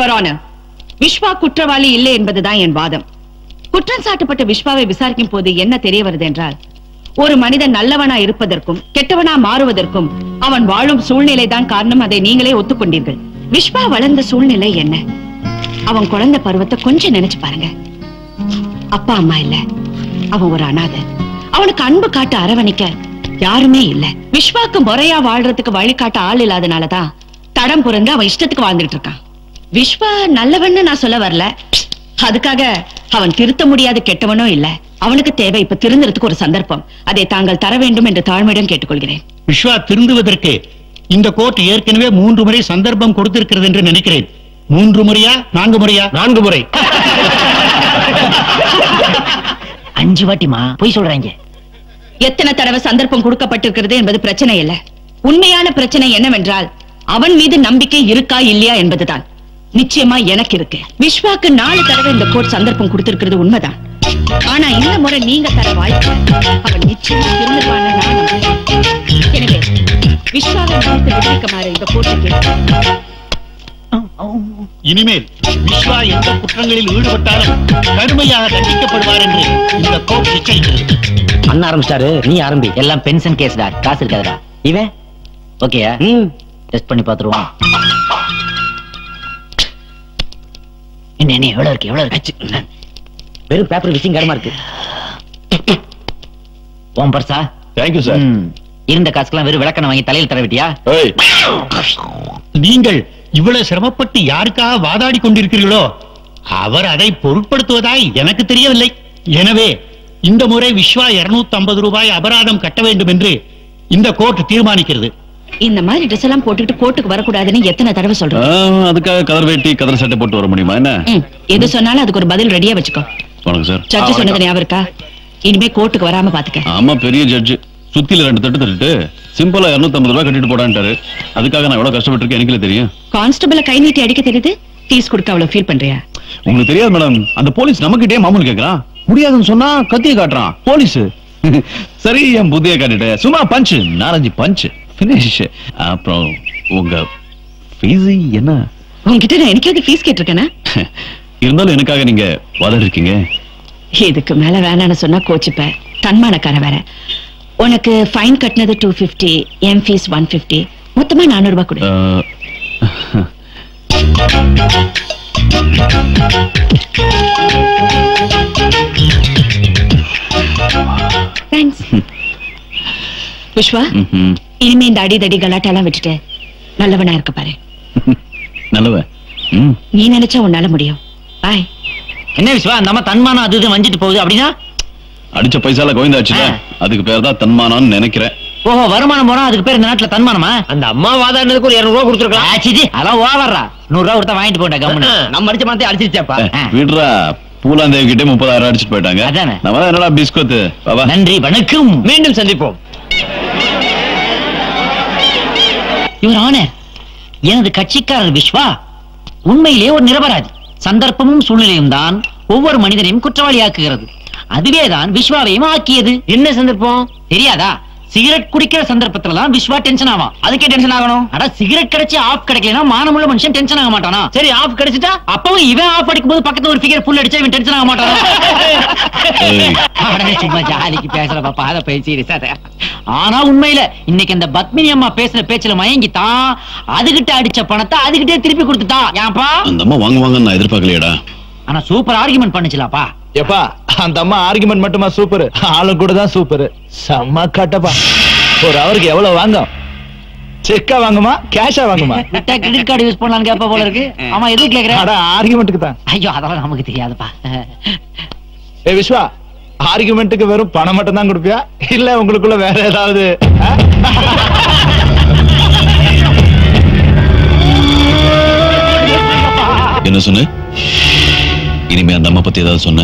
Your honour, Vishwa குற்றவாளி இல்லை என்பதுதான் என் வாதம். குற்றம் சாட்டப்பட்ட விஸ்வாவை விசாரிக்கும் போது என்ன தெரிய வருது என்றால், ஒரு மனிதன் நல்லவனா இருப்பதற்கும் கெட்டவனா மாறுவதற்கும் அவன் வாழும் சூழ்நிலை தான் காரணம். அதை நீங்களே ஒத்துக்கொண்டீர்கள். விஸ்வா வளர்ந்த சூழ்நிலை என்ன? அவன் குழந்தை பருவத்தை கொஞ்சம் நினைச்சு பாருங்க. அப்பா அம்மா இல்ல, அவன் ஒரு அனாதை. அவனுக்கு அன்பு காட்ட அரவணைக்க யாருமே இல்ல. விஸ்வாக்கு முறையா வாழ்றதுக்கு வழிகாட்ட ஆள் இல்லாதனாலதான் தடம் புரந்து அவன் இஷ்டத்துக்கு வாழ்ந்துட்டு இருக்கான். விஸ்வா நல்லவன்னு நான் சொல்ல வரல. அதுக்காக அவன் திருத்த முடியாத கெட்டவனும் இல்ல. அவனுக்கு தேவை இப்ப திருந்துறதுக்கு ஒரு சந்தர்ப்பம். அதை தாங்கள் தர வேண்டும் என்று தாழ்மையுடன் கேட்டுக்கொள்கிறேன். விஸ்வா திருந்துவதற்கு இந்த கோர்ட் ஏற்கனவே 3 முறை சந்தர்ப்பம் கொடுத்திருக்கிறது என்று நினைக்கிறேன். 3 முறையா 4 முறையா? 4 முறை. 5 வாட்டிமா போய் சொல்றாங்க. எத்தனை தடவை சந்தர்ப்பம் கொடுக்கப்பட்டிருக்கிறது என்பது பிரச்சனை இல்ல. உண்மையான பிரச்சனை என்னவென்றால் அவன் மீது நம்பிக்கை இருக்கா இல்லையா என்பதுதான். நிச்சயமா எனக்கு இருக்கு. விஸ்வாக்கு 4 தடவை இந்த கோர்ட் சந்தர்ப்பம் கொடுத்திருக்கிறது உண்மைதான். ஆனா இந்த முறை நீங்க தர வாய்ப்பு அவன் நிச்சயமா திருந்துவான்னு நான் நம்புறேன். எனவே விஸ்வாவை விடுவிக்குமாறு இந்த கோர்ட்டுக்கு. இனிமேல் விஸ்வா எந்த குற்றங்களில் ஈடுபட்டாலும் கடுமையாக தண்டிக்கப்படுவார் என்று இந்த கோர்ட் எச்சரிக்கிறது. அண்ணா ஆரம்பிச்சாரு, நீ ஆரம்பி. எல்லாம் பென்ஷன் கேஸ்டா, காசு இருக்காதடா. இவன் ஓகேயா? டெஸ்ட் பண்ணி பாத்துருவோம். என்ன எவ்வளவு இருக்கு? எவ்வளவு இருக்கு? வெறும் பேப்பர் விசிங் கடமா இருக்கு. ஓம் பர்சா. Thank you sir. இருந்த காசுக்கெல்லாம் வெறும் விளக்கணை வாங்கி தலையில் தர விட்டியா? நீங்கள் இவ்வளவு சிரமப்பட்டு யாருக்காக வாதாடி கொண்டிருக்கிறீர்களோ அவர் அதை பொருட்படுத்துவதாய் எனக்கு தெரியவில்லை. எனவே இந்த முறை விஸ்வா 250 ரூபாய் அபராதம் கட்ட வேண்டும் என்று இந்த கோர்ட் தீர்மானிக்கிறது. இந்த மாதிரி ட்ரெஸ் எல்லாம் போட்டுட்டு கோர்ட்டுக்கு வரக்கூடாதுன்னு எத்தனை தடவை சொல்றேன். அதுக்காக கதர் வேட்டி கதர் சட்டை போட்டு வர முடியுமா என்ன? எது சொன்னாலும் அதுக்கு ஒரு பதில் ரெடியா வச்சுக்கோ. வணக்கம் சார். ஜட்ஜ் சொன்னது ஞாபகம் இருக்கா? இனிமே கோர்ட்டுக்கு வராம பாத்துக்க. ஆமா, பெரிய ஜட்ஜ் சுத்தில 2 தட்டு தட்டுட்டு சிம்பிளா 250 ரூபாய் கட்டிட்டு போடான்ட்டாரு. அதுக்காக நான் எவ்வளவு கஷ்டப்பட்டிருக்கேன் எனக்கு தெரியும். கான்ஸ்டபிள கை நீட்டி அடிக்க தெரியுது, ஃபீஸ் கொடுக்க அவ்வளவு ஃபீல் பண்றியா? உங்களுக்கு தெரியாது மேடம், அந்த போலீஸ் நமக்கிட்டே மாமூல் கேக்குறான். முடியாதுன்னு சொன்னா கத்தியை காட்டுறான் போலீஸ். சரி, என் புத்தியை காட்டிட்டேன். சும்மா பஞ்ச் 4-5 பஞ்ச் பினிஷ். அப்புறம் உங்க ஃபீஸ் என்ன? உங்ககிட்ட நான் எனக்காவது ஃபீஸ் கேட்டிருக்கேனா? இருந்தாலும் எனக்காக நீங்க வாதாடி இருக்கீங்க. இதுக்கு மேல வேணான்னு சொன்னா கோச்சுப்ப. தன்மானக்கார வேற. உனக்கு ஃபைன் கட்டினது 250, என் ஃபீஸ் 150, மொத்தமா 400 ரூபாய் கொடு. தேங்க்ஸ். விஸ்வா, இனிமே இந்த அடிதடி கலாட்டெல்லாம் விட்டுட்டு நல்லவனா இருக்க பாரு. நல்லவன் நீ நினைச்சா உன்னால முடியும். பாய். என்ன விஸ்வா, நம்ம தன்மானம் அது இது வஞ்சிட்டு போகுது அப்படின்னா? அடிச்ச பைசால கோவிந்தாச்சுல, அதுக்கு பேர் தான் தன்மானம்னு நினைக்கிறேன். ஓஹோ, வருமானம் போனா அதுக்கு பேர் இந்த நாட்டுல தன்மானமா? அந்த அம்மா வாதாடுனதுக்கு ஒரு 200 ரூபாய் கொடுத்துருக்கலாம். அதெல்லாம் ஓவர்றா. 100 ரூபாய் கொடுத்தா வாங்கிட்டு போட்டா கம்முனு. நம்ம அடிச்ச பணத்தை அடிச்சிருச்சாப்பா. வீட்ரா பூலாந்தேவி கிட்டே 30,000 அடிச்சிட்டு போயிட்டாங்க. நம்ம என்னடா பிஸ்கட். பாபா நன்றி, வணக்கம். மீண்டும் சந்திப்போம். யுவர் ஆனர், எனது கட்சிக்காரர் விஸ்வா உண்மையிலே ஒரு நிரபராதி. சந்தர்ப்பமும் சூழ்நிலையும் தான் ஒவ்வொரு மனிதனையும் குற்றவாளியாக்குகிறது. அதுவேதான் விஸ்வாவையும் ஆக்கியது. என்ன சந்தர்ப்பம் தெரியாதா? சிகரெட் குடிக்கிற சந்தர்ப்பத்துல தான் விஸ்வா டென்ஷன் ஆவான். அதுக்கே டென்ஷன் ஆகணும்? அட, சிகரெட் கிடைச்சி ஆஃப் கிடைக்கலனா மானமுள்ள மனுஷன் டென்ஷன் ஆக மாட்டானா? சரி, ஆஃப் கிடைச்சிட்டா அப்பவும் இவன் ஆஃப் அடிக்கும்போது பக்கத்துல ஒரு ஃபிகர் ஃபுல் அடிச்சா இவன் டென்ஷன் ஆக மாட்டானா? அடனே சும்மா ஜாலிக்கு பேசுறப்பா, பாத பேசி. ஆனா உண்மையில இன்னைக்கு அந்த பத்மினி அம்மா பேசுற பேச்சுல மயங்கித்தான் அதுகிட்ட அடிச்ச பணத்தை அதுகிட்டே திருப்பி கொடுத்துட்டான். ஏன்பா? அந்த அம்மா வாங்குவாங்கன்னு நான் எதிர்பார்க்கலையடா. ஆனா சூப்பர் ஆர்குமெண்ட் பண்ணுச்சுலாப்பா. எப்பா, அந்த அம்மா ஆர்குமெண்ட் மட்டுமா சூப்பர், ஆளு கூட தான் சூப்பர். செம்ம கட்டப்பா. ஒரு அவருக்கு எவ்வளவு வாங்கும்? செக்கா வாங்குமா கேஷா வாங்குமா? விட்டா கிரெடிட் கார்டு யூஸ் பண்ணலாம்னு கேப்பா போல இருக்கு. ஆமா, எதுக்கு கேக்குற? அட, ஆர்குமெண்ட்டுக்கு தான். ஐயோ, அதெல்லாம் நமக்கு தெரியாதுப்பா. ஏ விஸ்வா, ஆர்குமெண்ட்டுக்கு வெறும் பணம் மட்டும் தான் கொடுப்பியா இல்ல உங்களுக்குள்ள வேற ஏதாவது? என்ன சொன்ன? இனிமே அந்த அம்மா பத்தி ஏதாவது சொன்ன?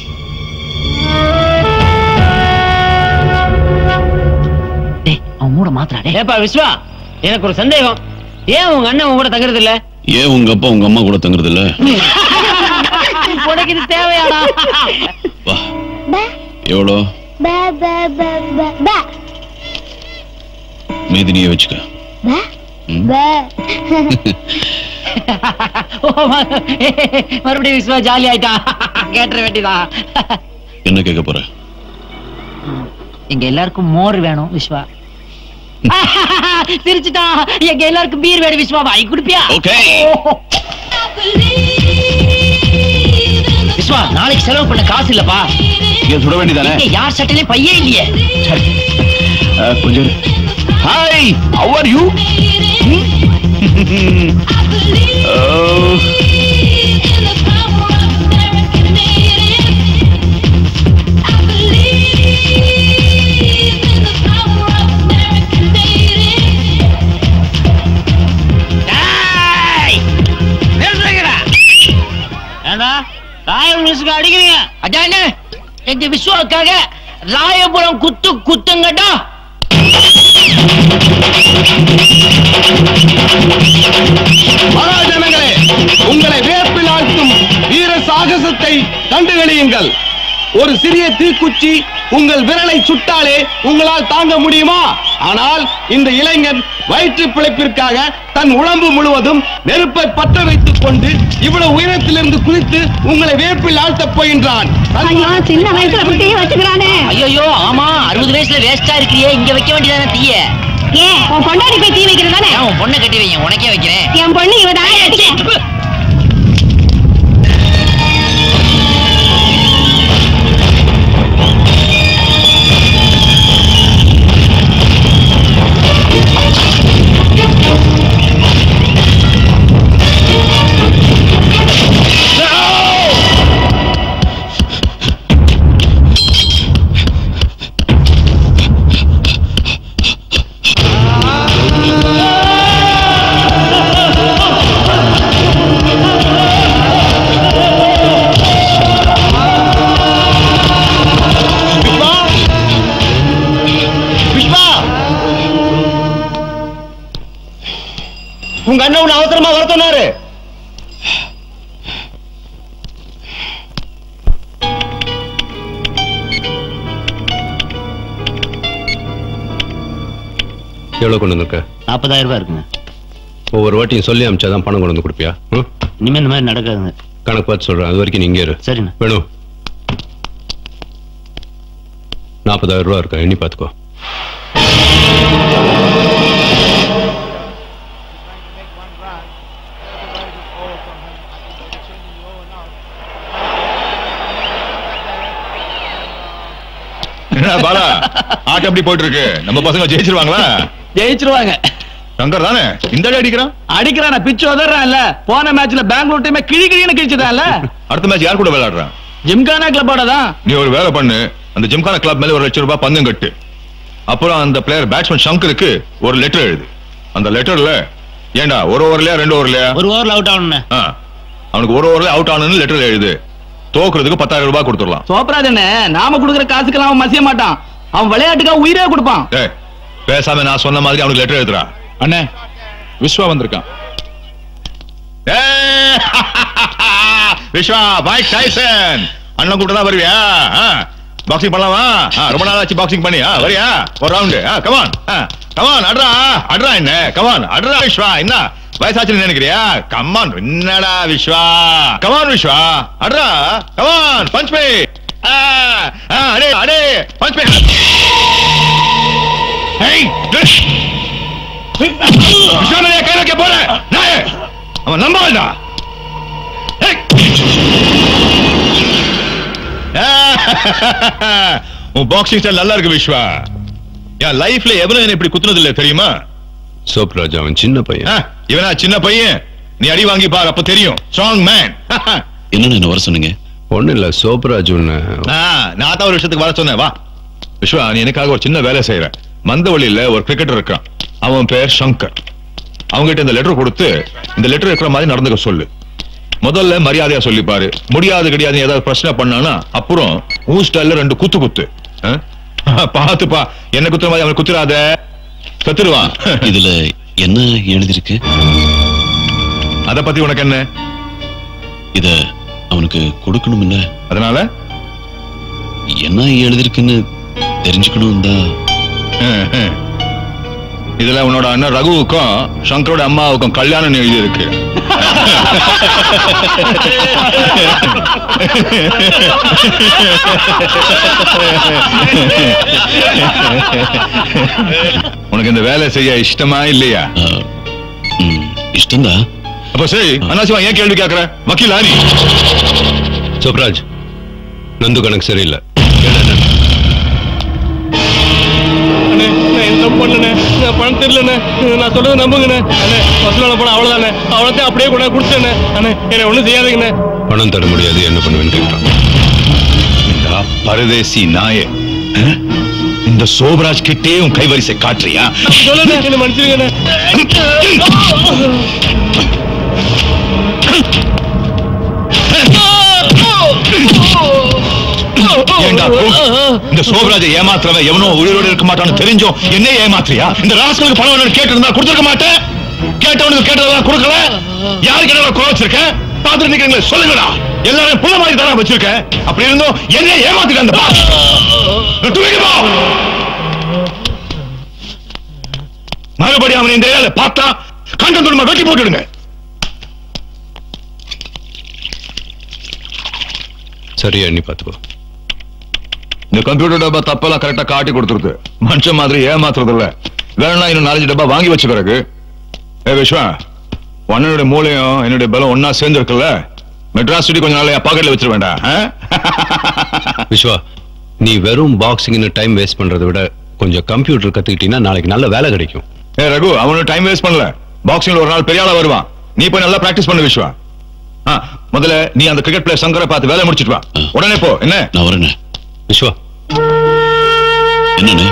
அவன் மூட மாத்திராடே. ஏப்பா விஸ்வா, எனக்கு ஒரு சந்தேகம். ஏன் உங்க அண்ணன் உங்க கூட தங்குறது இல்ல? ஏன் உங்க அப்பா உங்க அம்மா கூட தங்குறது இல்ல? உனக்கு இது தேவையாடா? எவ்வளோ? மீதி நீயே வச்சுக்க. மறுபடியும் விஸ்வா ஜாலி ஆயிட்டான். கேட்டுற வேண்டிதான். என்ன கேட்க போற? எங்க எல்லாருக்கும் மோர் வேணும் விஸ்வா. சிரிச்சுட்டா. எங்க எல்லாருக்கும் பீர் வேணும் விஸ்வா. வாங்கி குடுப்பியா? ஓகே. விஸ்வா நாளைக்கு செலவு பண்ண காசு இல்லப்பா. இங்க சுட வேண்டியதானே? யார் சட்டையிலே பையே இல்லையே. கொஞ்சம். Hi, how are you? அடிக்கிறீங்க அதானே? எங்க விஸ்வாவுக்காக ராயபுரம் குத்துங்கட்டா. மகாஜனங்களே, உங்களை வேப்பில் ஆழ்த்தும் வீர சாகசத்தை கண்டுகளியுங்கள். ஒரு சிறிய தீக்குச்சி உங்கள் விரலை சுட்டாலே உங்களால் தாங்க முடியுமா? ஆனால் இந்த இளைஞன் வயிற்று பிழைப்பிற்காக தன் உடம்பு முழுவதும் நெருப்பை பற்ற வைத்துக் கொண்டு இவ்வளவு உயரத்திலிருந்து குதித்து உங்களை வேப்பில் ஆழ்த்தப் போகின்றான். சின்ன வயசுல குட்டியே வச்சுக்கிறானே. ஐயோ ஆமா, 60 வயசுல வேஸ்டா இருக்கியே, இங்க வைக்க வேண்டியதானே தீய. ஏன் உன் பொண்டாடி போய் தீ வைக்கிறதானே? உன் பொண்ணை கட்டி வைங்க, உனக்கே வைக்கிறேன். என் பொண்ணு இவதான். உங்க அண்ணன் உன்னை அவசரமா வர சொன்னாரு. எவ்வளவு கொண்டு வந்திருக்க? 40,000 ரூபாய் இருக்குங்க. ஒவ்வொரு வாட்டியும் சொல்லி அமிச்சாதான் பணம் கொண்டு வந்து கொடுப்பியா? இனிமே இந்த மாதிரி நடக்காதுங்க. கணக்கு பார்த்து சொல்றேன், அது வரைக்கும் நீங்க இரு. சரிண்ணா. வேணும் 40,000 ரூபாய் இருக்கா, எண்ணி பார்த்துக்கோ. பாலா, ஆட்டம் எப்படி போயிட்டு இருக்கு? நம்ம பசங்க ஜெயிச்சிருவாங்களா? ஜெயிச்சிருவாங்க. சங்கர் தானே இந்த அடிக்கிறான். அடிக்கிறான், பிச்சு உதறான்ல. போன மேட்ச்ல பெங்களூர் டீம் கிழின்னு கிழிச்சதான்ல. அடுத்த மேட்ச் யார் கூட விளையாடுறான்? ஜிம்கானா கிளப்போட தான். நீ ஒரு வேலை பண்ணு, அந்த ஜிம்கானா கிளப் மேல 1 லட்சம் ரூபாய் பந்தம் கட்டு. அப்புறம் அந்த பிளேயர் பேட்ஸ்மேன் சங்கருக்கு ஒரு லெட்டர் எழுது. அந்த லெட்டர்ல ஏண்டா ஒரு ஓவர்லயா 2 ஓவர்லயா? ஒரு ஓவர்ல அவுட் ஆகணும். அவனுக்கு ஒரு ஓவர்ல அவுட் ஆகணும்னு லெட்டர் எழுது. தோக்குறதுக்கு 10,000 ரூபாய் கொடுத்துடலாம். சோப்ராஜ் என்ன, நாம கொடுக்குற காசுக்கெல்லாம் அவன் மசிய மாட்டான். அவன் விளையாட்டுக்காக உயிரே கொடுப்பான். பேசாம நான் சொன்ன மாதிரி அவனுக்கு லெட்டர் எழுதுறா. அண்ணே, விஸ்வா வந்திருக்கான். விஸ்வா, மைக் டைசன் அண்ணன் கூப்பிட்டு தான் வருவியா? பாக்ஸிங் பண்ணலாமா? ரொம்ப நாள் ஆச்சு பாக்ஸிங் பண்ணி. வரியா ஒரு ரவுண்டு? கமான் கமான், அட்ரா அட்ரா. என்ன கமான் அட்ரா விஸ்வா. என்ன வயசாச்சுன்னு நினைக்கிறியா? கமான். என்னடா விஸ்வா, கமான் விஸ்வா, அட்ரா கமான். பஞ்ச் பே. அடே அடே பஞ்ச் பே. விஸ்வா கை வைக்க போற நாயே, அவன் நம்பாதா? உன் பாக்ஸிங் ஸ்டைல் நல்லா இருக்கு விஸ்வா. என் லைஃப்ல எவ்வளவு இப்படி குத்துனது இல்ல தெரியுமா? சோப்ராஜ் அவன் சின்ன பையன். இவனா சின்ன பையன்? நீ அடி வாங்கி பாரு, அப்ப தெரியும். Strong man. என்ன வர சொன்னீங்க? ஒண்ணு இல்ல, சோப்ராஜ் நான் தான் ஒரு விஷயத்துக்கு வர சொன்னேன். வா விஸ்வா, நீ எனக்காக ஒரு சின்ன வேலை செய்யற. மந்தவழியில ஒரு கிரிக்கெட்டர் இருக்கான், அவன் பேர் சங்கர். அவங்ககிட்ட இந்த லெட்டர் கொடுத்து இந்த லெட்டர் இருக்கிற மாதிரி நடந்துக்க சொல்லு. முதல்ல மரியாதையா சொல்லிப்பாரு. முடியாது கிடையாது ஏதாவது பிரச்சனை பண்ணானா அப்புறம் உன் ஸ்டைல்ல 2 குத்து குத்து. பாத்துப்பா, என்ன குத்துற மாதிரி அவன் குத்துறாத, கத்துருவான். இதுல என்ன எழுதிருக்கு? அத பத்தி உனக்கு என்ன? இத அவனுக்கு கொடுக்கணும் இல்ல, அதனால என்ன எழுதிருக்குன்னு தெரிஞ்சுக்கணும் தான். இதுல உன்னோட அண்ணன் ரகுவுக்கும் சங்கரோட அம்மாவுக்கும் கல்யாணம் எழுதி இருக்கு. உனக்கு இந்த வேலை செய்ய இஷ்டமா இல்லையா? இஷ்டம்தான். அப்ப சரி, அண்ணாசிவா ஏன் கேள்வி கேட்கற? வக்கீல் ஆனி. சோப்ராஜ், நந்து கணக்கு சரியில்லை. பணம் தெரியலண்ணே, நான் சொல்றது நம்புங்கண்ணே. பஸ்ல பணம் அவ்வளவுதானே, அவ்வளோத்தையும் அப்படியே கூட கொடுத்தேண்ணே. அண்ணே என்ன ஒண்ணும் செய்யாதீங்கண்ணே. பணம் தர முடியாது, என்ன பண்ணுவேன்னு கேட்கிறான். பரதேசி நாயே, இந்த சோபராஜ் கிட்டே உன் கைவரிசை காட்டுறியா? சொல்லுண்ணே, என்ன மன்னிச்சிருங்கண்ணே. இந்த சோபராஜை ஏமாத்துறவன் எவனோ உயிரோடு இருக்க மாட்டான்னு தெரிஞ்சோம் என்ன ஏமாத்திரியா? இந்த ராஸ்களுக்கு பணம் கேட்டு இருந்தா கொடுத்துருக்க மாட்டேன். கேட்டவனுக்கு கேட்டதெல்லாம் கொடுக்கல. யாருக்கு என்ன குறை வச்சிருக்க? பாத்துட்டு நிக்கிறீங்களே, சொல்லுங்கடா. எல்லாரும் புள்ள மாதிரி தானே வச்சிருக்க. அப்படி இருந்தோம் என்ன ஏமாத்திட்டு அந்த மறுபடியும் அவன் இந்த ஏரியால பார்த்தா கண்டம் துடுமா வெட்டி போட்டுடுங்க. சரியா எண்ணி பார்த்துக்கோ. இந்த கம்ப்யூட்டர் டப்பா தப்பெல்லாம் கரெக்டா காட்டி கொடுத்துருக்கு. மனுஷன் மாதிரி ஏமாத்துறது இல்ல. வேணா இன்னும் 4 டப்பா வாங்கி வச்ச பிறகு விஸ்வா, உன்னோட மூளையும் என்னுடைய பலம் ஒன்னா சேர்ந்து இருக்குல்ல, மெட்ராஸ் சிட்டி கொஞ்ச நாள் பாக்கெட்ல வச்சிட வேண்டாம். விஸ்வா, நீ வெறும் பாக்ஸிங்னு டைம் வேஸ்ட் பண்றதை விட கொஞ்சம் கம்ப்யூட்டர் கத்துக்கிட்டீங்கன்னா நாளைக்கு நல்ல வேலை கிடைக்கும். ரகு, அவனு டைம் வேஸ்ட் பண்ணல. பாக்ஸிங்ல ஒரு நாள் பெரிய ஆளா வருவான். நீ போய் நல்லா பிராக்டிஸ் பண்ணு விஸ்வா. முதல்ல நீ அந்த கிரிக்கெட் பிளேயர் சங்கரை பார்த்து வேலை முடிச்சிட்டு வா. உடனே போ. என்ன? நான் வரேன். விஸ்வா, என்னன்னு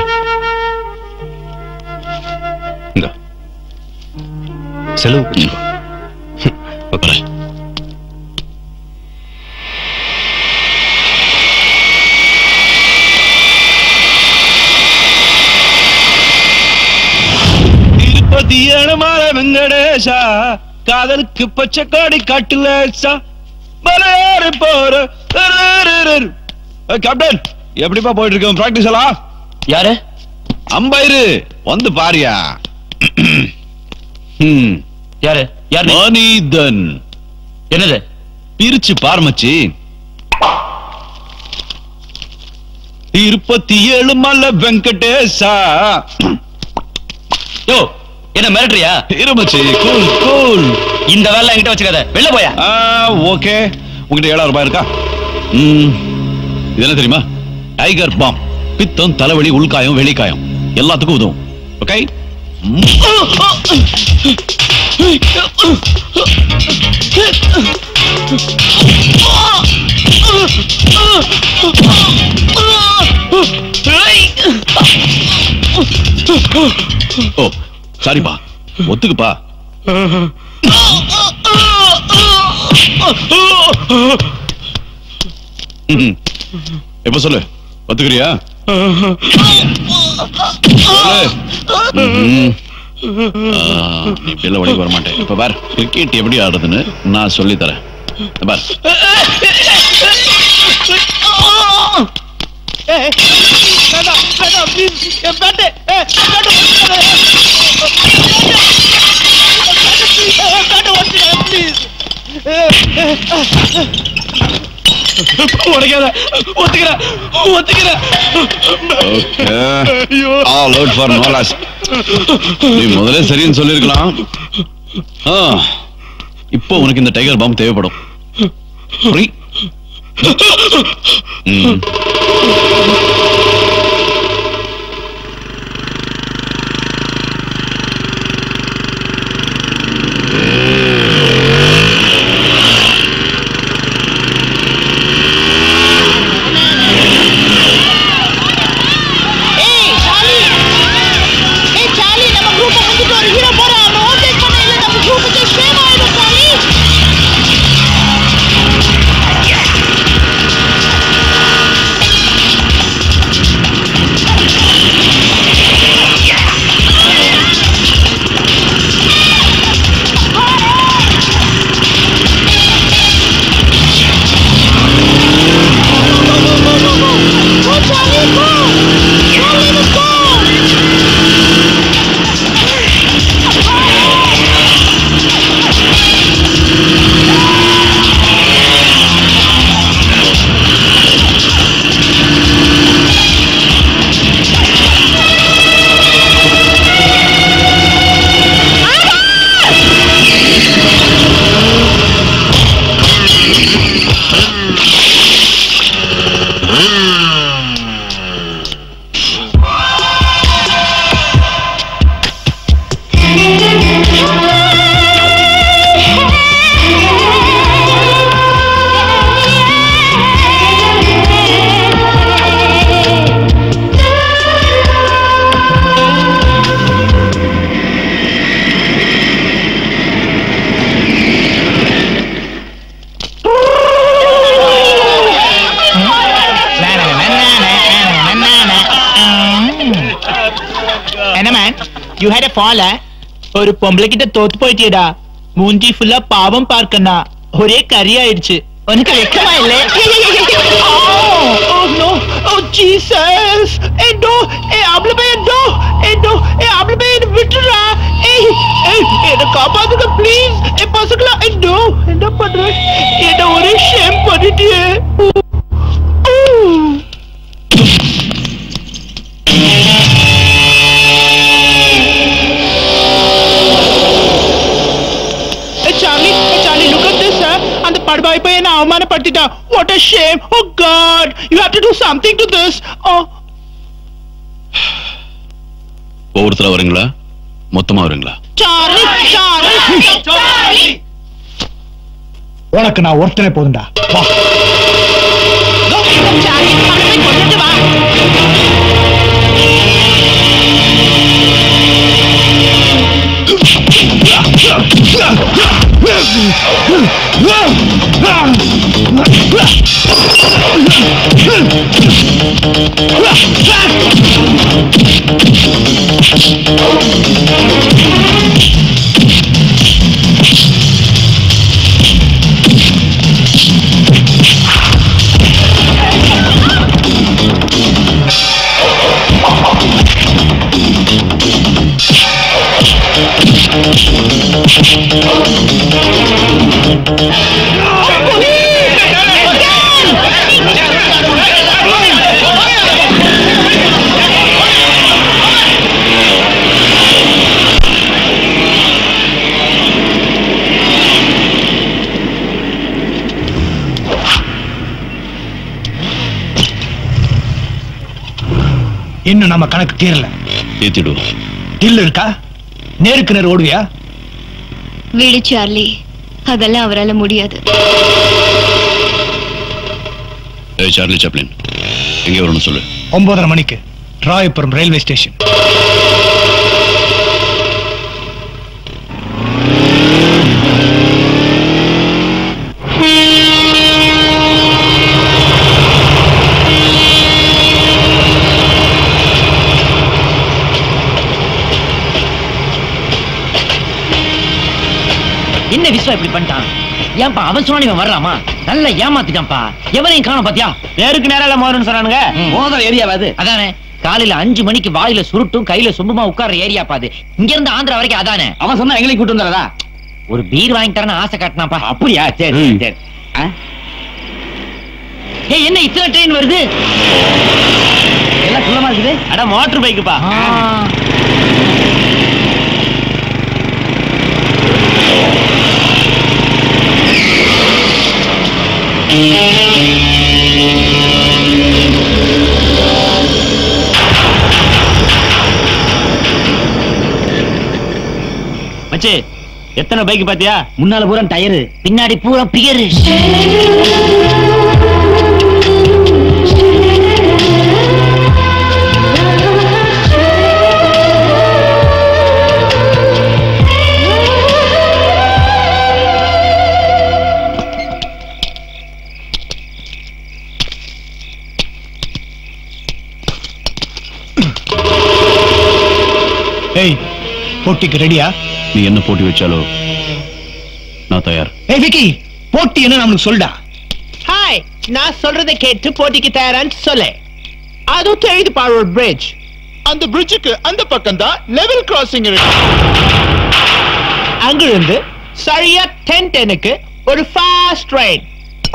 இந்த செலவு வச்சுக்கோ. வரேன். திருப்பதியான வெங்கடேஷா, காதலுக்கு பச்சை காடி காட்டுலேசா, மலையாறு போற கேப்டன். எப்படிப்பா போயிட்டு இருக்கோம் பிராக்டிஸ் எல்லாம்? யாரு? அம்பைரு வந்து பாரியா. யாரு? யாரு? மனிதன். என்னது? பிரிச்சு பார்மச்சி. 27 மலை வெங்கடேஷா. யோ, என்ன மிரட்டறியா? இருமச்சி, கூல் கூல். இந்த வேலை என்கிட்ட வச்சுக்காத, வெளில போயா. ஓகே. உங்ககிட்ட 7000 ரூபாய் இருக்கா? இது என்ன தெரியுமா? Tiger balm. பித்தம், தலைவலி, உள்காயம், வெளிக்காயம் எல்லாத்துக்கும் உதவும். ஓகே. ஓ சாரிப்பா, ஒத்துக்குப்பா. எப்ப சொல்லு, ஒத்துக்கிறியா? நீ பிள்ளை வழிக்கு வர மாட்டேன். இப்ப பார், கிரிக்கெட் எப்படி ஆடுறதுன்னு நான் சொல்லி தரேன். பார். நீ முதல்ல சரின்னு சொல்லிருக்கலாம். இப்போ உனக்கு இந்த டைகர் பாம் தேவைப்படும். Man you had a fall ஒரு பொம்பளை கிட்ட தோத்து போயிட்டியடா மூஞ்சி ஃபுல்லா பாவம் பார்க்கனா ஒரே கறி ஆயிடுச்சு உனக்கு வெக்கமா இல்ல oh no oh jesus எண்டோ ஆப்ளபே எண்டோ ஆப்ளபே விட்டுடா என்ன காப்பாத்துங்க ப்ளீஸ் பசங்களா எண்டோ என்ன பண்ற என்ன ஒரே ஷேம் பண்ணிட்டியே Charlie, look at this, sir. And the padbai pay na avmana padtita. What a shame. Oh God, you have to do something to this. Oh. ஒவ்வொருத்தர வரீங்களா மொத்தமா வரீங்களா? Charlie. உனக்கு நான் ஒருத்தனே போதும்டா. வா. Charlie, அவனை கொண்டுட்டு வா. இன்னும் நம்ம கணக்கு தீரல. ஏத்திடுவோம். தில் இருக்கா? நேருக்கு நேர் ஓடுவியா? வீடு சார்லி, அதெல்லாம் அவரால முடியாது. சார்லி சாப்ளின் எங்க வரணும் சொல்லு. 9:30 மணிக்கு ராயபுரம் ரயில்வே ஸ்டேஷன். என்ன விஸ்வா இப்படி பண்ணிட்டான்? ஏன்பா அவன் சொன்னா இவன் வர்றாமா? நல்ல ஏமாத்திட்டான்ப்பா. எவனையும் காணோம் பாத்தியா? நேருக்கு நேரால மோதல்னு சொன்னானுங்க. மோதல் ஏரியாவாது அதானே. காலையில 5 மணிக்கு வாயில சுருட்டும் கையில சொம்புமா உட்கார்ற ஏரியா பாது. இங்க இருந்து ஆந்திரா வரைக்கும் அதானே. அவன் சொன்னா எங்களையும் கூட்டு வந்தாரா? ஒரு பீர் வாங்கி தரேன்னு ஆசை காட்டினாப்பா. அப்படியா? சரி சரி. ஏய் என்ன இத்தனை ட்ரெயின் வருது? எல்லாம் குள்ளமா இருக்குது. அட மோட்டர் பைக்குப்பா. மச்சி எத்தனை பைக் பாத்தியா? முன்னால பூரா டயரு, பின்னாடி பூரா பியரு. ஏய், போட்டிக்கு ரெடியா? நீ என்ன போட்டி வச்சாலோ நான் தயார். ஏய் விக்கி, போட்டி என்ன நமக்கு சொல்டா. ஹாய், நான் சொல்றதை கேட்டு போட்டிக்கு தயாரான்னு சொல்லு. அது தெரியுது பாரு ஒரு பிரிட்ஜ். அந்த பிரிட்ஜுக்கு அந்த பக்கம் தான் லெவல் கிராசிங் இருக்கு. அங்கிருந்து சரியா 10:10க்கு ஒரு ஃபாஸ்ட் ட்ரெயின்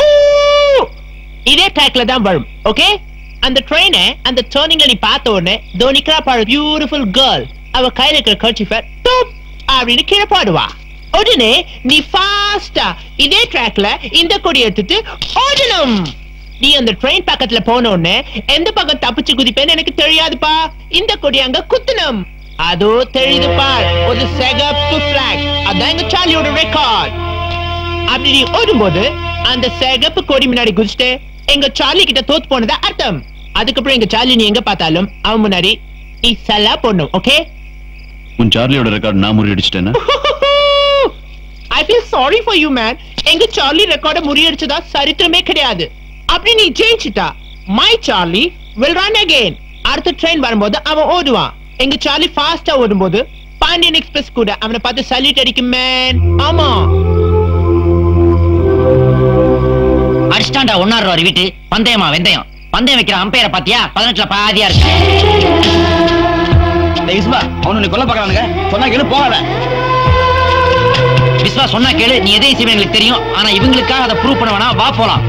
இதே ட்ராக்ல தான் வரும். ஓகே, அந்த ட்ரெயினை அந்த டர்னிங்ல நீ பார்த்த உடனே தோனிக்கிறா பாரு பியூட்டிஃபுல் கேர்ள். அவ கையில இருக்கிற கர்ச்சீஃபை டப் அப்படின்னு கீழே பாடுவா. உடனே நீ ஃபாஸ்டா இதே ட்ராக்ல இந்த கொடி எடுத்துட்டு ஓடணும். நீ அந்த ட்ரெயின் பக்கத்துல போன உடனே எந்த பக்கம் தப்பிச்சு குதிப்பேன்னு எனக்கு தெரியாதுப்பா. இந்த கொடி அங்க குத்தணும். அதோ தெரியுது பார், ஒரு சிகப்பு பிளாக். அதான் எங்க சார்லியோட ரெக்கார்ட். அப்படி நீ ஓடும்போது அந்த சிகப்பு கொடி முன்னாடி குதிச்சுட்டு எங்க சார்லி கிட்ட தோத்து போனதா அர்த்தம். அதுக்கப்புறம் எங்க சார்லி நீ எங்க பார்த்தாலும் அவன் முன்னாடி நீ சலா போடணும். ஓகே? உன் சார்லியோட ரெக்கார்ட் நான் முறியடிச்சிட்டேன்னா? I feel sorry for you man. எங்க சார்லி ரெக்கார்ட முறியடிச்சதா சரித்திரமே கிடையாது. அப்படி நீ ஜெயிச்சிட்டா my Charlie will run again. அடுத்த ட்ரெயின் வரும்போது அவன் ஓடுவான். எங்க சார்லி ஃபாஸ்டா ஓடும்போது பாண்டியன் எக்ஸ்பிரஸ் கூட அவனை பார்த்து சல்யூட் அடிக்கும் மேன். ஆமா அடிஸ்டாண்டா ஒன்னாரு வீட்டு பந்தயமா வெந்தயம். பந்தயம் வைக்கிற அம்பையரை பாத்தியா? 18ல பாதியா இருக்கு. அவனு கொல்ல பாக்குறானுங்க. சொன்னா கேளு, போகாத. விஸ்வா சொன்னா கேளு, நீ எதையும் செய்வ எங்களுக்கு தெரியும். ஆனா இவங்களுக்காக அதை ப்ரூவ் பண்ண வேணா, வா போலாம்.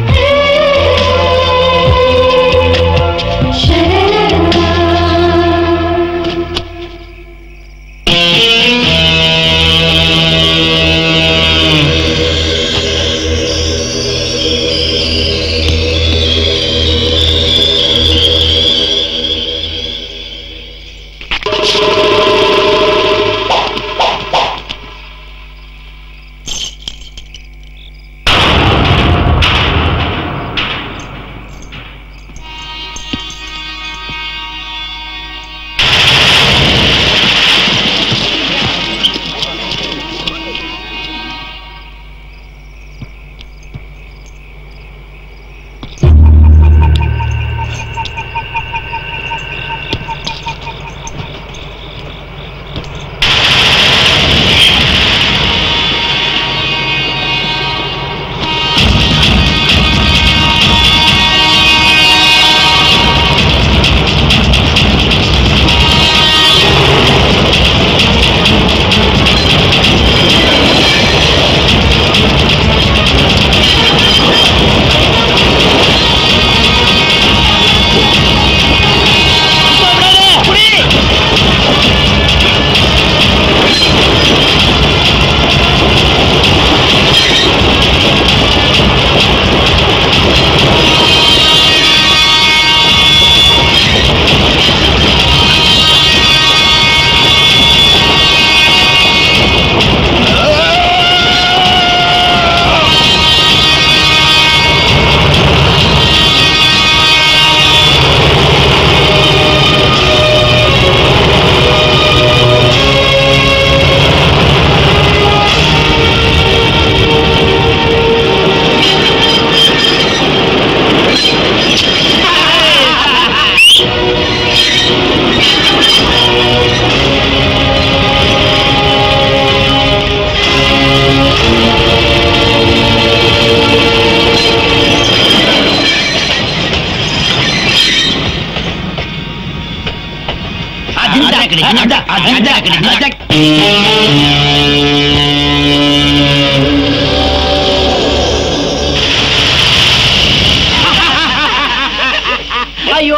ஐயோ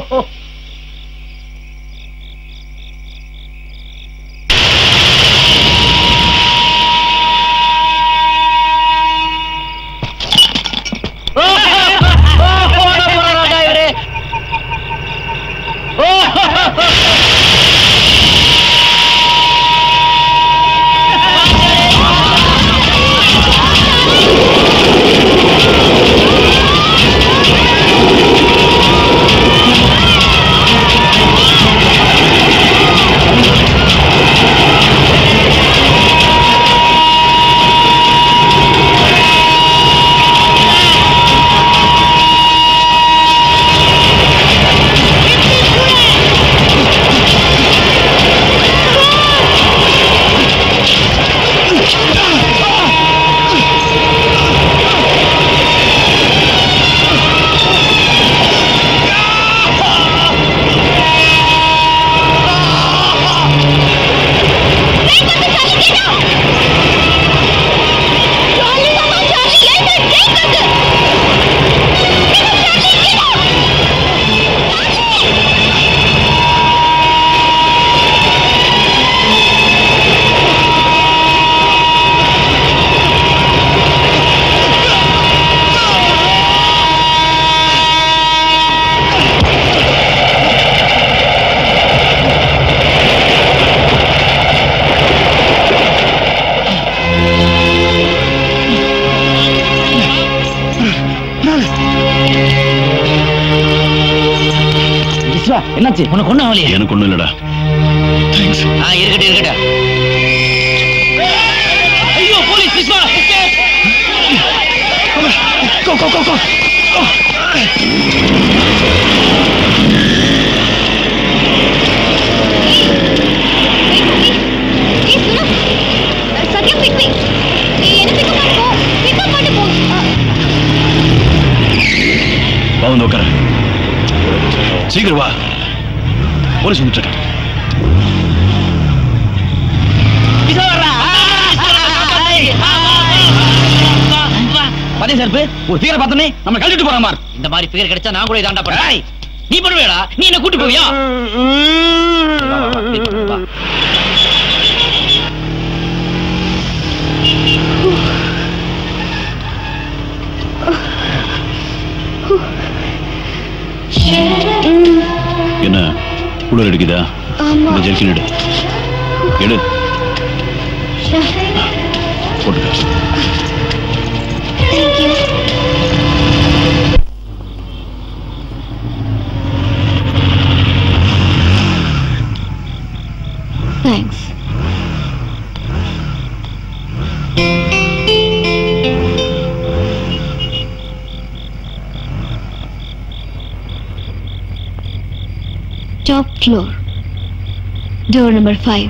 என்னாச்சு? உனக்கு ஒண்ணும் ஆகலையா? எனக்கு ஒண்ணும் இல்லடா. தேங்க்ஸ். இருக்கட்டும் இருக்கட்டும். ஐயோ போலீஸ்! விஸ்வா கோ கோ கோ கோ. வா வந்து உட்கார. சீக்கிரம் வா, போலீஸ் வந்துட்டு இருக்கான். பதே சார் ஒரு பிகரை பார்த்தனே நம்ம கழட்டிட்டு போற மாதிரி. இந்த மாதிரி பிகர் கிடைச்சா நான் கூட இதாண்டா பண்ணேன். நீ பண்ணுவேடா, நீ என்ன கூட்டி போவியா? என்ன குளிர் அடிக்குதா? இந்த ஜெர்கின் எடு, எடு போட்டுக்க. Thanks. Top floor. Door number 5.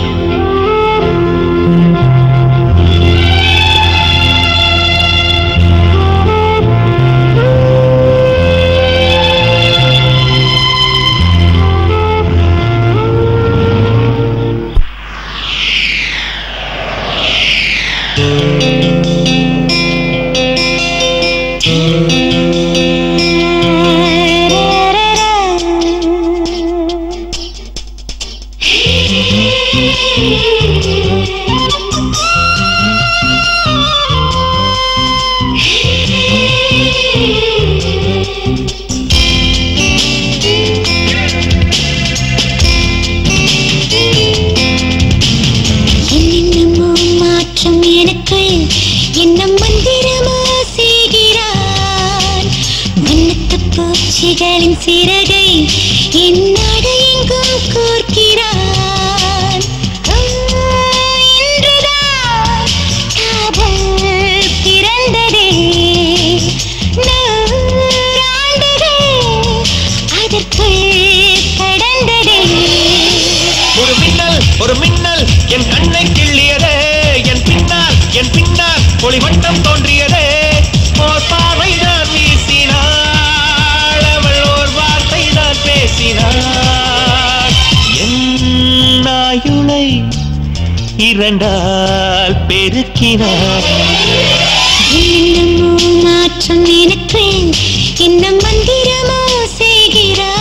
சிறகை என்னோடு எங்கும் கோர்க்கிறான். இன்றுதான் காதல் பிறந்ததே, நூறாண்டுகள் அதற்குள் கடந்ததே. ஒரு மின்னல் என் கண்ணை கிள்ளியதே, என் பின்னால் ஒளி வட்டம் தோன்றியதே. ஓர் பார்வை தான் வீசினாள், அவள் ஓர் வார்த்தை தான் பேசினாள். என் ஆயுளை இரண்டால் பெருக்கினாள். என்னமோ மாற்றம் எனக்கு, என்ன மந்திரமோ செய்கிறான்.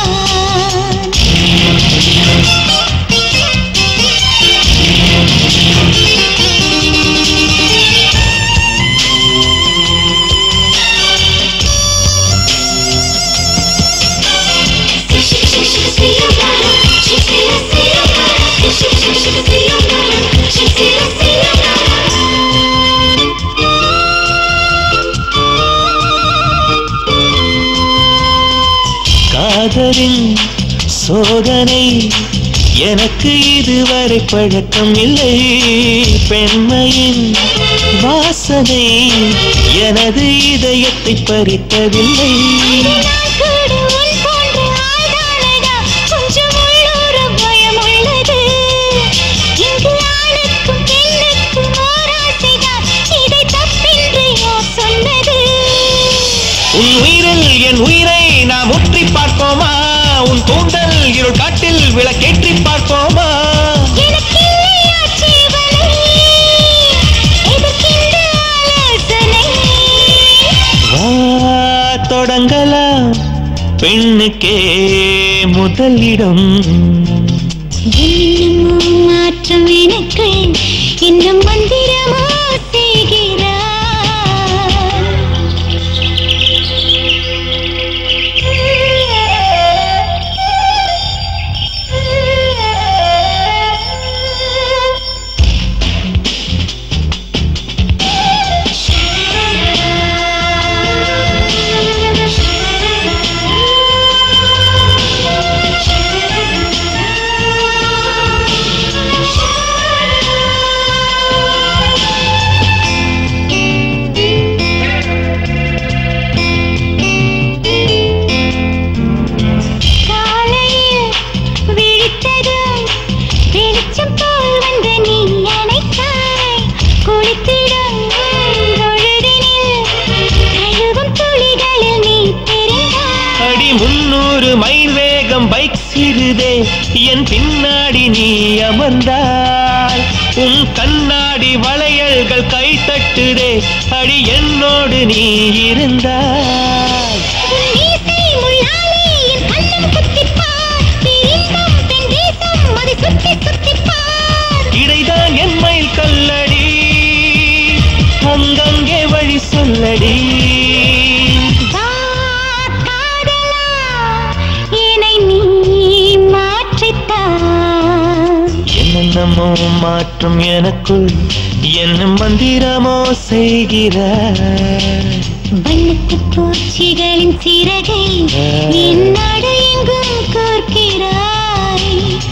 காதலின் சோதனை எனக்கு இதுவரை பழக்கம் இல்லை. பெண்மையின் வாசனை எனது இதயத்தை பறித்ததில்லை. உன் உயிரில் என் உயிரை நாம் ஊற்றி பார்ப்போமா? உன் தூண்டல் இருள் காட்டில் விளக்கேற்றி பார்ப்போமா? வா தொடங்கலாம், பெண்ணுக்கே முதலிடம். மாற்றம் எனக்கு, இந்த மந்திரமோ செய்கிறார். அடி 300 மைல் வேகம் பைக் சிறுதே என் பின்னாடி நீ அமர்ந்தாய் உன் கண்ணாடி வளையல்கள் கை தட்டுதே அடி என்னோடு நீ இருந்தாய் இடைதான் என் மயில் கல்லடி அங்கங்கே வழி சொல்லடி என்னென்னமோ மாற்றம் எனக்குள் என்ன மந்திரமோ செய்கிறாய் வண்ணத்து பூச்சிகளின் சிறகை என்னோடு எங்கும் கோர்க்கிறாய்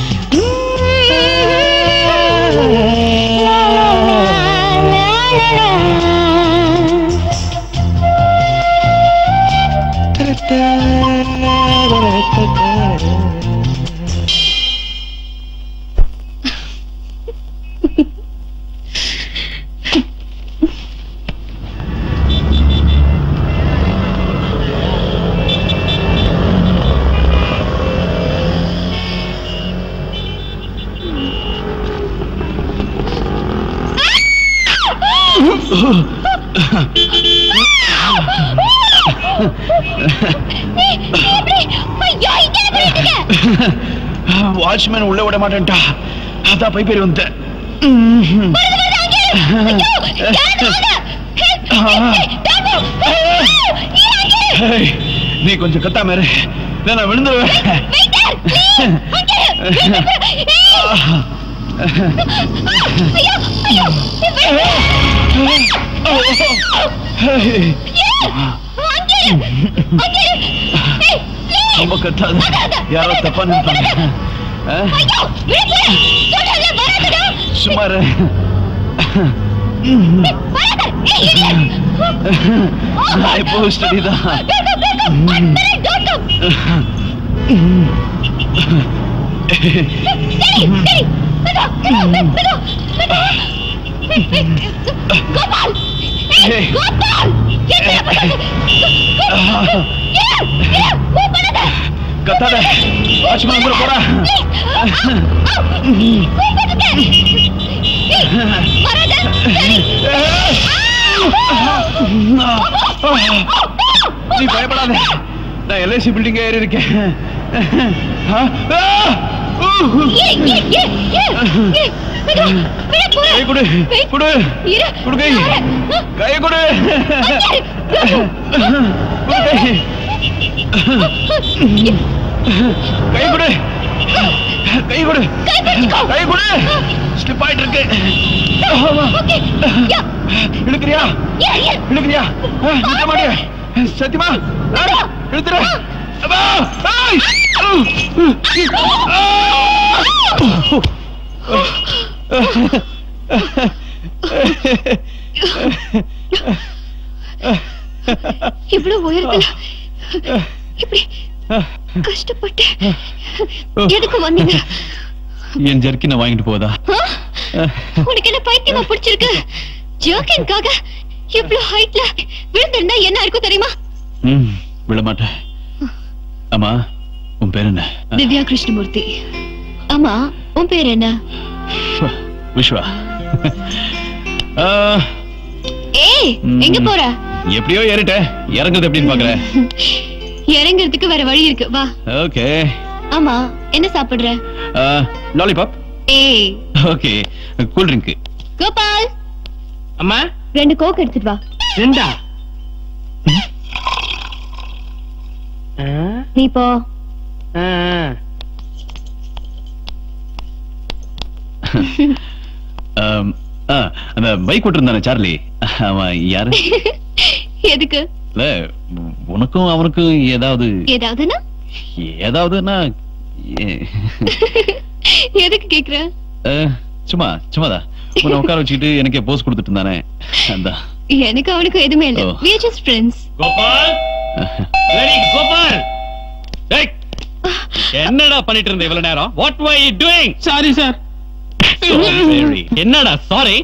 வாட்ச்மேன் உள்ள விட மாட்டேன்டா அதான் பை பேரி வந்த நீ கொஞ்சம் கத்தாம இரு நான் விழுந்துருவேன் ரொம்ப கத்தாது யாரோ தப்பா நினைப்பாங்க சுமார் இப்போ ஸ்டடி தான் கத்தாத வாட்ச்மேன் வந்துட போறா நீ பயப்படாத நான் எல்ஐசி பில்டிங் ஏறி இருக்கேன் கை கொடு கொடு கொடு கை கை கொடு கை கொடு கை கொடு கை கொடு ஸ்லிப் ஆயிட்டு இருக்கு இழுக்கிறியா இழுக்கிறியா நிறுத்த மாட்டியா சத்தியமா இழுத்துற இவ்வளவு உயரத்துல இப்படி கஷ்டப்பட்டு எதுக்கு வந்தீங்க? என் ஜர்க்கினை வாங்கிட்டு போதா? உனக்கு என்ன பைத்தியமா பிடிச்சிருக்கு? ஜர்க்கின்காக இவ்வளவு ஹைட்ல விழுந்திருந்தா என்ன இருக்கும் தெரியுமா? விழமாட்டேன். அம்மா உன் பேர் என்ன? திவ்யா கிருஷ்ணமூர்த்தி. அம்மா உன் பேர் என்ன? விஸ்வா. ஏய் எங்க போற? எப்படியோ ஏறிட்ட, இறங்குறது எப்படின்னு பாக்குற? இறங்குறதுக்கு வேற வழி இருக்கு, வா. ஓகே. ஆமா என்ன சாப்பிடுற? லாலிபாப். ஏய் ஓகே. Cool drink. கோபால். அம்மா 2 கோக் எடுத்துட்டு வா. 2 நீ போ. அந்த பைக் ஓட்டுறானே சார்லி, அவன் யாரு? எதுக்கு? இல்ல உனக்கும் அவனுக்கும் ஏதாவது ஏதாவதுனா? ஏதாவதுனா எதுக்கு கேக்குற? சும்மா சும்மாதான் உன்னை உட்கார வச்சுக்கிட்டு எனக்கே போஸ் கொடுத்துட்டு இருந்தானே, அதான். எனக்கு அவனுக்கு எதுவுமே இல்ல. we are just friends. Gopal, very Gopal. டேய் என்னடா பண்ணிட்டு இருந்த இவ்வளவு நேரம்? what were you doing? Sorry sir. என்னடா sorry?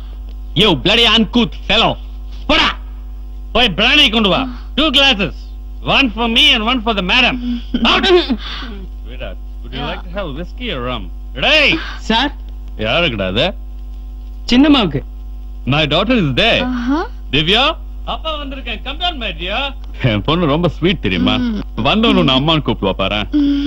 you bloody uncouth fellow. போடா போய் பிராணி கொண்டு வா. 2 glasses. One for me and one for the madam. Out! Sweetheart, would you like to have whiskey or rum? Hey! Sir? யாருக்குடா அது? சின்னம்மாவுக்கு. My daughter is there. Divya? அப்பா வந்திருக்கேன். Come down, my dear. என் பொண்ணு ரொம்ப ஸ்வீட் தெரியுமா? வந்தவனு நான் அம்மான்னு கூப்பிடுவா பாரு.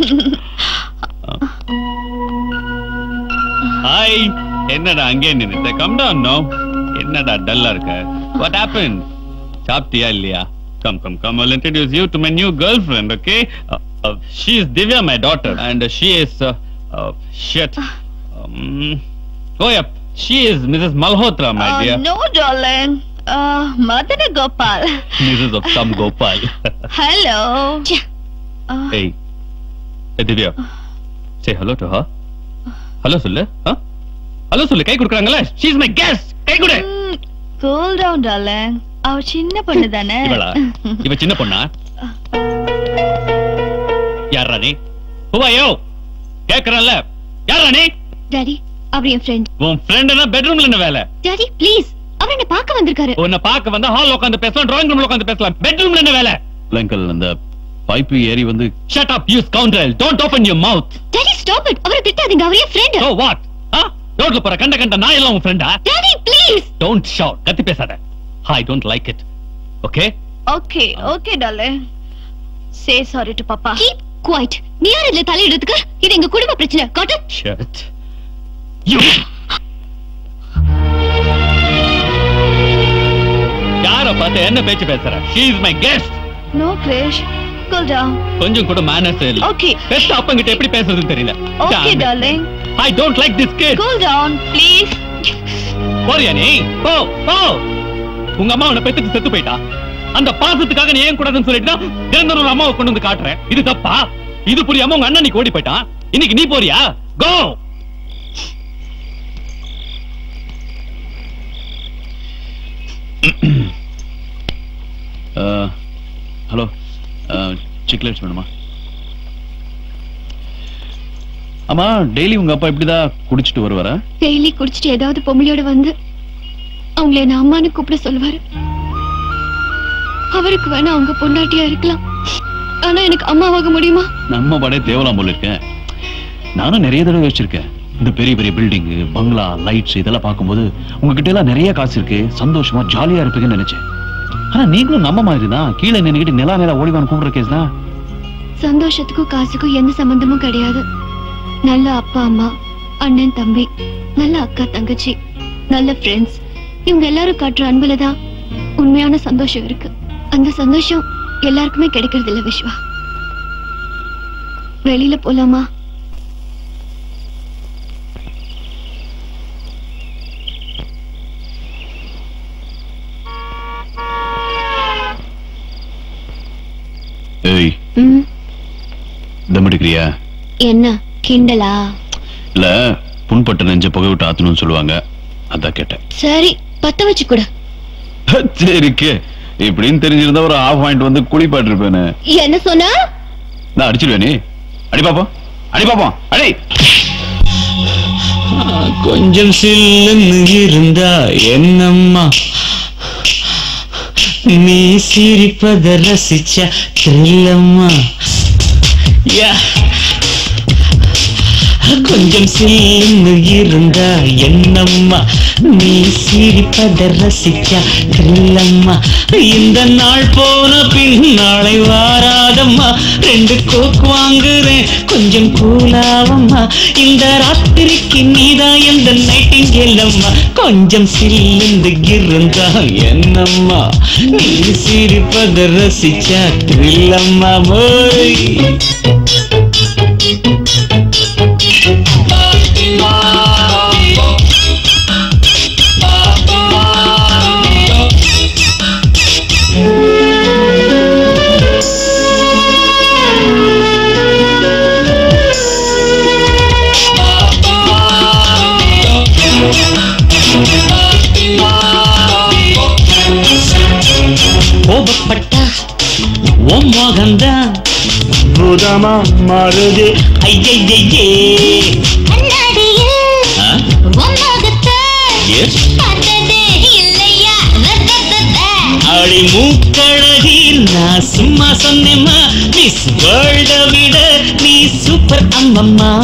Hi. என்னடா அங்கே நின்னுட்ட? Come down now. என்னடா டல்லா இருக்க? What happened? சாப்பிட்டியா இல்லையா? Come. I'll introduce you to my new girlfriend, okay? She is Divya, my daughter, and she is shit. Oh yeah, she is Mrs. Malhotra, my dear. No, darling. Madana Gopal. Mrs. of some Gopal. Hello. Hey, Divya, say hello to her. Hello, சொல்லு. Hello, சொல்லு. கை கொடுக்கறாங்கல? She is my guest. கை கொடு. Cool down, darling. அவ சின்ன பொண்ணு தானே. இவ சின்ன பொண்ணா? யாரா நீ? Who are you? கேக்குறல்ல? யாரா நீ? டாடி, அவர் என் ஃப்ரெண்ட். உன் ஃப்ரெண்ட்னா பெட்ரூம்ல என்ன வேலை? Daddy, please. அவர் என்ன பார்க்க வந்திருக்காரு. உன்னை பார்க்க வந்தா ஹால்ல உட்கார்ந்து பேசலாம், டிராயிங் ரூம்ல உட்கார்ந்து பேசலாம். பெட்ரூம்ல என்ன வேலை? அங்கிள், அந்த பைப் ஏறி வந்து Shut up, you scoundrel. Don't open your mouth. Daddy, stop it. அவரை திட்டாதீங்க. அவர் என் ஃப்ரெண்ட். So what? ரோட்ல போற கண்ட நான் எல்லாம் உன் ஃப்ரெண்டா? Daddy, please. Don't shout. கத்தி பேசாத. I don't like it. Okay? Okay, darling. Say sorry to Papa. Keep quiet. நீ யார் இதுல தலையிடுறதுக்கு? இது எங்க குடும்ப பிரச்சனை. Got it? Shut. You. யார பார்த்து என்ன பேச்சு பேசுற? She is my guest. No, Krish. Cool down. கொஞ்சம் கூட manners இல்ல. Okay. பெத்த அப்பங்கிட்ட எப்படி பேசுறதுன்னு தெரியல. Okay, darling. I don't like this kid. Cool down, please. போறியா நீ? போ. உங்க அம்மா உன்னை பெத்துட்டு செத்து போயிட்டா. அந்த பாசத்துக்காக நீ ஏன் கூடாதுன்னு சொல்லிட்டு தினந்தோறும் அம்மாவை கொண்டு வந்து காட்டுறேன். இது தப்பா? இது புரியாம உங்க அண்ணன் நீ ஓடி போயிட்டான். இன்னைக்கு நீ போறியா? Go. ஹலோ, சிக்லெட்ஸ் வேணுமா? ஆமா, டெய்லி உங்க அப்பா இப்படிதான் குடிச்சிட்டு வருவாரா? டெய்லி குடிச்சிட்டு ஏதாவது பொம்பளையோட வந்து அவங்கள என்ன அம்மான்னு கூப்பிட சொல்லுவாரு. அவருக்கு வேணா அவங்க பொண்டாட்டியா இருக்கலாம், ஆனா எனக்கு அம்மாவாக முடியுமா? நம்ம படே தேவலாம் போல இருக்கேன். நானும் நிறைய தடவை யோசிச்சிருக்கேன். இந்த பெரிய பெரிய பில்டிங், பங்களா, லைட்ஸ் இதெல்லாம் பார்க்கும்போது உங்ககிட்ட எல்லாம் நிறைய காசு இருக்கு, சந்தோஷமா ஜாலியா இருப்பீங்கன்னு நினைச்சேன். ஆனா நீங்களும் நம்ம மாதிரி தான் கீழே நின்னுக்கிட்டு நிலா ஓடிவான் கூப்பிடுற கேஸ் தான். சந்தோஷத்துக்கும் காசுக்கும் எந்த சம்பந்தமும் கிடையாது. நல்ல அப்பா அம்மா, அண்ணன் தம்பி, நல்ல அக்கா தங்கச்சி, நல்ல ஃப்ரெண்ட்ஸ், இவங்க எல்லாரும் காட்டுற அன்புலதான் உண்மையான சந்தோஷம் இருக்கு. அந்த சந்தோஷம் எல்லாருக்குமே கிடைக்கிறது இல்ல விஸ்வா. வெளியில போலாமா? ஏய், தம் அடிக்கிறியா? என்ன கிண்டலா? இல்ல, புண்பட்ட நெஞ்ச புகை விட்டு ஆத்தணும்னு சொல்லுவாங்க, அதான் கேட்டேன். சரி, பத்த வச்சு கூட. சரிக்கு இப்படின்னு தெரிஞ்சிருந்தா ஒரு ஆஃப் பாயிண்ட் வந்து குளிப்பாட்டு இருப்பேன்னு. என்ன சொன்னா? நான் அடிச்சிருவேன். நீ அடி பாப்போம், அடி பாப்போம், அடி. கொஞ்சம் சில்லுன்னு இருந்தா என்னம்மா, நீ சிரிப்பத ரசிச்சா த்ரில்லம்மா. கொஞ்சம் சில்லுன்னு இருந்தா என்னம்மா, நீ சிரிப்பத ரசிச்சா த்ரில்லம்மா. இந்த நாள் போன பின் நாளை வாராதம்மா, 2 கோக் வாங்குறேன் கொஞ்சம் கூலாவம்மா. இந்த ராத்திரிக்கு நீதான் எந்த நைட்டிங்கேலம்மா. கொஞ்சம் சில்லுன்னு இருந்தா என்னம்மா, நீ சிரிப்பத ரசிச்சா த்ரில்லம்மா. போய் கோபப்பட்டா உன் மோகந்தான் பூதமா மாறுது. ஐயையே அடி மூக்கழகி நான் சும்மா சொன்னேம்மா மிஸ் வேர்ல்ட விட நீ சூப்பர் அம்மம்மா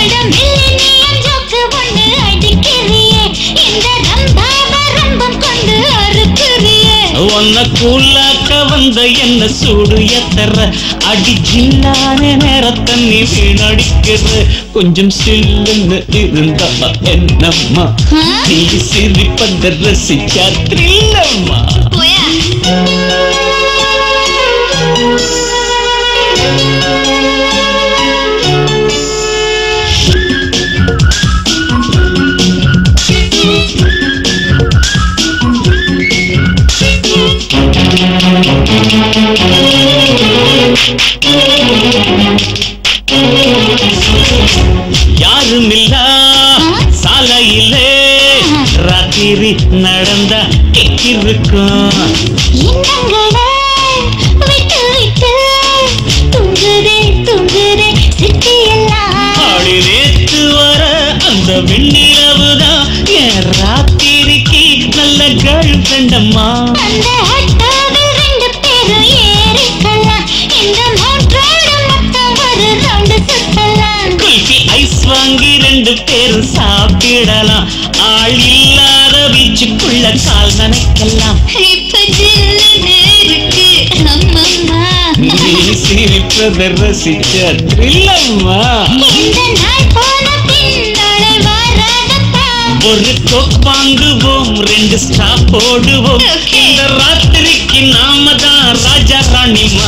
உன்ன கூலாக்க வந்த என்ன சூடு எத்தர அடி ஜில்லான நேரத்தை நீ வீணடிக்கிற கொஞ்சம் சில்லுன்னு இருந்தா என்னம்மா நீ சிரிப்பத ரசிச்சா த்ரில்லம்மா யாருமில்ல சாலையிலே ராத்திரி நடந்த இருக்கும் ஆடி நேத்து வர அந்த வெண்ணிலவுதான் என் ராத்திரிக்கு நல்ல கேர்ள் ஃப்ரெண்டம்மா குல்ஃபி ஐஸ் வாங்கி 2 பேரும் சாப்பிடலாம் ஆள் இல்லாத வீச்சுக்குள்ள கால் நனைக்கலாம் நீ சிரிப்பதை ரசிச்ச த்ரில்லம்மா ஒரு கோக் வாங்குவோம் 2 ஸ்டாப் போடுவோம் இந்த ராத்திரிக்கு நாம தான் ராஜா ராணிமா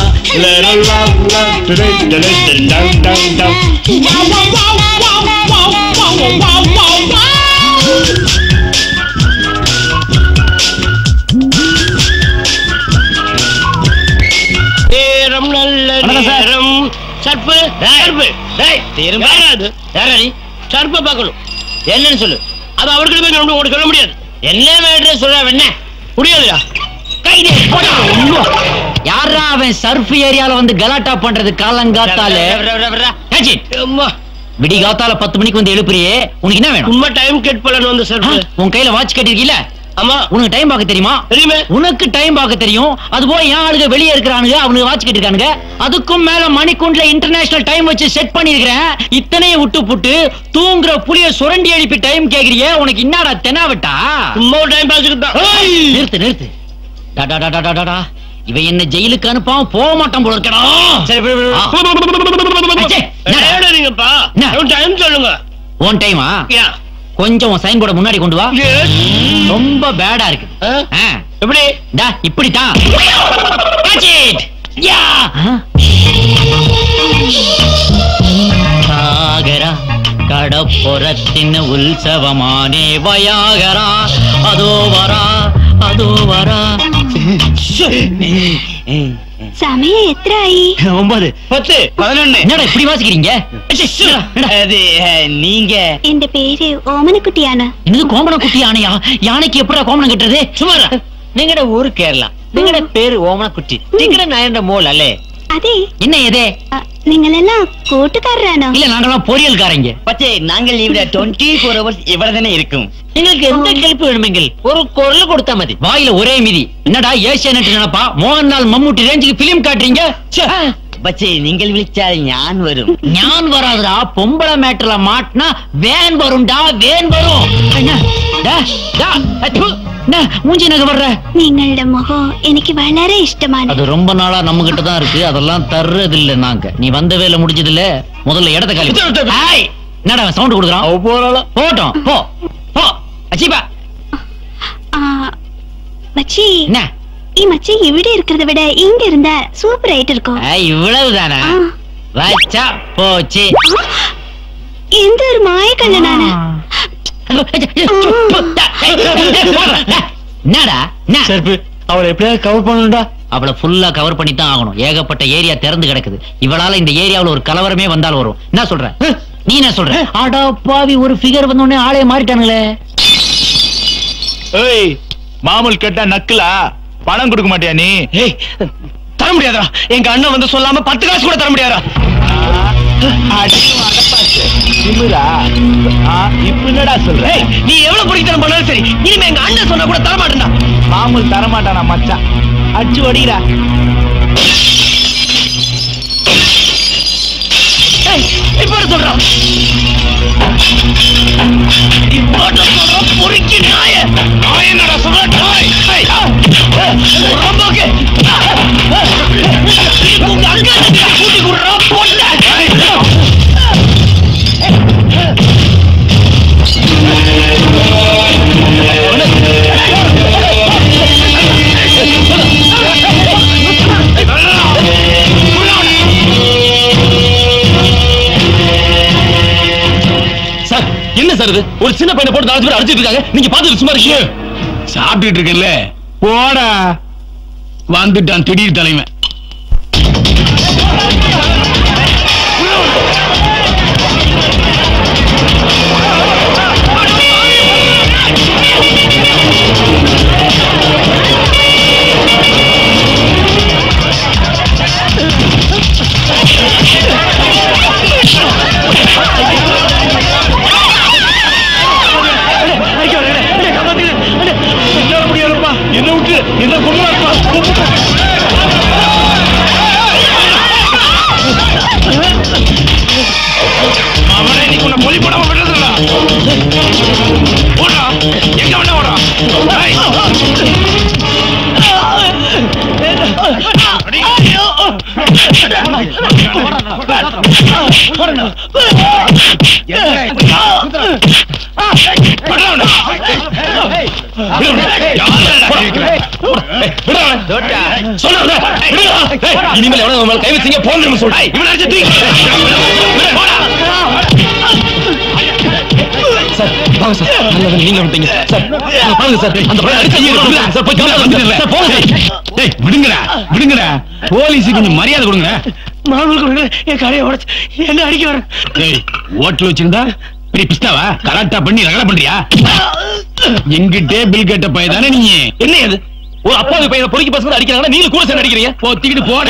நேரம் நல்ல நேரம் சர்ப்பு சர்ப்பு சர்ப்ப பார்க்கணும் என்னன்னு சொல்லு அது அவர்கிட்ட போய் சொல்ல முடியாது என்ன மேட்ரு சொல்ல என்ன முடியாதுடா யாரா அவன் சர்ஃப் ஏரியால வந்து கலாட்டா பண்றது காலங்காத்தால விடி காத்தால 10 மணிக்கு வந்து எழுப்புறியே உனக்கு என்ன வேணும் உண்மை டைம் கெட் பண்ணணும் வந்து சர்ஃப் உன் கையில வாட்ச் கட்டிருக்கீல ஆமா உனக்கு டைம் பார்க்க தெரியுமா தெரியுமே உனக்கு டைம் பார்க்க தெரியும் அது போல ஏன் ஆளுங்க வெளியே இருக்கிறானுங்க அவனுக்கு வாட்ச் கட்டிருக்கானுங்க அதுக்கும் மேல மணிக்குண்டுல இன்டர்நேஷனல் டைம் வச்சு செட் பண்ணிருக்கிறேன் இத்தனையும் விட்டு புட்டு தூங்குற புளிய சுரண்டி எழுப்பி டைம் கேக்குறியே உனக்கு என்னடா தெனாவட்டா சும்மா டைம் பாஸ்க்கு தான் நிறுத்து நிறுத்து டாடா இவன் என்ன ஜெயிலுக்கு அனுப்பாம போக மாட்டான் போல இருக்கடா நீங்கப்பா டைம் சொல்லுங்க உன் டைமா கொஞ்சம் சைன் போர்ட முன்னாடி கொண்டு வா ரொம்ப பேடா இருக்கு எப்படி இப்படித்தான் சாகரா கடப்புறத்தின் உற்சவமானே வயாகரா அதோ வரா சமயம் எத்தனை 9 10 11 என்னடா இப்படி வாசிக்கிறீங்க அது நீங்க என் பேரு ஓமனக்குட்டி யானை என்னது கோமனக்குட்டி யானையா யானைக்கு எப்படா கோமனம் கட்டுறது சுமாரா நீங்கட ஊரு கேரளா നിങ്ങളുടെ പേര് ഓമനക്കുട്ടി നിങ്ങളുടെ നായന്റെ മോൾ അല്ലേ അതെ என்ன ஏதே നിങ്ങളെല്ലാം കൂട്ടുകാരാണോ இல்ல நாங்கலாம் பொரியல்காரங்க പക്ഷേ நாங்கள் ഇവിടെ 24 hours ഇവിടെ തന്നെ இருக்கும் നിങ്ങൾക്ക് എന്ത് ഹെൽപ്പ് വേണമെങ്കിൽ ഒരു കുരൽ കൊടുത്താൽ മതി வாயில ஒரே மிதி என்னடா ஏசியானெட் நினைப்பா மோகன்லால் மம்முட்டி ரேஞ்சுக்கு பிலிம் காட்டுறீங்க പക്ഷേ നിങ്ങൾ വിളിച്ചാൽ ഞാൻ വരും ഞാൻ வராதுடா பொம்பளை மேட்டர்ல மாட்டினா வேன் வரும்டா வேன் வரும் மூஞ்சி நகை வர்ற നിങ്ങളുടെ മുഖം എനിക്ക് വളരെ ഇഷ്ടമാണ് அது ரொம்ப நாளா நம்ம கிட்ட தான் இருக்கு அதெல்லாம் தர்றது இல்ல நாங்க நீ வந்த வேலை முடிஞ்சது இல்ல முதல்ல இடத்த காலி என்னடா சவுண்ட் கொடுக்குறான் போட்டோம் போ போ அச்சிபா மச்சி என்ன ഈ മച്ചി ഇവിടെ இருக்கிறத விட இங்க இருந்தா சூப்பர் ஆயிட்டு இருக்கும் இவ்வளவுதானா வச்சா போச்சு எந்த ஒரு மாயக்கண்ணனான என்னடா அவளை எப்படியாவது கவர் பண்ணணும்டா அவளை ஃபுல்லா கவர் பண்ணி தான் ஆகணும் ஏகப்பட்ட ஏரியா திறந்து கிடக்குது இவளால இந்த ஏரியாவுல ஒரு கலவரமே வந்தாலும் வரும் என்ன சொல்ற நீ என்ன சொல்ற ஆடா பாவி ஒரு ஃபிகர் வந்த உடனே ஆளே மாறிட்டானுங்களே ஏய் மாமூல் கேட்டா நக்கலா பணம் கொடுக்க மாட்டியா நீ தர முடியாதா எங்க அண்ணன் வந்து சொல்லாம 10 காசு கூட தர முடியாதா திமிரா இப்ப என்னடா சொல்ற? நீ எவ்வளவு பிடித்தனம் பண்ணாலும் சரி, இனிமே எங்க அண்ணன் சொன்னா கூட தரமாட்டேன்டா. மாமூல் தரமாட்டானா மச்சான்? அடிச்சு ஓடிக்கிறா. இப்ப சொல்றான் பொறுக்கி நாய. நாய் என்னடா சொல்ற? நாய் ரொம்பக்கு உங்க அங்க கூட்டி கொடுறா போட்ட. சார் என்ன சார் இது? ஒரு சின்ன பையனை போட்டு 4 பேர் அடிச்சிட்டு இருக்காங்க. நீங்க பாத்துட்டு சும்மா இருக்கீங்க. சாப்பிட்டுட்டு இருக்கேன்ல, போடா. வந்துட்டான் திடீர் தலைவன். என்ன விட்டு என்ன கொள்ளாருப்பா. அவனை இன்னைக்கு உன்னை பொலி போடாம விடுறதுடா. ஓடா, எங்க வேணா ஓடா. இனிமேல் எவ்வளவு கை வச்சீங்க போன்னு சொல்றேன். சார் வாங்க சார், நல்ல நீங்க வந்துட்டீங்க சார். வாங்க சார், அந்த பையன் அடிச்சு சார் போய் சார் போங்க. டேய் விடுங்கடா விடுங்கடா, போலீஸுக்கு கொஞ்சம் மரியாதை கொடுங்க. மாமூல் கொடுங்க, என் கடையை உடைச்சு என்ன அடிக்க வர. டேய் ஹோட்டல் வச்சிருந்தா பெரிய பிஸ்தாவா கரெக்டா பண்ணி ரகலை பண்றியா? எங்கிட்டே பில் கேட்ட பைய தானே நீ. என்ன இது? ஒரு அப்பாவி பையனை பொறுக்கி பசங்க அடிக்கிறாங்க, நீங்க கூட சேர்ந்து அடிக்கிறீங்க. போத்திக்கிட்டு போட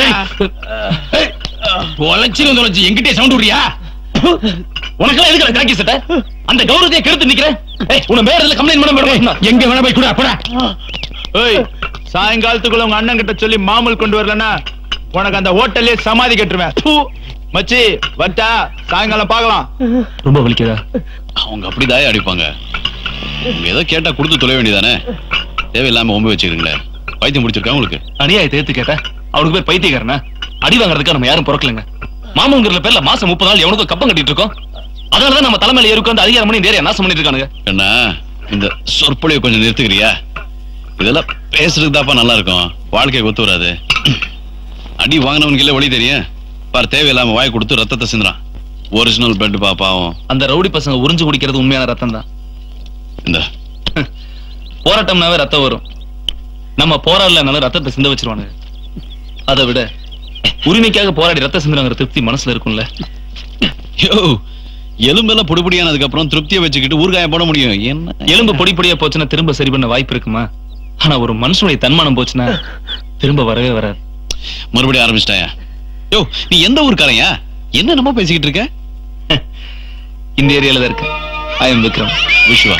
தொலைச்சு எங்கிட்டே சவுண்ட் விடுறியா? உனக்கெல்லாம் எதுக்கு காக்கி சட்டை? அந்த கௌரவத்தை கெடுத்து நிக்கிறேன். உன மேல கம்ப்ளைண்ட் பண்ண மேடம். எங்க வேணா போய் கூட போடா. ஏய், சாயங்காலத்துக்குள்ள உங்க அண்ணன் கிட்ட சொல்லி மாமூல் கொண்டு வரலன்னா உனக்கு அந்த ஹோட்டல்லே சமாதி கட்டுருவேன். மச்சி வட்டா, சாயங்காலம் பார்க்கலாம். ரொம்ப வலிக்குதா? அவங்க அப்படிதான் அடிப்பாங்க. ஏதோ கேட்டா கொடுத்து தொலை வேண்டியதானே, தேவையில்லாம ஒம்பு வச்சிருக்கீங்களே. பைத்தியம் முடிச்சிருக்கா உங்களுக்கு? அநியாயத்தை ஏத்து கேட்டா அவனுக்கு போய் பைத்தியக்காரனா? அடி வாங்குறதுக்கு நம்ம யாரும் பிறக்கலங்க. மாமங்கிற பேர்ல மாசம் 30 நாள் எவனுக்கு கப்பம் கட்டிட்டு இருக்கோம். அதனாலதான் நம்ம தலைமையில ஏறி உட்கார்ந்து அதிகாரம் பண்ணி நேரே நாசம் பண்ணிட்டு இருக்கானுங்க. என்ன இந்த சொற்பொழிவை கொஞ்சம் நிறுத்துக்கிறியா? இதெல்லாம் பேசுறதுக்கு தாப்பா நல்லா இருக்கும், வாழ்க்கை ஒத்து வராது. அடி வாங்கினவனுக்கு இல்ல வழி தெரியும் பார். தேவையில்லாம வாய் கொடுத்து ரத்தத்தை சிந்துறான். ஒரிஜினல் பிளட் பாப்பாவும். அந்த ரவுடி பசங்க உறிஞ்சு குடிக்கிறது உண்மையான ரத்தம் தான். இந்த போராட்டம்னாவே ரத்தம் வரும். நம்ம போராடலனாலும் ரத்தத்தை சிந்த வச்சிருவானுங்க. அதை விட உரிமைக்காக போராடி ரத்த சிந்துறாங்கிற திருப்தி மனசுல இருக்கும்ல. யோ, எலும்பெல்லாம் பொடிப்பொடியானதுக்கு அப்புறம் திருப்தியை வச்சுக்கிட்டு ஊர்காயம் போட முடியும்? என்ன எலும்பு பொடிப்பொடியா போச்சுன்னா திரும்ப சரி பண்ண வாய்ப்பு இருக்குமா? ஆனா ஒரு மனுஷனுடைய தன்மானம் போச்சுன்னா திரும்ப வரவே வராது. மறுபடியும் ஆரம்பிச்சிட்டாயா? யோ, நீ எந்த ஊருக்காரையா? என்ன நம்ம பேசிக்கிட்டு இருக்க? இந்த ஏரியால தான் இருக்கு. I am Vikram. விஸ்வா.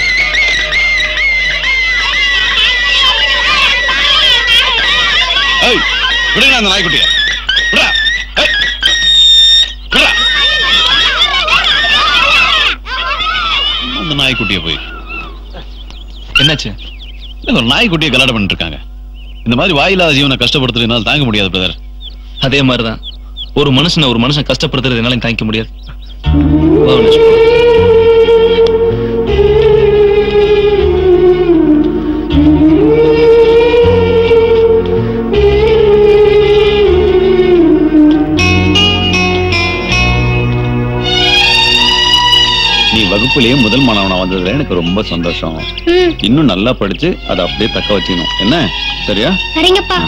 ஏய், விடுங்க அந்த நாய்க்குட்டிய. விடா. ஏய், விடா. அந்த நாய்க்குட்டிய போய் என்னாச்சு? ஒரு நாய்க்குட்டியை கலாட்டம் பண்ணிட்டு இருக்காங்க. இந்த மாதிரி வாயில்லாத ஜீவனை கஷ்டப்படுத்துறது என்னால தாங்க முடியாது பிரதர். அதே மாதிரிதான் ஒரு மனுஷன் கஷ்டப்படுத்துறது என்னால தாங்கிக்க முடியாது. நீ வகுப்புலயே முதல் மாணவனா வந்ததுல எனக்கு ரொம்ப சந்தோஷம். இன்னும் நல்லா படிச்சு அதை அப்படியே தக்க வச்சுக்கணும். என்ன சரியா? சரிங்கப்பா.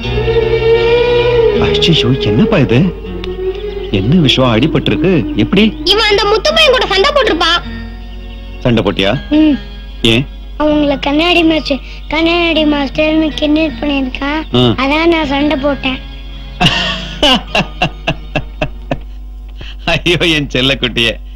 ஐயோ, என்னப்பா இது? என்ன விஷயம் அடிபட்டு இருக்கு? எப்படி? இவன் அந்த முத்து பையன் கூட சண்டை போட்டிருப்பான். சண்டை போட்டியா? ஏன்? அவங்கள கண்ணாடி மாஸ்டர்னு கிண்டல் பண்ணிருக்கான். அதான் நான் சண்டை போட்டேன். ஐயோ என் செல்ல குட்டியே,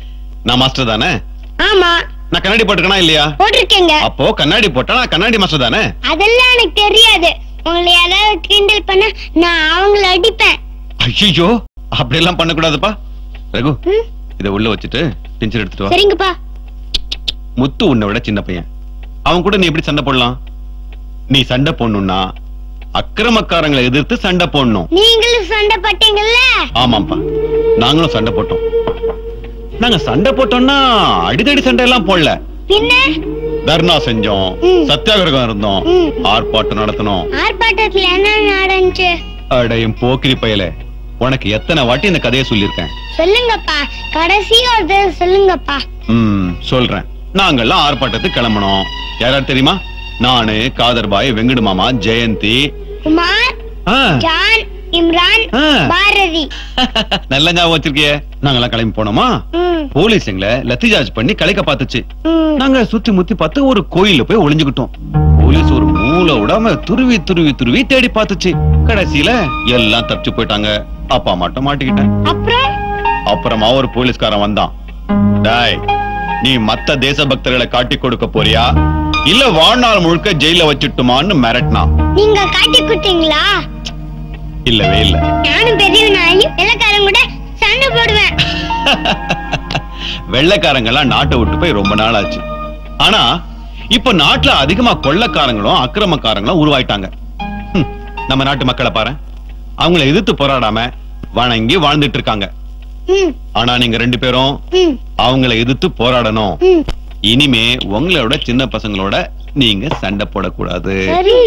நான் மாஸ்டர் தானே? ஆமா. நான் கண்ணாடி போட்டுக்கனா இல்லையா? போட்டிருக்கேங்க. அப்போ கண்ணாடி போட்டா நான் கண்ணாடி மாஸ்டர் தானே? அதெல்லாம் எனக்கு தெரியாது. உங்களை யாராவது கிண்டல் பண்ண நான் அவங்கள அடிப்பேன். ஐயோ, அப்படி எல்லாம் பண்ண கூடாதுப்பா. ரகு, இத உள்ள வச்சுட்டு டிஞ்சர் எடுத்துட்டு வா. சரிங்கப்பா. முத்து உன்னை விட சின்ன பையன். அவன் கூட நீ எப்படி சண்டை போடலாம்? நீ சண்டை போடணும்னா அக்கிரமக்காரங்களை எதிர்த்து சண்டை போடணும். நீங்களும் சண்டை போட்டீங்கல்ல? ஆமாப்பா, நாங்களும் சண்டை போட்டோம். நாங்க சண்டை போட்டோம்னா அடிதடி சண்டை எல்லாம் போடல. பின்ன தர்ணா செஞ்சோம், சத்தியாகிரகம் இருந்தோம், ஆர்ப்பாட்டம் நடத்தணும். ஆர்ப்பாட்டத்துல என்ன நடந்துச்சு? அடையும் போக்கிரி பயலே, உனக்கு எத்தனை வாட்டி இந்த கதையை சொல்லிருக்கேன். சொல்லுங்கப்பா, கடைசி ஒரு தடவை சொல்லுங்கப்பா. சொல்றேன். நாங்கெல்லாம் ஆர்ப்பாட்டத்துக்கு கிளம்பணும். யாராவது தெரியுமா? நானு, காதர்பாய், வெங்கடு மாமா, ஜெயந்தி, குமார், ஜான், இம்ரான், பாரதி. நல்ல ஞாபகம் வச்சிருக்கிய. நாங்கெல்லாம் கிளம்பி போனோமா, போலீஸ் எங்களை லத்தி சார்ஜ் பண்ணி கலைக்க பாத்துச்சு. நாங்க சுத்தி முத்தி பார்த்து ஒரு கோயில போய் ஒளிஞ்சுக்கிட்டோம். போலீஸ் ஒரு மூளை விடாம துருவி துருவி துருவி தேடி பாத்துச்சு. கடைசியில எல்லாம் தப்பிச்சு போயிட்டாங்க. அப்பா மட்டும் மாட்டிக்கிட்டேன். அப்புறமா ஒரு போலீஸ்காரன் வந்தான். டாய், நீ மத்த தேசபக்தர்களை காட்டி கொடுக்க போறியா இல்ல வாழ்நாள் முழுக்க ஜெயில வச்சுட்டுமான்னு மிரட்டினா. நீங்க காட்டி கொடுத்தீங்களா? இல்லவே இல்ல. நானும் பெரியவனாயி வெள்ளக்காரங்க கூட சண்டை போடுவேன். வெள்ளைக்காரங்க எல்லாம் நாட்டை விட்டு போய் ரொம்ப நாள் ஆச்சு. ஆனா இப்ப நாட்டுல அதிகமா கொள்ளைக்காரங்களும் அக்கிரமக்காரங்களும் உருவாயிட்டாங்க. நம்ம நாட்டு மக்களை பாரு, அவங்களை எதிர்த்து போராடாம வணங்கி வாழ்ந்துட்டு இருக்காங்க. ஆனா நீங்க ரெண்டு பேரும் அவங்களை எதிர்த்து போராடணும். இனிமே உங்களோட சின்ன பசங்களோட நீங்க சண்டை போடக்கூடாது.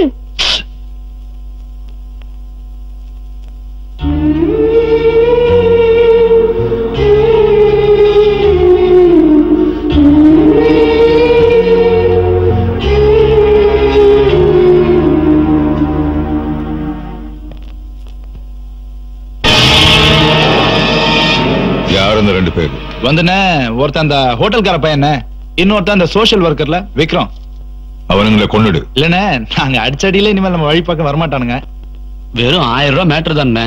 யார் இந்த ரெண்டு பேர்? வந்தனே ஒருத்தன் அந்த ஹோட்டல்கார பையன், இன்னொருத்தன் அந்த சோஷியல் ஒர்க்கர்ல விக்ரம். அவனுங்களை கொன்னுடு. இல்லனே, நாங்க அடிச்சடியில இனிமேல் நம்ம வழி பக்கம் வரமாட்டானுங்க. வெறும் 1000 ரூபாய் மேட்டர் தானே.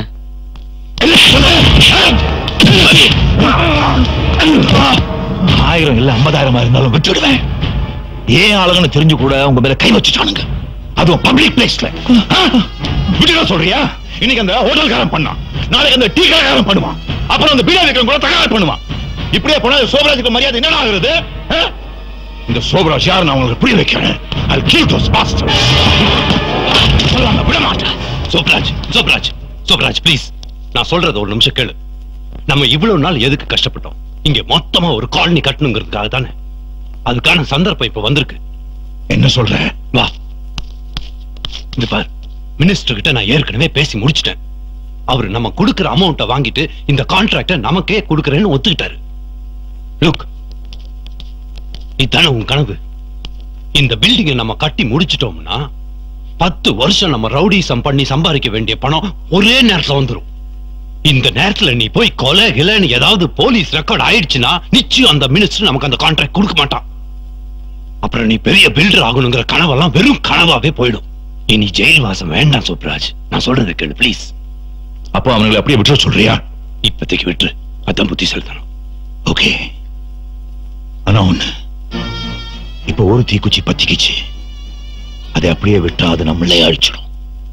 1000 இல்ல 50,000 இருந்தாலும் விட்டுடுவேன். ஏன் ஆளுங்கன்னு தெரிஞ்சு கூட உங்க மேல கை வச்சுட்டானுங்க. அதுவும் பப்ளிக் பிளேஸ்ல. விட்டுட சொல்றியா? இன்னைக்கு அந்த ஹோட்டல்காரன் பண்ணான், நாளைக்கு அந்த டீ கடைக்காரன் பண்ணுவான், அப்புறம் அந்த பீடா விக்ரம் கூட தகராறு பண்ணுவான். இப்படியே போனா சோபராஜுக்கு மரியாதை என்ன ஆகுறது? இந்த சோபராஜ் யார் நான் உங்களுக்கு புரிய வைக்கிறேன். I'll kill those bastards. சொல்லாம விட மாட்டேன். சோபராஜ் ப்ளீஸ், நான் சொல்றது ஒரு நிமிஷம் கேளு. நம்ம இவ்வளவு நாள் எதுக்கு கஷ்டப்பட்டோம்? இங்க மொத்தமா ஒரு காலனி கட்டணுங்கிறதுக்காக தானே. அதுக்கான சந்தர்ப்பம் இப்ப வந்திருக்கு. என்ன சொல்ற? வா, இந்த பார், மினிஸ்டர் கிட்ட நான் ஏற்கனவே பேசி முடிச்சிட்டேன். அவரு நம்ம கொடுக்கிற அமௌண்ட்டை வாங்கிட்டு இந்த கான்ட்ராக்ட நமக்கே கொடுக்கறேன்னு ஒத்துக்கிட்டாரு. லுக், இதானே உன் கனவு. இந்த பில்டிங்கை நம்ம கட்டி முடிச்சிட்டோம்னா 10 வருஷம் நம்ம ரவுடிசம் பண்ணி சம்பாதிக்க வேண்டிய பணம் ஒரே நேரத்துல வந்துரும். இந்த நேரத்துல நீ போய் கொலை கிளைன்னு ஏதாவது போலீஸ் ரெக்கார்ட் ஆயிடுச்சுன்னா நிச்சயம் அந்த மினிஸ்டர் நமக்கு அந்த கான்ட்ராக்ட் கொடுக்க மாட்டான். அப்புறம் நீ பெரிய பில்டர் ஆகணுங்கிற கனவெல்லாம் வெறும் கனவாவே போயிடும். இனி ஜெயில் வாசம் வேண்டாம் சோப்ராஜ், நான் சொல்றது கேளு ப்ளீஸ். அப்போ அவங்களை அப்படியே விட்டுற சொல்றியா? இப்போதைக்கு விட்டுரு, அதான் புத்தி செலுத்தணும். ஓகே, ஆனா ஒண்ணு, இப்ப ஒரு தீக்குச்சி பத்திக்கிச்சு, அதை அப்படியே விட்டா அது நம்மளே அழிச்சிடும்.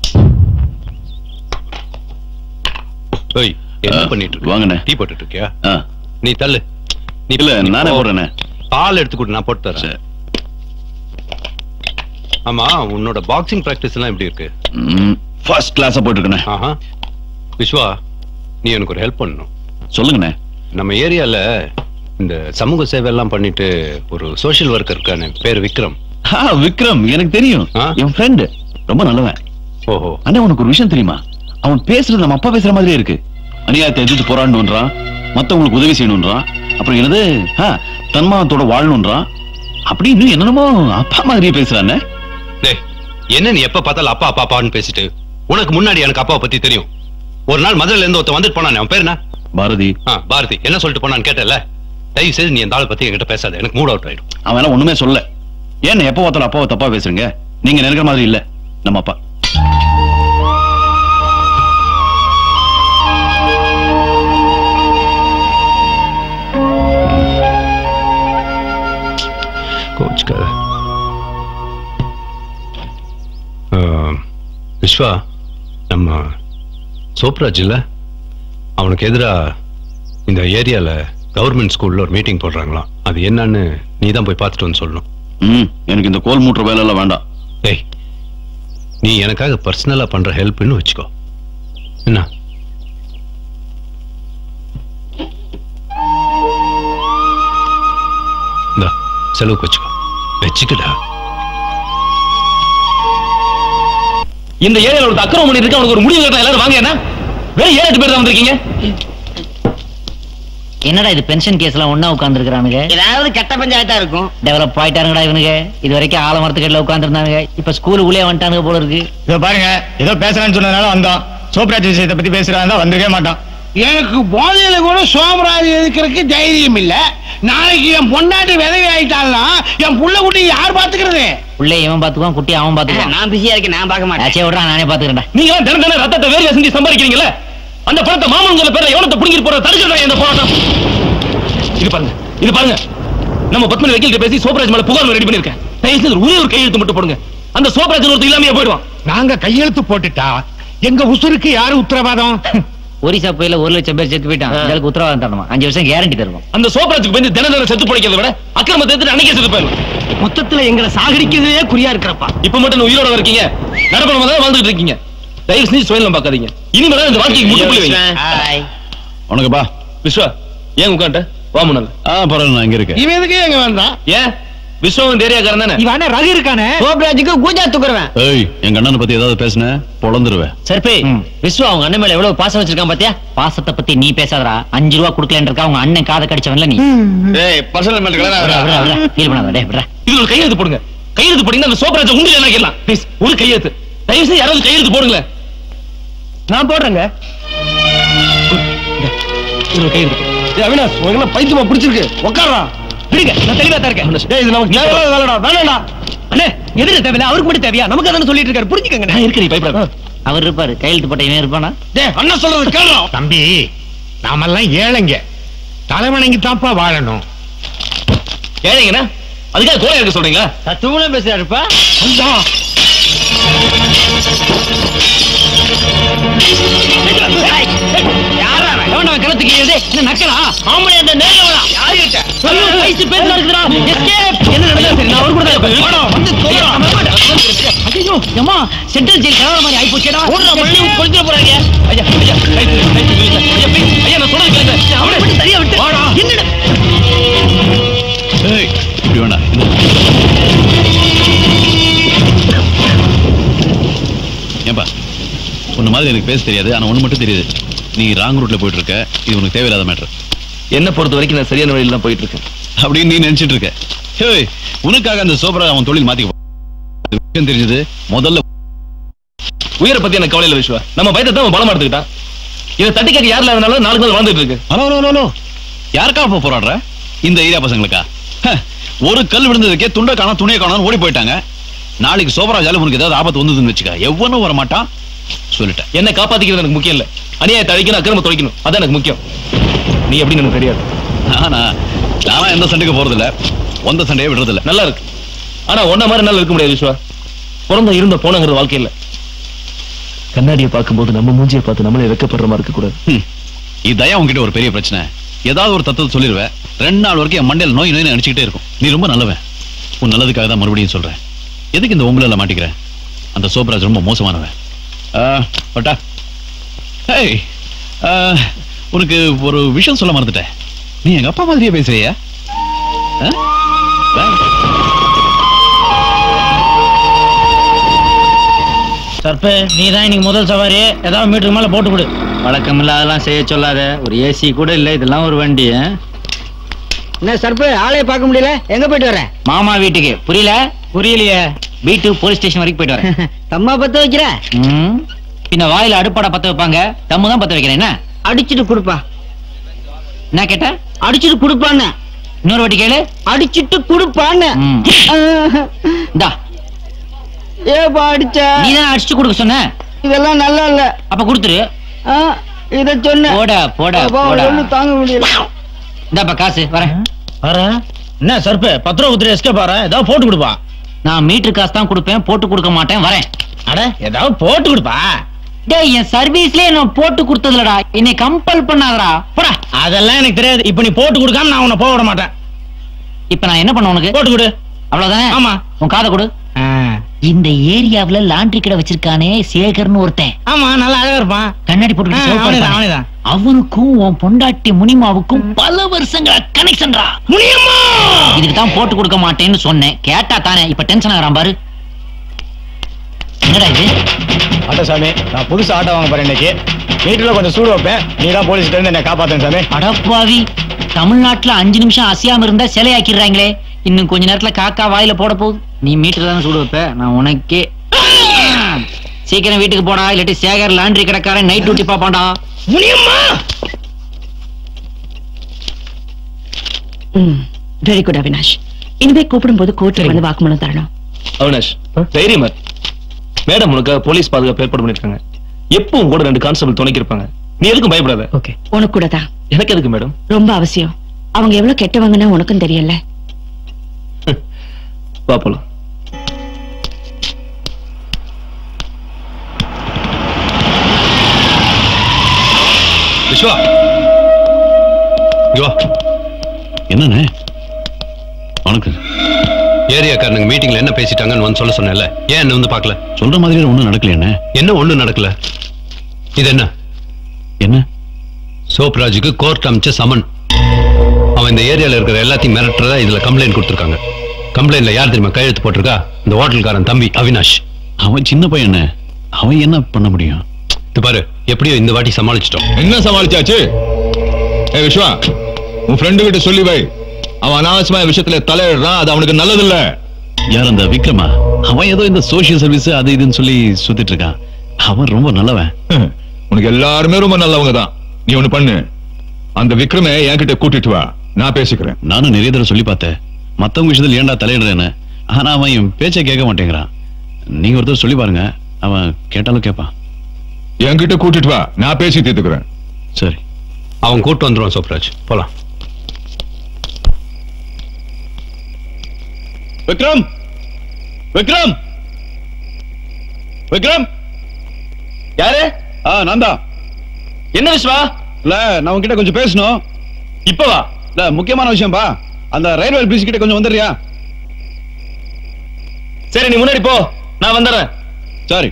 என்ன பண்ணிட்டு இருக்க? வாங்கண்ணே. டீ போட்டுட்டு இருக்கியா? நீ தள்ளு. நீ இல்ல, நானே போடுறேனே. பால் எடுத்து கொடு, நான் போட்டு தரேன். ஆமா, உன்னோட பாக்ஸிங் பிராக்டிஸ் எல்லாம் எப்படி இருக்கு? ஃபர்ஸ்ட் கிளாஸா போட்டுருக்கேன். ஆஹா. விஸ்வா, நீ எனக்கு ஒரு ஹெல்ப் பண்ணணும். சொல்லுங்கண்ணே. நம்ம ஏரியால இந்த சமூக சேவை எல்லாம் பண்ணிட்டு ஒரு சோஷியல் ஒர்க்கர் இருக்கானே, பேரு விக்ரம். விக்ரம் எனக்கு தெரியும், என் ஃப்ரெண்ட், ரொம்ப நல்லவன். ஓஹோ. அண்ணா, உனக்கு ஒரு விஷயம் தெரியுமா? அவன் பேசுறது நம்ம அப்பா பேசுற மாதிரியே இருக்கு. அநியாயத்தை எதிர்த்து போராடணுன்றான், மத்தவங்களுக்கு உதவி செய்யணும்ன்றான், அப்புறம் என்னது தன்மானத்தோட வாழணும்ன்றான். அப்படி இன்னும் என்னென்னமோ அப்பா மாதிரியே பேசுறானே. என்ன நீ எப்ப பார்த்தாலும் அப்பா அப்பா அப்பான்னு பேசிட்டு? உனக்கு முன்னாடி எனக்கு அப்பாவை பத்தி தெரியும். ஒரு நாள் மதுரையில இருந்து ஒருத்தன் வந்துட்டு போனானே, அவன் பேர் என்ன? பாரதி. பாரதி என்ன சொல்லிட்டு போனான்னு கேட்டல? தயவு செய்து நீ அந்த ஆளை பத்தி என்கிட்ட பேசாத, எனக்கு மூட் அவுட் ஆயிடும். அவன் ஒண்ணுமே சொல்ல. ஏன் எப்ப பார்த்தாலும் அப்பாவை தப்பா பேசுறீங்க? நீங்க நினைக்கிற மாதிரி இல்ல நம்ம அப்பா. சோப்ராஜ் இல்ல, அவனுக்கு எதிரா இந்த ஏரியால கவர்மெண்ட் ஸ்கூல்ல ஒரு மீட்டிங் போடுறாங்களாம். அது என்னன்னு நீ தான் போய் பார்த்துட்டு வந்து சொல்லணும். எனக்கு இந்த கோல் மூட்டுற வேலை எல்லாம் வேண்டாம். ஏய், நீ எனக்காக பர்சனலா பண்ற ஹெல்ப்னு வச்சுக்கோ. என்ன? இந்த செலவுக்கு வச்சுக்கோ. வச்சுக்கடா. இந்த ஏரியால ஒரு அக்கிரமம் பண்ணி இருக்கு, அவனுக்கு ஒரு முடிவு கேட்டா எல்லாரும் வாங்க. என்ன வேற 7-8 பேர் தான் வந்திருக்கீங்க. என்னடா இது பென்ஷன் கேஸ் எல்லாம் ஒண்ணா உட்கார்ந்து இருக்கானுங்க? ஏதாவது கெட்ட பஞ்சாயத்தா இருக்கும். டெவலப் ஆயிட்டாருங்கடா இவனுங்க. இது வரைக்கும் ஆலமரத்துக்கடியில உட்கார்ந்து இருந்தானுங்க, இப்ப ஸ்கூலுக்குள்ளே வந்துட்டானுங்க போல இருக்கு. இதோ பாருங்க, ஏதோ பேசலாம்னு சொன்னதுனால வந்தோம். சோப்ராஜ் விஷயத்தை பத்தி பேசுறாங்க, வந்திருக்கவே மாட்டான். எனக்கு போதையில கூட சோமராஜ் எதுக்கிறதுக்கு தைரியம் இல்ல. நாளைக்கு என் பொண்டாட்டி விதவி ஆயிட்டாள்னா என் புள்ள குட்டி யார் பாத்துக்கிறது? புள்ளை இவன் பாத்துக்குவான், குட்டி அவன் பாத்துக்குவான். நான் பிஸியா இருக்கேன், நான் பார்க்க மாட்டேன். ஆச்சே விடுறா, நானே பாத்துக்கிறேன்டா. நீங்க தினம் தினம் ரத்தத்தை வேலையை செஞ்சு சம்பாதிக்கிறீங்களே, அந்த பணத்தை மாமன்கள பேர்ல எவனத்தை புடிங்கிட்டு போற தடுக்கிறேன் இந்த போராட்டம். இது பாருங்க, இது பாருங்க, நம்ம பத்மனி வக்கீல்கிட்ட பேசி சோப்ராஜ் மேல புகார் ரெடி பண்ணிருக்கேன். தயவு செய்து ஒரே ஒரு கையெழுத்து மட்டும் போடுங்க. அந்த சோப்ராஜ் ஒருத்தர் இல்லாமையே போயிடுவான். நாங்க கையெழுத்து போட்டுட்டா எங்க உசுருக்கு யாரு உத்தரவாதம்? ஒரிசா புயல 1 லட்சம் பேர் செத்து போயிட்டான். இதற்கு உத்தரவாதம் தரணுமா? 5 வருஷம் கேரண்டி தருவோம். அந்த சோப்ராஜுக்கு வந்து தினம் தினம் செத்து பிடிக்கிறத விட அக்கிரமத்தை எடுத்து அன்னைக்கே செத்து போயிடும். மொத்தத்துல எங்களை சாகடிக்கிறதே குறியா இருக்கிறப்பா. இப்ப மட்டும் உயிரோட இருக்கீங்க, நடப்பணமா தான் வாழ்ந்துட்டு இருக்கீங்க. தயவு செஞ்சு சுயநலம் பார்க்காதீங்க. இனிமேல் இந்த வாழ்க்கைக்கு முற்றுப்புள்ளி வைங்க. உனக்குப்பா விஸ்வா, ஏன் உட்காண்ட? வா முன்னால. பரவாயில்ல, நான் இங்க இருக்கேன். இவன் எதுக்கு எங்க வேண்டாம்? ஏன் விஸ்வம் ஏரியாக்காரன் தானே? இவன் ரகு இருக்கானே, சோப்ராஜுக்கு கூஜா தூக்குறவன். ஏய், எங்க அண்ணனை பத்தி ஏதாவது பேசுன பொளந்துருவேன். சரிப்பே, விஸ்வா அவங்க அண்ணன் மேல எவ்வளவு பாசம் வச்சிருக்கான் பாத்தியா? பாசத்தை பத்தி நீ பேசாதடா. 5 ரூபா குடுக்கலன்னு இருக்கா உங்க அண்ணன் காதை கடிச்சவன்ல நீ. ஏய், பர்சனல் மேட்டர் ஃபீல் பண்ணாத. டேய் விட்றா. இது ஒரு கையெழுத்து போடுங்க. கையெழுத்து போட்டீங்கன்னா அந்த சோப்ராஜை உண்டு என்ன கேட்கலாம். ப்ளீஸ் ஒரு கையெழுத்து, தயவு செய்து யாராவது கையெழுத்து போடுங்க. நான் போடுறேங்க. ஒரு கையெழுத்து. அவினாஷ், உனக்கு பைத்தியமா பிடிச்சிருக்கு, உட்கார்றா. விடுங்க, நான் தெளிவா தான் இருக்கேன். டேய், இது நமக்கு தேவையில்லாத வேலைடா, வேணாம்டா. அண்ணே, எதுக்கு தேவையில்ல? அவருக்கு மட்டும் தேவையா? நமக்கு அதானே சொல்லிட்டு இருக்காரு, புரிஞ்சுக்கங்க. நான் இருக்கிறேன், பயப்படாத. அவர் இருப்பாரு, கையெழுத்து போட்ட இவன் இருப்பானா? டேய், அண்ணா சொல்றது கேளுடா. தம்பி, நாமெல்லாம் ஏழைங்க, தலைவணங்கி தாப்பா வாழணும். ஏழைங்கண்ணா, அதுக்காக கோலை இருக்க சொல்றீங்களா? தத்துவம் பேசுறாருப்பா. சென்ட்ரல் ஜெயில் கலவர மாதிரி ஆயி போச்சேடா. போறாங்க. ஐயா, ஐயா, ஐயா, ப்ளீஸ், ஐயா, நான் சொல்றது கேளுங்க. அவனை மட்டும் சரியா விட்டு. என்னடா? ஏய், இப்படி வேண்டாம். ஏன்பா, உன்ன மாதிரி எனக்கு பேச தெரியாது, ஆனா ஒண்ணு மட்டும் தெரியுது. நீ ராங் ரூட்ல போயிட்டு இருக்க. இது உனக்கு தேவையில்லாத மேட்டர். என்ன பொறுத்த வரைக்கும் நான் சரியான வழியில தான் போயிட்டு இருக்கேன் அப்படின்னு நீ நினைச்சிட்டு இருக்க. ஏய், உனக்காக அந்த சோப்ராஜ் அவன் தொழில் மாத்திக்க தெரிஞ்சது. முதல்ல உயிரை பத்தி எனக்கு கவலை இல்ல விஸ்வா. நம்ம பயத்தை தான் பலமா எடுத்துக்கிட்டான். இதை தட்டி கேட்க யாருல இருந்தாலும் 4 நாள் வாழ்ந்துட்டு இருக்கு. ஹலோ, யாருக்காக போராடுற? இந்த ஏரியா பசங்களுக்கா? ஒரு கல் விழுந்ததுக்கே துண்டை காணோம் துணியை காணோம் ஓடி போயிட்டாங்க. நாளைக்கு சோப்ராஜால உனக்கு ஏதாவது ஆபத்து வந்ததுன்னு வச்சுக்க, எவனும் வர மாட்டான். சொல்லிட்டேன். என்ன காப்பாத்திக்கிறது எனக்கு முக்கியம் இல்ல, அநியாயத்தை அழிக்கணும், அக்கிரம தொலைக்கணும், அதான் எனக்கு முக்கியம். நீ எப்படி எனக்கு தெரியாது. நானா எந்த சண்டைக்கு போறதில்ல, வந்த சண்டையை விடுறதில்ல. நல்லா இருக்கு, ஆனா ஒன்ன மாதிரி நல்லா இருக்க முடியாது விஸ்வா. பிறந்த இருந்த போனங்கிறது வாழ்க்கை இல்ல. கண்ணாடியை பார்க்கும்போது நம்ம மூஞ்சியை பார்த்து நம்மளே வெக்கப்படுற மாதிரி இருக்க கூடாது. இதான் உங்ககிட்ட ஒரு பெரிய பிரச்சனை. ஏதாவது ஒரு தத்துவத்தை சொல்லிடுவேன், 2 நாள் வரைக்கும் என் மண்டையில் நோய் நோய் நினைச்சுக்கிட்டே இருக்கும். நீ ரொம்ப நல்லவன், உன் நல்லதுக்காக தான் மறுபடியும் சொல்றேன். எதுக்கு இந்த உங்களை மாட்டிக்கிறேன்? அந்த சோப்ராஜ் ரொம்ப மோசமானவன். பட்டா, உனக்கு ஒரு விஷயம் சொல்ல மறந்துட்டேன். நீ எங்க அப்பா மாதிரியே பேசுறியா? சர்பே, நீ தான் இன்னைக்கு முதல் சவாரி. ஏதாவது மீட்டருக்கு மேல போட்டு கொடு. வழக்கம் இல்லாதெல்லாம் செய்ய சொல்லாத. ஒரு ஏசி கூட இல்ல, இதெல்லாம் ஒரு வண்டி. என்ன சர்பே, ஆளைய பார்க்க முடியல, எங்க போயிட்டு வர? மாமா வீட்டுக்கு. புரியல? புரியலையே. வீட்டு போலீஸ் ஸ்டேஷன் வரைக்கும் போயிட்டு வரேன். தம்மா பத்த வைக்கிற? பின்ன வாயில அடுப்பாட பத்த வைப்பாங்க, தம்மு தான் பத்த வைக்கிறேன். என்ன அடிச்சுட்டு கொடுப்பா. என்ன கேட்ட? அடிச்சுட்டு கொடுப்பான்னு. இன்னொரு வாட்டி கேளு. அடிச்சுட்டு கொடுப்பான்னு. இந்தா. ஏப்பா அடிச்ச? நீ தான் அடிச்சு கொடுக்க சொன்ன. இதெல்லாம் நல்லா இல்ல. அப்ப கொடுத்துரு. இத சொன்ன. போடா போடா போடா. தாங்க முடியல. இந்தாப்பா காசு. வரேன். என்ன சர்பே, 10 ரூபா குத்துற எஸ்கே பாரு, ஏதாவது போட்டு கொடுப்பா. நான் மீட்டர் காசு தான் கொடுப்பேன், போட்டு கொடுக்க மாட்டேன். வரேன். அட, ஏதாவது போட்டு கொடுப்பா. டேய் என் சர்வீஸ்லயே நான் போட்டு கொடுத்ததுலடா, என்னை கம்பல் பண்ணாதடா. போடா. அதெல்லாம் எனக்கு தெரியாது. இப்ப நீ போட்டு கொடுக்காம நான் உன்னை போக விட மாட்டேன். இப்ப நான் என்ன பண்ண உனக்கு? போட்டு கொடு. அவ்வளவுதானே? ஆமா. உன் காதை கொடு. இந்த ஏரியாவுல லாண்டரி கடை வச்சிருக்கானே சேகர்னு ஒருத்தன். ஆமா, நல்லா அழகா இருப்பான். கண்ணாடி போட்டு அவனுக்கும் உன் பொண்டாட்டி முனிமாவுக்கும் பல வருஷங்களா கனெக்ஷன்டா. முனியம்மா இதுக்கு தான் போட்டு கொடுக்க மாட்டேன்னு சொன்னேன். கேட்டா தானே இப்ப டென்ஷன் ஆகுறான் பாரு. என்னடா இது? ஆட்டோ சாமி, நான் புதுசு ஆட்டோ வாங்க போறேன் இன்னைக்கு. வீட்டுல கொஞ்சம் சூடு வைப்பேன். நீ தான் போலீஸ் இருந்து என்ன காப்பாத்தேன் சாமி. அடப்பாவி, தமிழ்நாட்டுல 5 நிமிஷம் அசையாம இருந்தா சிலையாக்கிடுறாங்களே. இன்னும் கொஞ்ச நேரத்துல காக்கா வாயில போட போகுது. நீ மீட்டர் தானே சூடு வைப்ப, நான் உனக்கே. சீக்கிரம் வீட்டுக்கு போடா, இல்லாட்டி சேகர் லாண்டரி கடைக்காரன் நைட் டியூட்டி பாப்பாண்டா. Muniyamma very good Avinash. இனிமே கூப்பிடும் போது கோர்ட்ல வந்து வாக்குமூலம் தரணும். அவினாஷ், தைரியமா மேடம் உனக்கு போலீஸ் பாதுகாப்பு ஏற்பாடு பண்ணிருக்காங்க. எப்பவும் கூட 2 கான்ஸ்டபிள் துணைக்கு இருப்பாங்க. நீ எதுக்கும் பயப்படாத. ஓகே. உனக்கு கூட தான். எனக்கு எதுக்கு மேடம்? ரொம்ப அவசியம். அவங்க எவ்வளவு கெட்டவங்கன்னா உனக்கும் தெரியல. பாப்போம். விஸ்வா, என்னண்ணே? வணக்கம். ஏரியாக்காரனுங்க மீட்டிங்ல என்ன பேசிட்டாங்கன்னு வந்து சொல்ல சொன்னேன்ல, ஏன் என்ன வந்து பார்க்கல? சொல்ற மாதிரி ஒண்ணும் நடக்கல. என்ன ஒண்ணும் நடக்கல? இது என்ன என்ன? சோப்ராஜுக்கு கோர்ட் அமைச்ச சமன். அவன் இந்த ஏரியால இருக்கிற எல்லாத்தையும் மிரட்டுறதா இதுல கம்ப்ளைண்ட் கொடுத்திருக்காங்க. கம்ப்ளைண்ட்ல யார் தெரியுமா கையெழுத்து போட்டிருக்கா? இந்த ஹோட்டல்காரன் தம்பி அவினாஷ். அவன் சின்ன பையன், அவன் என்ன பண்ண முடியும்? பாரு, எப்படியோ இந்த வாட்டி சமாளிச்சிட்டோம். என்ன சமாளிச்சாச்சு? விஸ்வா, உன் ஃப்ரெண்டு கிட்ட சொல்லி வை. அவன் அனாவசியமான விஷயத்துல தலையிடுறான், அது அவனுக்கு நல்லது இல்ல. யார் அந்த விக்ரமா? அவன் ஏதோ இந்த சோசியல் சர்வீஸ் அது இதுன்னு சொல்லி சுத்திட்டு இருக்கான். அவன் ரொம்ப நல்லவன். உனக்கு எல்லாருமே ரொம்ப நல்லவங்க தான். நீ ஒண்ணு பண்ணு, அந்த விக்ரமை என்கிட்ட கூட்டிட்டு வா, நான் பேசிக்கிறேன். நானும் நிறைய தடவை சொல்லி பார்த்தேன், மத்தவங்க விஷயத்துல ஏன்டா தலையிடுறேன்னு. ஆனா அவன் என் பேச்சை கேட்க மாட்டேங்கிறான். நீங்க ஒருத்தர் சொல்லி பாருங்க, அவன் கேட்டாலும் கேட்பான். என்கிட்ட கூட்டிட்டு வா, நான் பேசி தீர்த்துக்கிறேன். சரி, அவன் கூட்டு வந்துருவான். சோப்ராஜ், போலாம். விக்ரம், விக்ரம், விக்ரம். யாரு? நந்தா. என்ன விஸ்வா? இல்ல, நான் உன்கிட்ட கொஞ்சம் பேசணும். இப்ப வா. இல்ல, முக்கியமான விஷயம் பா. அந்த ரயில்வே பிரிட்ஜ் கிட்ட கொஞ்சம் வந்துடுறியா? சரி, நீ முன்னாடி போ, நான் வந்துடுறேன். சரி.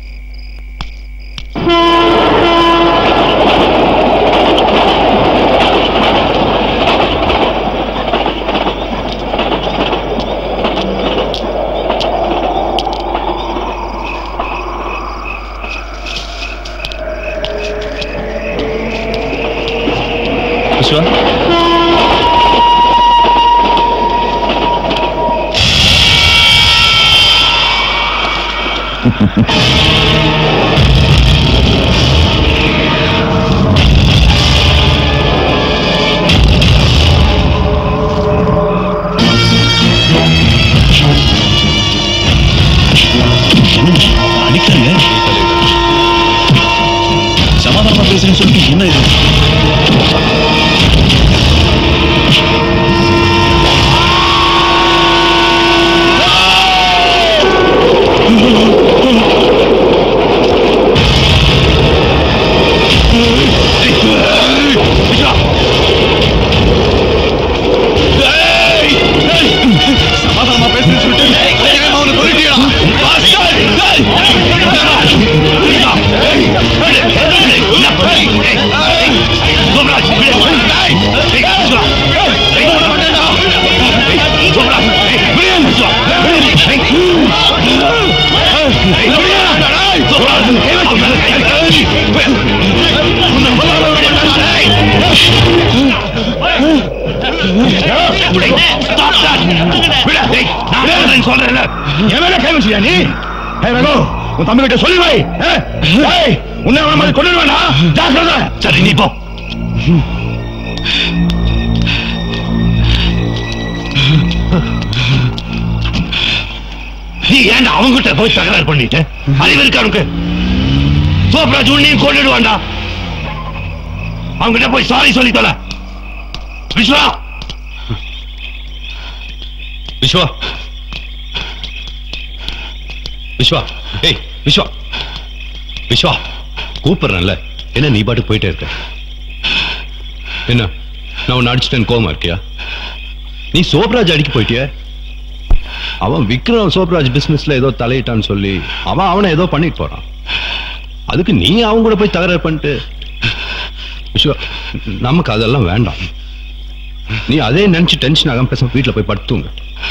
விஸ்வா, அடிக்கிறாங்க. சமாதானமா பேசுறேன்னு சொல்லிட்டு என்ன இது? சமாதானமா பேசுறேன்னு சொல்லிட்டு அவனை சொல்லிட்டியா? உன் தம்பி கிட்ட சொல்லி வை. உன்னை மாதிரி கொண்டு வேணாம். ஜாக்கிரதை. சரி, நீ போ. நீ ஏன்டா அவங்கிட்ட போய் தகராறு பண்ணிட்டு? அறிவு இருக்கு அவனுக்கு? சோப்ராஜ் உன்னையும் கொண்டுடுவான்டா. அவங்கிட்ட போய் சாரி சொல்லி தொலை. விஸ்வா, விஸ்வா, விஸ்வா, ஏய் விஸ்வா, விஸ்வா, கூப்பிடுறேன்ல, என்ன நீ பாட்டு போயிட்டே இருக்க? என்ன நான் உன்னை அடிச்சுட்டேன், கோவமா இருக்கியா? நீ சோப்ராஜ் அடிக்க போயிட்டிய. அவன் விக்ரம் சோப்ராஜ் பிசினஸ்ல ஏதோ தலையிட்டான்னு சொல்லி அவனை ஏதோ பண்ணிட்டு போறான். அதுக்கு நீ அவங்க கூட போய் தகராறு பண்ணிட்டு, நமக்கு அதெல்லாம் வேண்டாம். நீ அதே நினைச்சு டென்ஷன் ஆகாம பேச வீட்டுல போய் படுத்துங்க.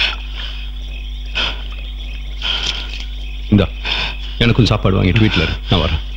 இந்த எனக்கும் சாப்பாடு வாங்கிட்டு வீட்டுல இரு, நான் வரேன்.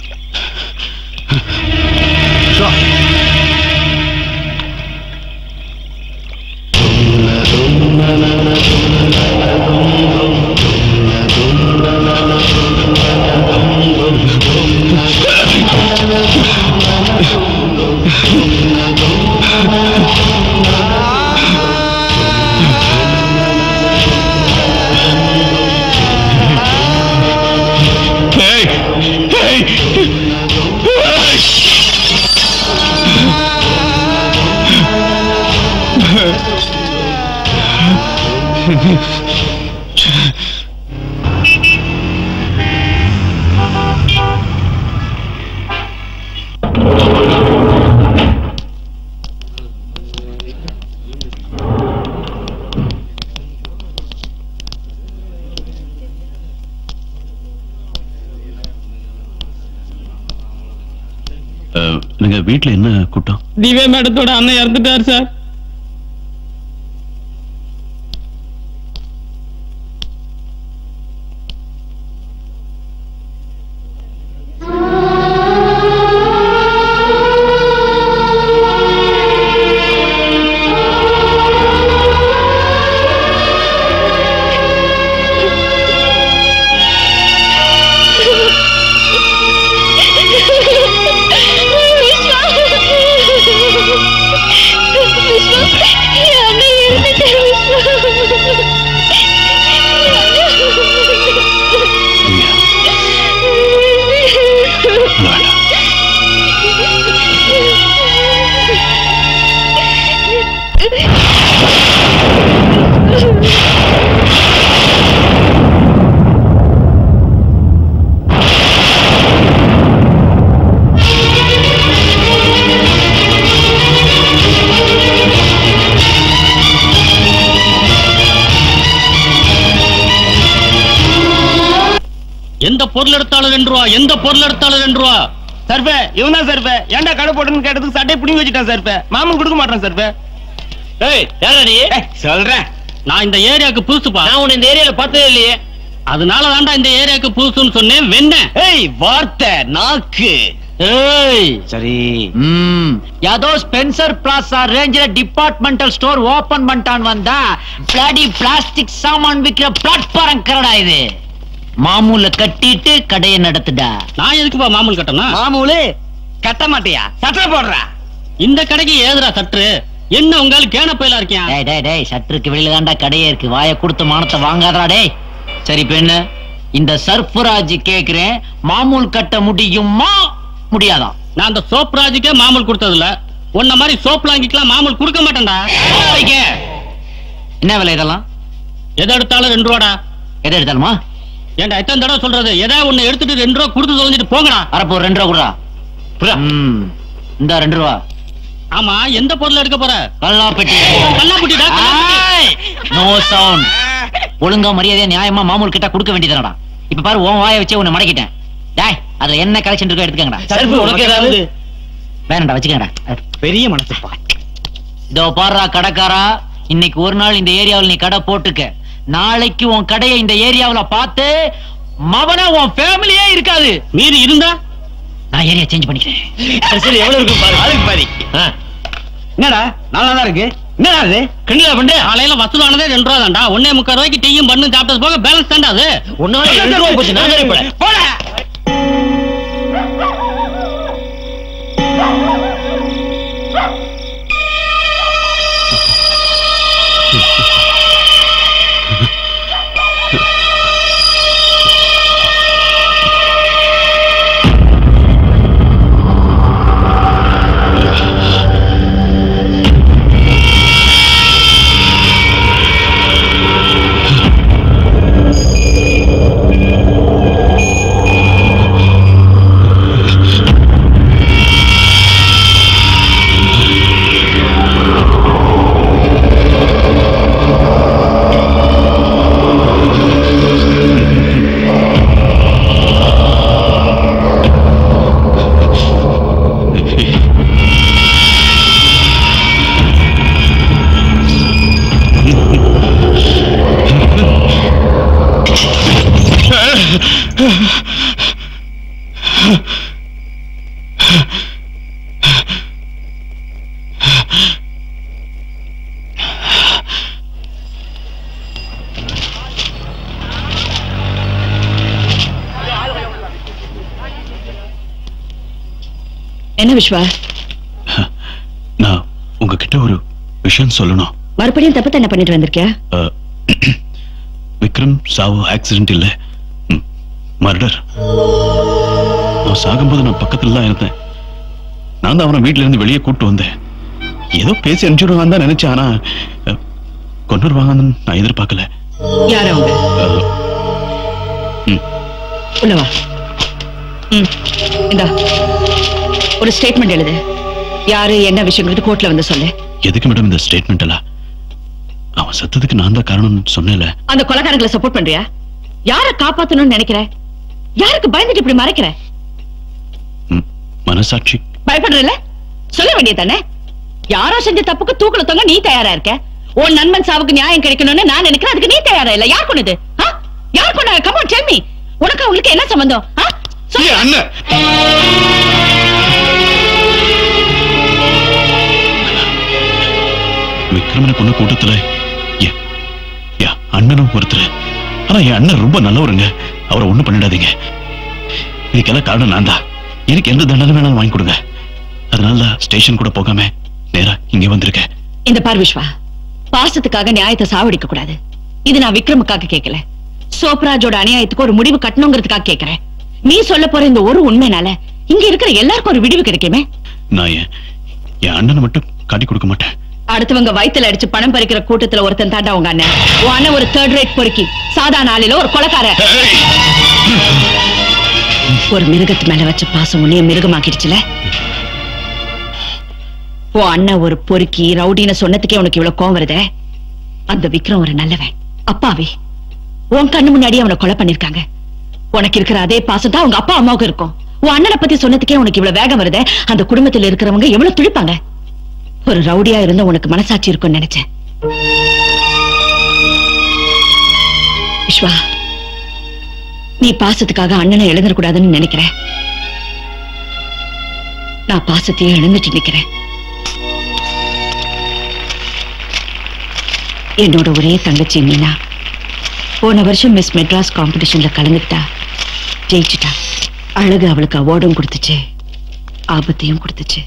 நீங்க வீட்டுல என்ன கூட்டம்? திவ்யா மேடத்தோட அண்ணன் இறந்துட்டார் சார். எந்த பொருள் எடுத்தாலும் 2 ரூபா, எந்த பொருள் எடுத்தாலும் 2 ரூபா. சர்பே இவன் தான் சர்பே. ஏன்டா கடை போட்டுன்னு கேட்டதுக்கு சட்டையை பிடிங்கி வச்சுட்டான் சர்பே. மாமன் கொடுக்க மாட்டான் சர்பே. ஏய் யாரா நீ? சொல்றேன், நான் இந்த ஏரியாவுக்கு புதுசுப்பா. நான் உன்னை இந்த ஏரியால பார்த்ததே இல்லையே. அதனால தான்டா இந்த ஏரியாவுக்கு புதுசுன்னு சொன்னேன். வெண்ண ஏய் வார்த்தை நாக்கு. ஏய் சரி, யாதோ ஸ்பென்சர் பிளாசா ரேஞ்சில டிபார்ட்மெண்டல் ஸ்டோர் ஓபன் பண்ணிட்டான் வந்தா பிளாடி பிளாஸ்டிக் சாமான் விக்கிற பிளாட்ஃபார்ம் கரடா இது. மாமூல கட்டிட்டு கடையை நடத்துடா. நான் எதுக்குப்பா மாமூல் கட்டணும்? மாமூலு கட்ட மாட்டியா? சட்டை போடுறா. இந்த கடைக்கு ஏதுடா சற்று? என்ன உங்களுக்கு கேன பயிலா இருக்கியா? டேய் டேய் டேய், சட்டருக்கு வெளியில தான்டா கடையே இருக்கு. வாயை கொடுத்து மானத்தை வாங்காதடா டேய். சரி பெண்ணு, இந்த சர்ஃபராஜ் கேக்குறேன், மாமூல் கட்ட முடியுமா முடியாதா? நான் அந்த சோப்ராஜுக்கே மாமூல் கொடுத்ததில்ல. உன்ன மாதிரி சோப் லாங்கிக்கலாம் மாமூல் கொடுக்க மாட்டேன்டா. என்ன விலை இதெல்லாம்? எதை எடுத்தாலும் 2 ரூபாடா. எதை எடுத்தாலுமா? ஏன்டா எத்தனை தடவை சொல்றது? ஏதாவது ஒண்ணு எடுத்துட்டு 2 ரூபா கொடுத்து தொலைஞ்சிட்டு போங்கடா. வரப்போ 2 ரூபா குடுறா. இந்த 2 ரூபா. ஆமா, எந்த பொருள் எடுக்க போற? கல்லாப்பெட்டி. கல்லாப்பெட்டிடா. No sound. ஒழுங்கா மரியாதையா நியாயமா மாமூல் கிட்ட கொடுக்க வேண்டியதுடா. இப்ப பாரு, உன் வாயை வச்சு உன்னை மடக்கிட்டேன். டேய், அதுல என்ன கலெக்ஷன் இருக்கோ எடுத்துக்கங்கடா. சர்ஃப் உனக்கு ஏதாவது வேணாம்டா, வச்சுக்கங்கடா. பெரிய மனசுப்பா. இதோ பாருடா கடைக்காரா, இன்னைக்கு ஒரு நாள் இந்த ஏரியாவில் நீ கடை போட்டுக்க. நாளைக்கு உன் கடையை இந்த ஏரியாவுல பார்த்து மவன உன் ஃபேமிலியே இருக்காது. மீறி இருந்தா நான் ஏரியா சேஞ்ச் பண்ணிக்கிறேன். சரி, எவ்வளவு இருக்கு பாரு. அதுக்கு பாதி. என்னடா நல்லா தான் இருக்கு. என்னடா அது கிண்டலா பண்ற? காலையில வசூலானதே 2 ரூபா தான்டா. 1.25 ரூபாய்க்கு டீயும் பண்ணு சாப்பிட்டது போக பேலன்ஸ் தான்டா அது. ஒன்னால 2 ரூபா போச்சு. நான் சரி போட. என்ன விஸ்வா? நான் உங்ககிட்ட ஒரு விஷயம் சொல்லணும். மறுபடியும் தப்பு என்ன பண்ணிட்டு வந்திருக்கியா? விக்ரம் சாவு ஆக்சிடென்ட் இல்ல, மர்டர். அவன் சாகும்போது நான் பக்கத்துல தான் இருந்தேன். நான் தான் அவனை வீட்டுல இருந்து வெளியே கூட்டு வந்தேன். ஏதோ பேசி அனுப்பிச்சுடுவாங்க தான் நினைச்சேன். ஆனா கொண்டுருவாங்கன்னு நான் எதிர்பார்க்கல. யாரு அவங்க? உள்ளவா. இந்தா ஒரு ஸ்டேட்மெண்ட் எழுது. யாரு என்ன விஷயம் கோர்ட்ல வந்து சொல்லு. எதுக்கு மேடம் இந்த ஸ்டேட்மெண்ட் எல்லாம்? அவன் சத்தத்துக்கு நான் தான் காரணம் சொன்னேன்ல. அந்த கொலைகாரங்களை சப்போர்ட் பண்றியா? யார காப்பாத்தணும்னு நினைக்கிற? யாருக்கு பயந்துட்டு இப்படி மறைக்கிற? மனசாட்சி. பயப்படுறல? சொல்ல வேண்டியதானே? யாரோ செஞ்ச தப்புக்கு தூக்குல தொங்க நீ தயாரா இருக்க. உன் நண்பன் சாவுக்கு நியாயம் கிடைக்கணும்னு நான் நினைக்கிறேன். அதுக்கு நீ தயாரா இல்ல. யார் கொண்டது? யார் கொண்டா? Come on tell me. உனக்கு அவங்களுக்கு என்ன சம்பந்தம்? சொல்லு அண்ணன். விக்ரமனை கொண்ட கூட்டத்துல அண்ணனும் ஒருத்தர். ஆனா என் அண்ணன் ரொம்ப நல்லவருங்க. அவரை ஒண்ணும் பண்ணிடாதீங்க. இதுக்கெல்லாம் காரணம் நான் தான். எனக்கு எந்த தண்டனை வேணாலும் வாங்கி கொடுங்க. அதனால ஸ்டேஷன் கூட போகாம நேரா இங்க வந்திருக்கேன். இந்த பார் விஸ்வா, பாசத்துக்காக நியாயத்தை சாவடிக்க கூடாது. இது நான் விக்ரமுக்காக கேட்கல. சோப்ராஜோட அநியாயத்துக்கு ஒரு முடிவு கட்டணுங்கிறதுக்காக கேட்கிறேன். நீ சொல்ல போற இந்த ஒரு உண்மைனால இங்க இருக்கிற எல்லாருக்கும் ஒரு விடிவு கிடைக்குமே. நான் என் அண்ணனை மட்டும் காட்டி கொடுக்க மாட்டேன். அடுத்தவங்க வயித்துல அடிச்சு பணம் பறிக்கிற கூட்டத்துல ஒருத்தன் தாண்டா உங்க அண்ணன். உன் அண்ணன் ஒரு தேர்ட் ரேட் பொறுக்கி, சாதாரண ஆளில ஒரு கொலைக்கார. ஒரு மிருகத்து மேல வச்ச பாசம் உன்னைய மிருகமாக்கிடுச்சுல. உன் அண்ணன் ஒரு பொறுக்கி ரவுடின்னு சொன்னதுக்கே உனக்கு இவ்வளவு கோவம் வருதே. அந்த விக்ரம் ஒரு நல்லவன், அப்பாவி. உன் கண்ணு முன்னாடி அவனை கொலை பண்ணிருக்காங்க. உனக்கு இருக்கிற அதே பாசம் தான் உங்க அப்பா அம்மாவுக்கு இருக்கும். உன் அண்ணனை பத்தி சொன்னதுக்கே உனக்கு இவ்வளவு வேகம் வருதே. அந்த குடும்பத்தில் இருக்கிறவங்க எவ்வளவு துடிப்பாங்க. ஒரு ரவுடியா இருந்த உனக்கு மனசாட்சி இருக்கும்னு நினைச்சேன். விஸ்வா, நீ பாசத்துக்காக அண்ணனை எழுந்திரக்கூடாதுன்னு நினைக்கிறேன். நான் பாசத்தையே எழுந்துட்டு நிக்கிறேன். என்னோட ஒரே தங்கச்சி மீனா போன வருஷம் மிஸ் மெட்ராஸ் காம்படிஷன்ல கலந்துக்கிட்டா, ஜெயிச்சுட்டா. அழகு அவளுக்கு அவார்டும் கொடுத்துச்சு, ஆபத்தையும் கொடுத்துச்சு.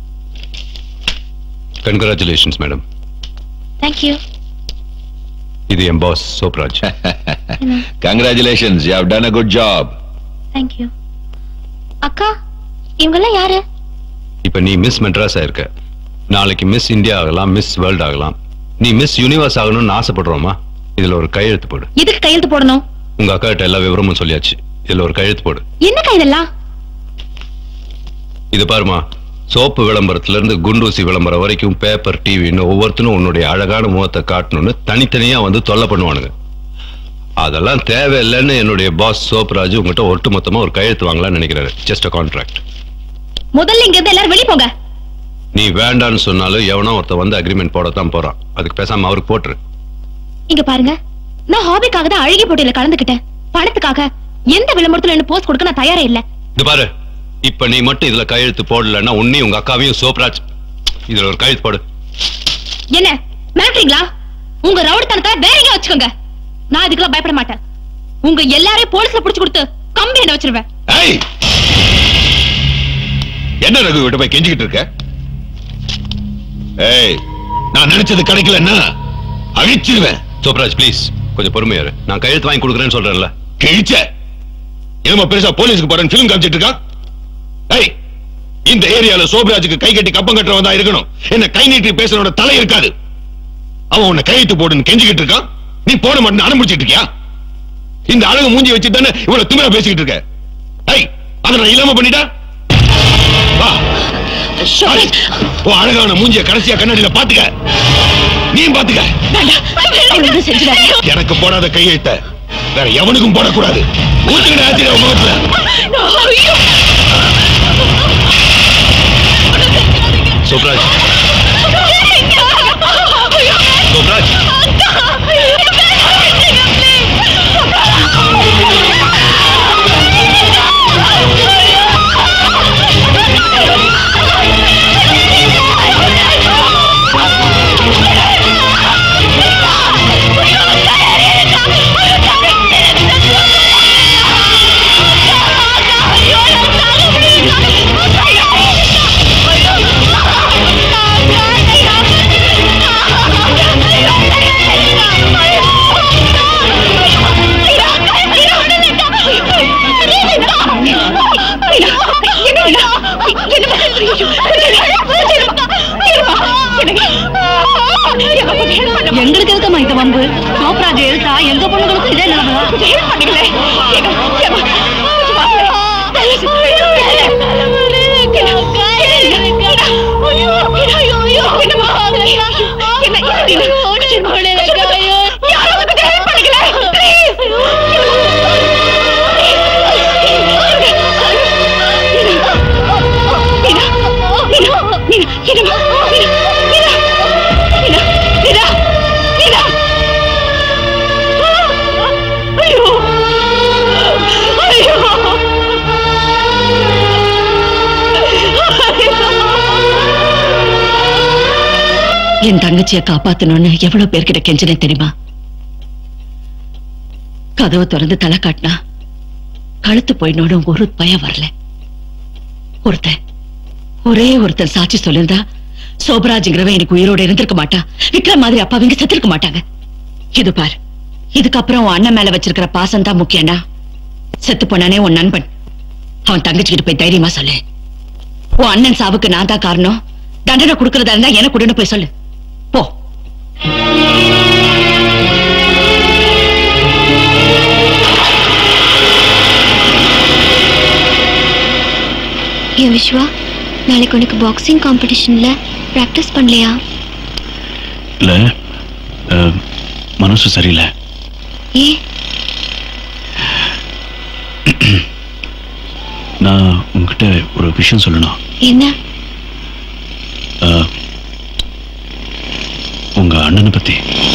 Congratulations, madam. Thank you. இது என் boss Sobraj. Congratulations, you have done a good job. Thank you. அக்கா, இவங்கெல்லாம் யாரு? இப்ப நீ மிஸ் மெட்ராஸ் ஆயிருக்க. நாளைக்கு மிஸ் இந்தியா ஆகலாம், மிஸ் வேர்ல்ட் ஆகலாம். நீ மிஸ் யூனிவர்ஸ் ஆகணும்னு ஆசைப்படுறோமா? இதுல ஒரு கையெழுத்து போடு. எதுக்கு கையெழுத்து போடணும்? உங்க அக்கா கிட்ட எல்லா விவரமும் சொல்லியாச்சு. இதுல ஒரு கையெழுத்து போடு. என்னக்கா இதெல்லாம்? இது பாருமா, சோப்பு விளம்பரத்துல இருந்து குண்டூசி விளம்பரம் வரைக்கும் பேப்பர், டிவின்னு ஒவ்வொருத்தனும் உன்னுடைய அழகான முகத்தை காட்டணும்னு தனித்தனியா வந்து தொல்லை பண்ணுவானுங்க. அதெல்லாம் தேவையில்லைன்னு என்னுடைய பாஸ் சோப்ராஜ் உங்ககிட்ட ஒட்டு மொத்தமா ஒரு கையெழுத்து வாங்கலாம்னு நினைக்கிறாரு. Just contract. முதல்ல இங்க இருந்து எல்லாரும் வெளிய போங்க. நீ வேண்டான்னு சொன்னாலும் எவனோ ஒருத்த வந்து அக்ரிமெண்ட் போடத்தான் போறான். அதுக்கு பேசாம அவருக்கு போட்டுரு. இங்க பாருங்க, நான் ஹாபிக்காக தான் அழகி போட்டியில கலந்துக்கிட்டேன். பணத்துக்காக எந்த விளம்பரத்துல என்ன போஸ்ட் கொடுக்க நான் தயாரே இல்ல. இது பாரு, இப்ப நீ மட்டும் இதுல கையெழுத்து போடலன்னா உன்னையும் உங்க அக்காவையும் சோப்ராஜ் இதுல ஒரு கையெழுத்து போடு. என்ன மிரட்டுறீங்களா? உங்க ரவுடித்தனத்தை வேற எங்க வச்சுக்கோங்க. நான் இதுக்கெல்லாம் பயப்பட மாட்டேன். உங்க எல்லாரையும் போலீஸ்ல புடிச்சு கொடுத்து கம்பி என்ன வச்சிருவேன். என்ன ரகு கிட்ட போய் கெஞ்சிக்கிட்டு இருக்க? ஏய், நான் நினைச்சது கிடைக்கலன்னா அழிச்சிருவேன். சோப்ராஜ் ப்ளீஸ் கொஞ்சம் பொறுமையாரு. நான் கையெழுத்து வாங்கி கொடுக்குறேன்னு சொல்றேன்ல. கிழிச்ச என்னமா பெருசா போலீஸ்க்கு போறேன்னு பிலிம் காமிச்சிட்டு இருக்கான். ஏய், இந்த ஏரியால சோப்ராஜுக்கு கை கட்டி கப்பம் கட்டுறவன் தான் இருக்கணும். என்ன கை நீட்டி பேசுறவனோட தலை இருக்காது. அவன் உன்னை கையெழுத்து போடுன்னு கெஞ்சிக்கிட்டு இருக்கான். நீ போட மாட்டேன்னு அனுப்பிச்சிட்டு இருக்கியா? இந்த அழகு மூஞ்சி வச்சு தானே இவ்வளவு திமிரா பேசிக்கிட்டு இருக்க. ஏய், அதை நான் இல்லாம பண்ணிட்டா வா. அழகான மூஞ்சிய கடைசியா கண்ணாடியில பாத்துக்க. நீ பாத்துக்க. எனக்கு போடாத கையெழுத்த வேற எவனுக்கும் போடக்கூடாது. ஊத்துக்கிட்ட முகத்துல. சோப்ராஜ், சோப்ராஜ், எங்களுக்கு இருக்கமா இந்த வம்பு? சோப்ராஜ் எழுத்தா எங்க பொண்ணுங்களுக்கும் இதே நிலைமை. ஹெல்ப் பண்ணுங்களே. என் தங்கச்சியை காப்பாத்தணும்னு எவ்வளவு பேர்கிட்ட கெஞ்சினே தெரியுமா? கதவை திறந்து தலை காட்டினா கழுத்து போயினோட ஒரு பயம் வரல. ஒரே ஒருத்தன் சாட்சி சொல்லிருந்தா சோபராஜ்ங்கிறவன் எனக்கு உயிரோட இருந்திருக்க மாட்டா. விக்ரம் மாதிரி அப்பாவிங்க செத்திருக்க மாட்டாங்க. இது பாரு, இதுக்கப்புறம் உன் அண்ணன் மேல வச்சிருக்கிற பாசம் தான் முக்கியம்னா செத்து போனானே உன் நண்பன், அவன் தங்கச்சிக்கிட்டு போய் தைரியமா சொல்லு. உன் அண்ணன் சாவுக்கு நான் தான் காரணம், தண்டனை கொடுக்கறதா இருந்தா எனக்கு கொடுன்னு போய் சொல்லு. போ. ஏன் விஸ்வா, நாளைக்கு உனக்கு பாக்ஸிங் காம்படிஷன்ல பிராக்டிஸ் பண்ணலையா? இல்ல, மனசு சரியில்லை. ஏன்? நான் உங்ககிட்ட ஒரு விஷயம் சொல்லணும். என்ன? உங்க அண்ணனை பத்தி.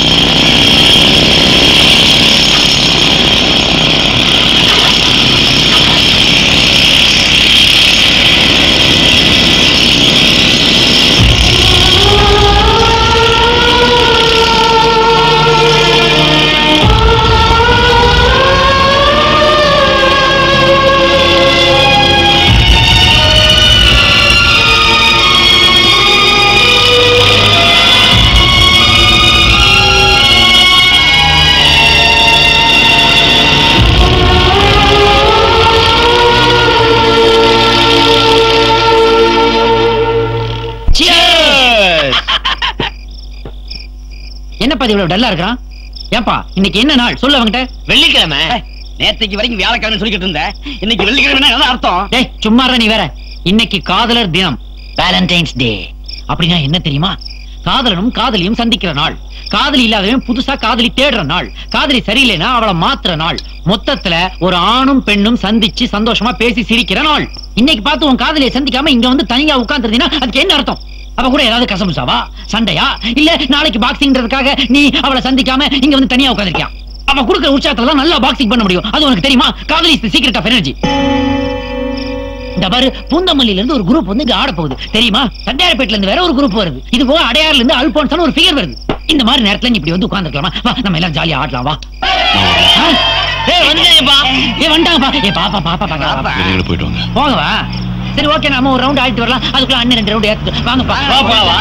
என்னப்பா இவ்வளவு டல்லா இருக்கான்? ஏப்பா இன்னைக்கு என்ன நாள் சொல்ல அவங்கிட்ட? வெள்ளிக்கிழமை. நேற்றுக்கு வரைக்கும் வியாழக்கிழமை சொல்லிக்கிட்டு இருந்த, இன்னைக்கு வெள்ளிக்கிழமை என்ன அர்த்தம்? ஏய் சும்மாறா நீ வேற. இன்னைக்கு காதலர் தினம், வேலண்டைன்ஸ் டே. அப்படின்னா என்ன தெரியுமா? காதலனும் காதலியும் சந்திக்கிற நாள், காதலி இல்லாதவன் புதுசா காதலி தேடுற நாள், காதலி சரியில்லைன்னா அவளை மாத்துற நாள், மொத்தத்துல ஒரு ஆணும் பெண்ணும் சந்திச்சு சந்தோஷமா பேசி சிரிக்கிற நாள். இன்னைக்கு பார்த்து உன் காதலியை சந்திக்காம இங்க வந்து தனியா உட்கார்ந்துருந்தீங்கன்னா அதுக்கு என்ன அர்த்தம்? அவ கூட ஏதாவது கசமுசாவா, சண்டையா, இல்ல நாளைக்கு பாக்ஸிங்ன்றதுக்காக நீ அவளை சந்திக்காம இங்க வந்து தனியா உட்கார்ந்திருக்கியா? அவ கொடுக்கிற உற்சாகத்துல தான் நல்லா பாக்ஸிங் பண்ண முடியும். அது உனக்கு தெரியுமா? காதலி is the secret of energy. இந்த பாரு, பூந்தமல்லியில இருந்து ஒரு குரூப் வந்து இங்க ஆட போகுது தெரியுமா? தண்டையார்பேட்ல இருந்து வேற ஒரு குரூப் வருது. இது போக அடையாறுல இருந்து அல்போன்ஸ் ஒரு ஃபிகர் வருது. இந்த மாதிரி நேரத்துல நீ இப்படி வந்து உட்கார்ந்துக்கலாமா? வா, நம்ம எல்லாம் ஜாலியா ஆடலாம் வா. ஏய் வந்துட்டேப்பா. ஏய் வந்துட்டாங்கப்பா. ஏய் பாப்பா பாப்பா பாப்பா. வெளியில போய்ட்டு வாங்க. போங்க வா. சரி ஓகே, நாம ஒரு ரவுண்ட் ஆடிட்டு வரலாம். அதுக்குள்ள அண்ணன் 2 ரவுண்ட் ஏத்து வாங்கப்பா. வா வா.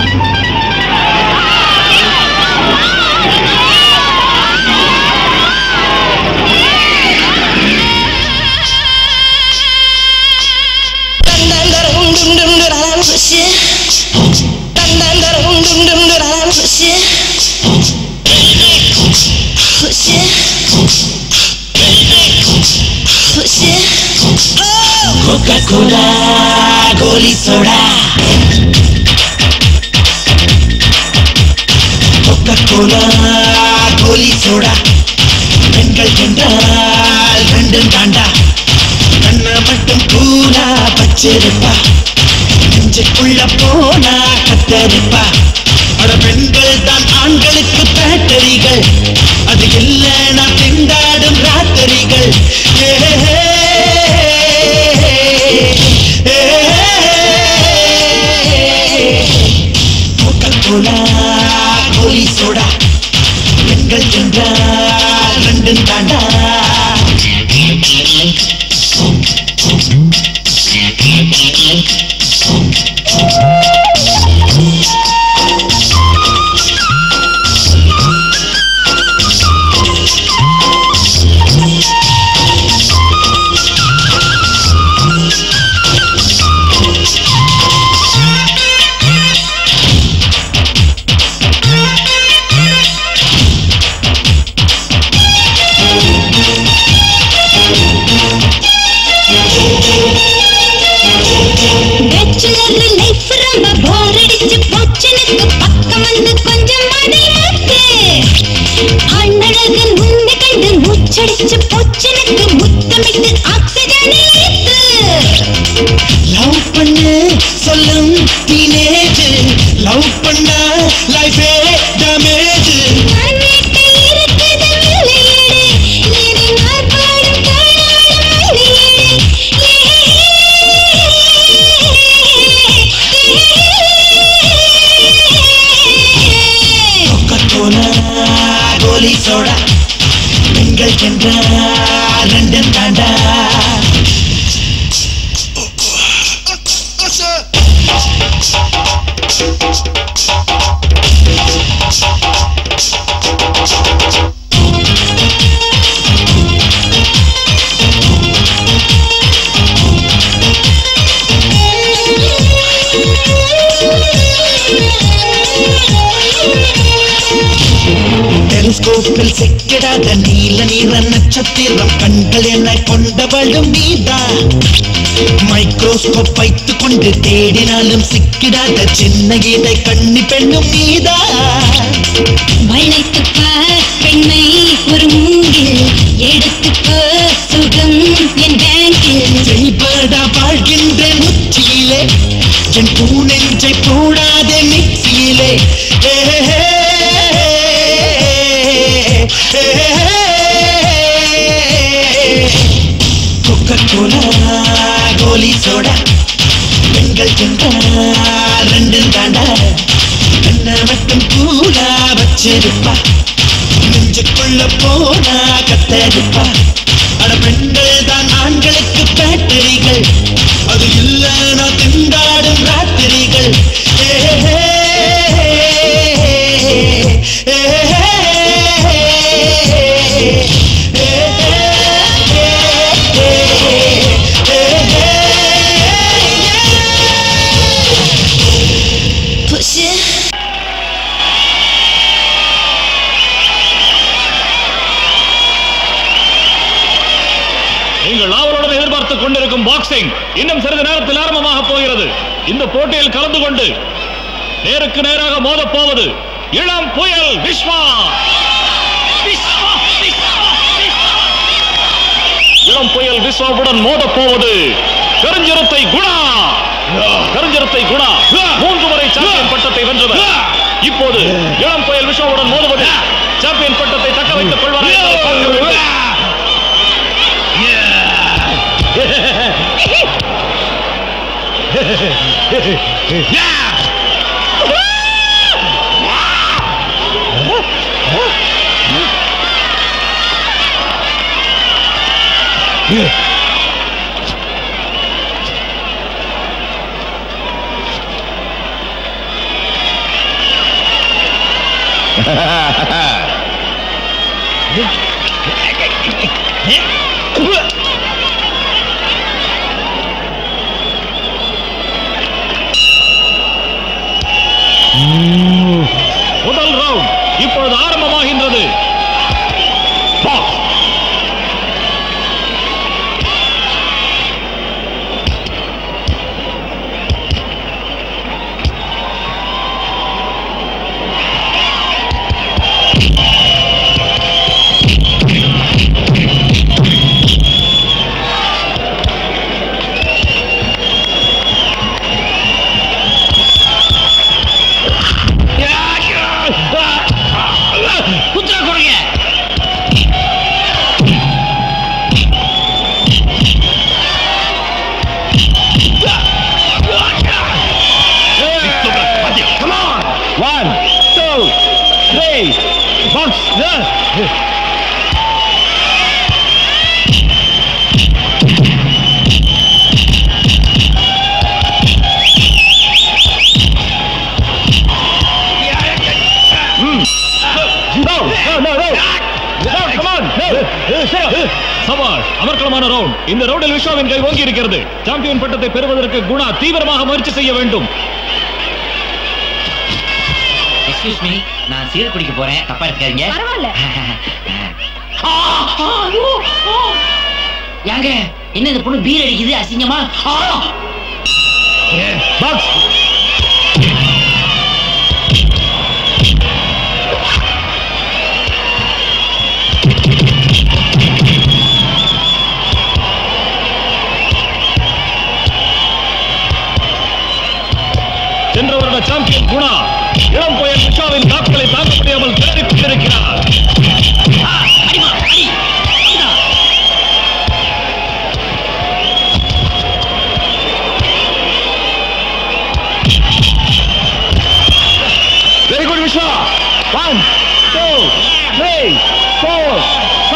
Coca-Cola, Goli Soda. Coca-Cola, Goli Soda. பெண்கள் என்றால் ரெண்டும் தாண்டா, கண்ண மட்டும் பூரா பச்சிருப்பா, நெஞ்சுக்குள்ள போனா கத்தரிப்பா. அட பெண்கள் தான் ஆண்களுக்கு பேட்டரிகள், அது இல்லைன்னா திண்டாடும் ராத்திரிகள். Coca-Cola, Goli Soda. பெண்கள் என்றால் ரெண்டும் தாண்டா. வந்து கொஞ்சம் மடியாக்கு அண்ணழகன் உன்னை கண்டு மூச்சடிச்சு போச்சனுக்கு முத்தமிட்டு ஆக்சிஜன் ஏத்து லவ் பண்ணு சொல்லும் டீனேஜ் லவ் பண்ணா லைஃபே டேமேஜ் கோலி சோடா பெண்கள் சென்றால் ரெண்டும் தாண்டா டெலிஸ்கோப்பில் சிக்கிடாத நீல நீர நட்சத்திரம் கண்கள் என கொண்டவளும் நீதா மைக்ரோஸ்கோப் வைத்துக் கொண்டு தேடினாலும் சிக்கிடாத சின்ன கீதை கண்ணி பெண்ணும் நீதா வளைத்துப்பா பெண்மை ஒரு மூங்கில் எடுத்துக்கோ சுகம் என் பேங்கில் செய்படா வாழ்கின்ற முச்சியிலே என் பூனெஞ்சை போடாதே மிக்சியிலே கொக்கோலா கோலி சோடா பெண்கள் சென்றால் ரெண்டும் தாண்டா கண்ண மட்டும் கூலா வச்சிருப்பா நெஞ்சுக்குள்ள போனா கத்தடிப்பா அட பெண்கள் தான் ஆண்களுக்கு பேட்டரிகள் அது இல்லைனா திண்டாடும் ராத்திரிகள் நீங்கள் ஆவலுடன் எதிர்பார்த்துக் கொண்டிருக்கும் பாக்ஸிங் இன்னும் சிறிது நேரத்தில் ஆரம்பமாக போகிறது. இந்த போட்டியில் கலந்து கொண்டு நேருக்கு நேராக மோதப் போவது இளம் புயல் விஸ்வா. இளம் புயல் விஸ்வாவுடன் மோதப் போவது கருஞ்சிரத்தை குணா. கருஞ்சிரத்தை குணா 3 முறை சாம்பியன் பட்டத்தை வென்றவர். இப்போது இளம் புயல் விஸ்வாவுடன் மோதுவது சாம்பியன் பட்டத்தை தக்க வைத்துக் கொள்வார். முதல் ரவுண்ட் இப்பொழுது ஆரம்பமாகின்றது. அமர்க்கலமான ரவுண்ட். இந்த ரவுண்டில் விஸ்வாவின் கை ஓங்கி இருக்கிறது. சாம்பியன் பட்டத்தை பெறுவதற்கு குணா தீவிரமாக முயற்சி செய்ய வேண்டும். எக்ஸ்கியூஸ் மீ, நான் சீர் குடிக்க போறேன், தப்பா இருக்காதீங்க. பரவாயில்ல. யாங்க என்ன இந்த பொண்ணு பீர் அடிக்குது அசிங்கமா? 1, 2, 3, 4,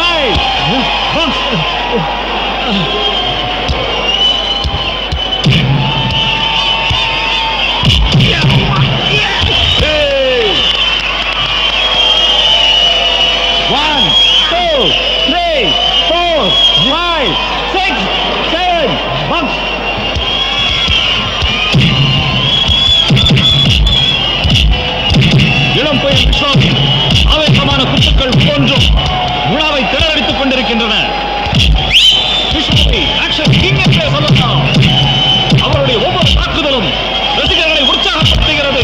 5. இளம் புயல் விஸ்வாவின் ஆவேசமான குத்துக்கள் போன்றும் விழாவை திணறடித்துக் கொண்டிருக்கின்றன. விஸ்வாவை ஆக்ஷன் கிங் என்றே சொல்லலாம். அவருடைய ஒவ்வொரு தாக்குதலும் ரசிகர்களை உற்சாகப்படுத்துகிறது.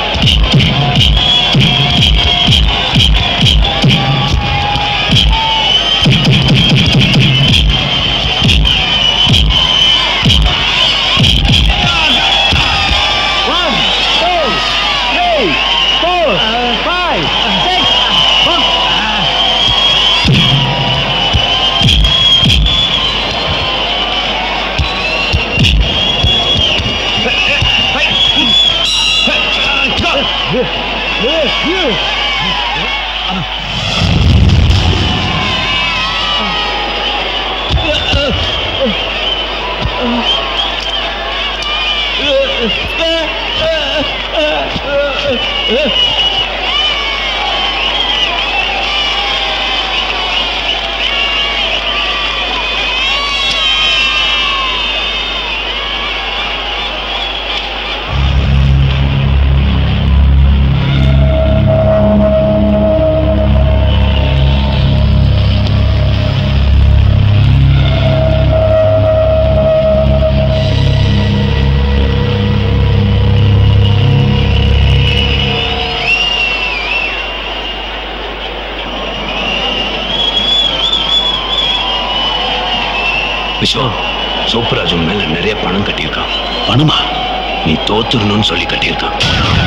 விஸ்வா, சோப்புராஜ் மேல நிறைய பணம் கட்டியிருக்கான். பணமா? நீ தோத்துடணும்னு சொல்லி கட்டியிருக்கான்.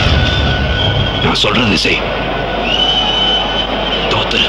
நான் சொல்றது செய். தோத்துரு.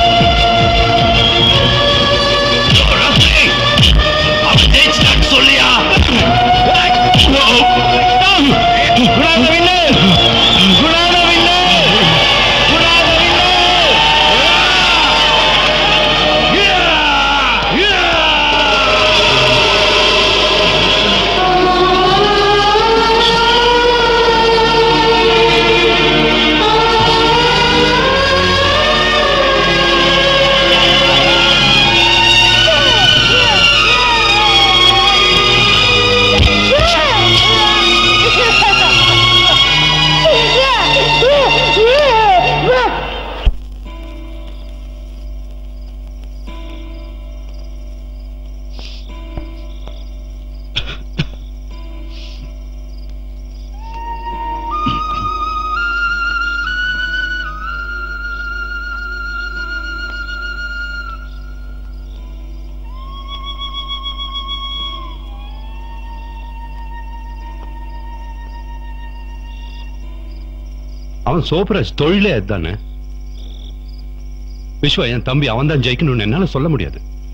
சொல்லியா? அவன் சோப்ராஜ் தொழிலே அதுதானே. விஸ்வா என் தம்பி, அவன் தான் ஜெயிக்கணும்னு என்னால சொல்ல முடியாது.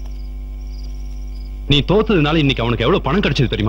நீ தோத்ததுனால இன்னைக்கு அவனுக்கு எவ்வளவு பணம் கிடைச்சது தெரியுமா?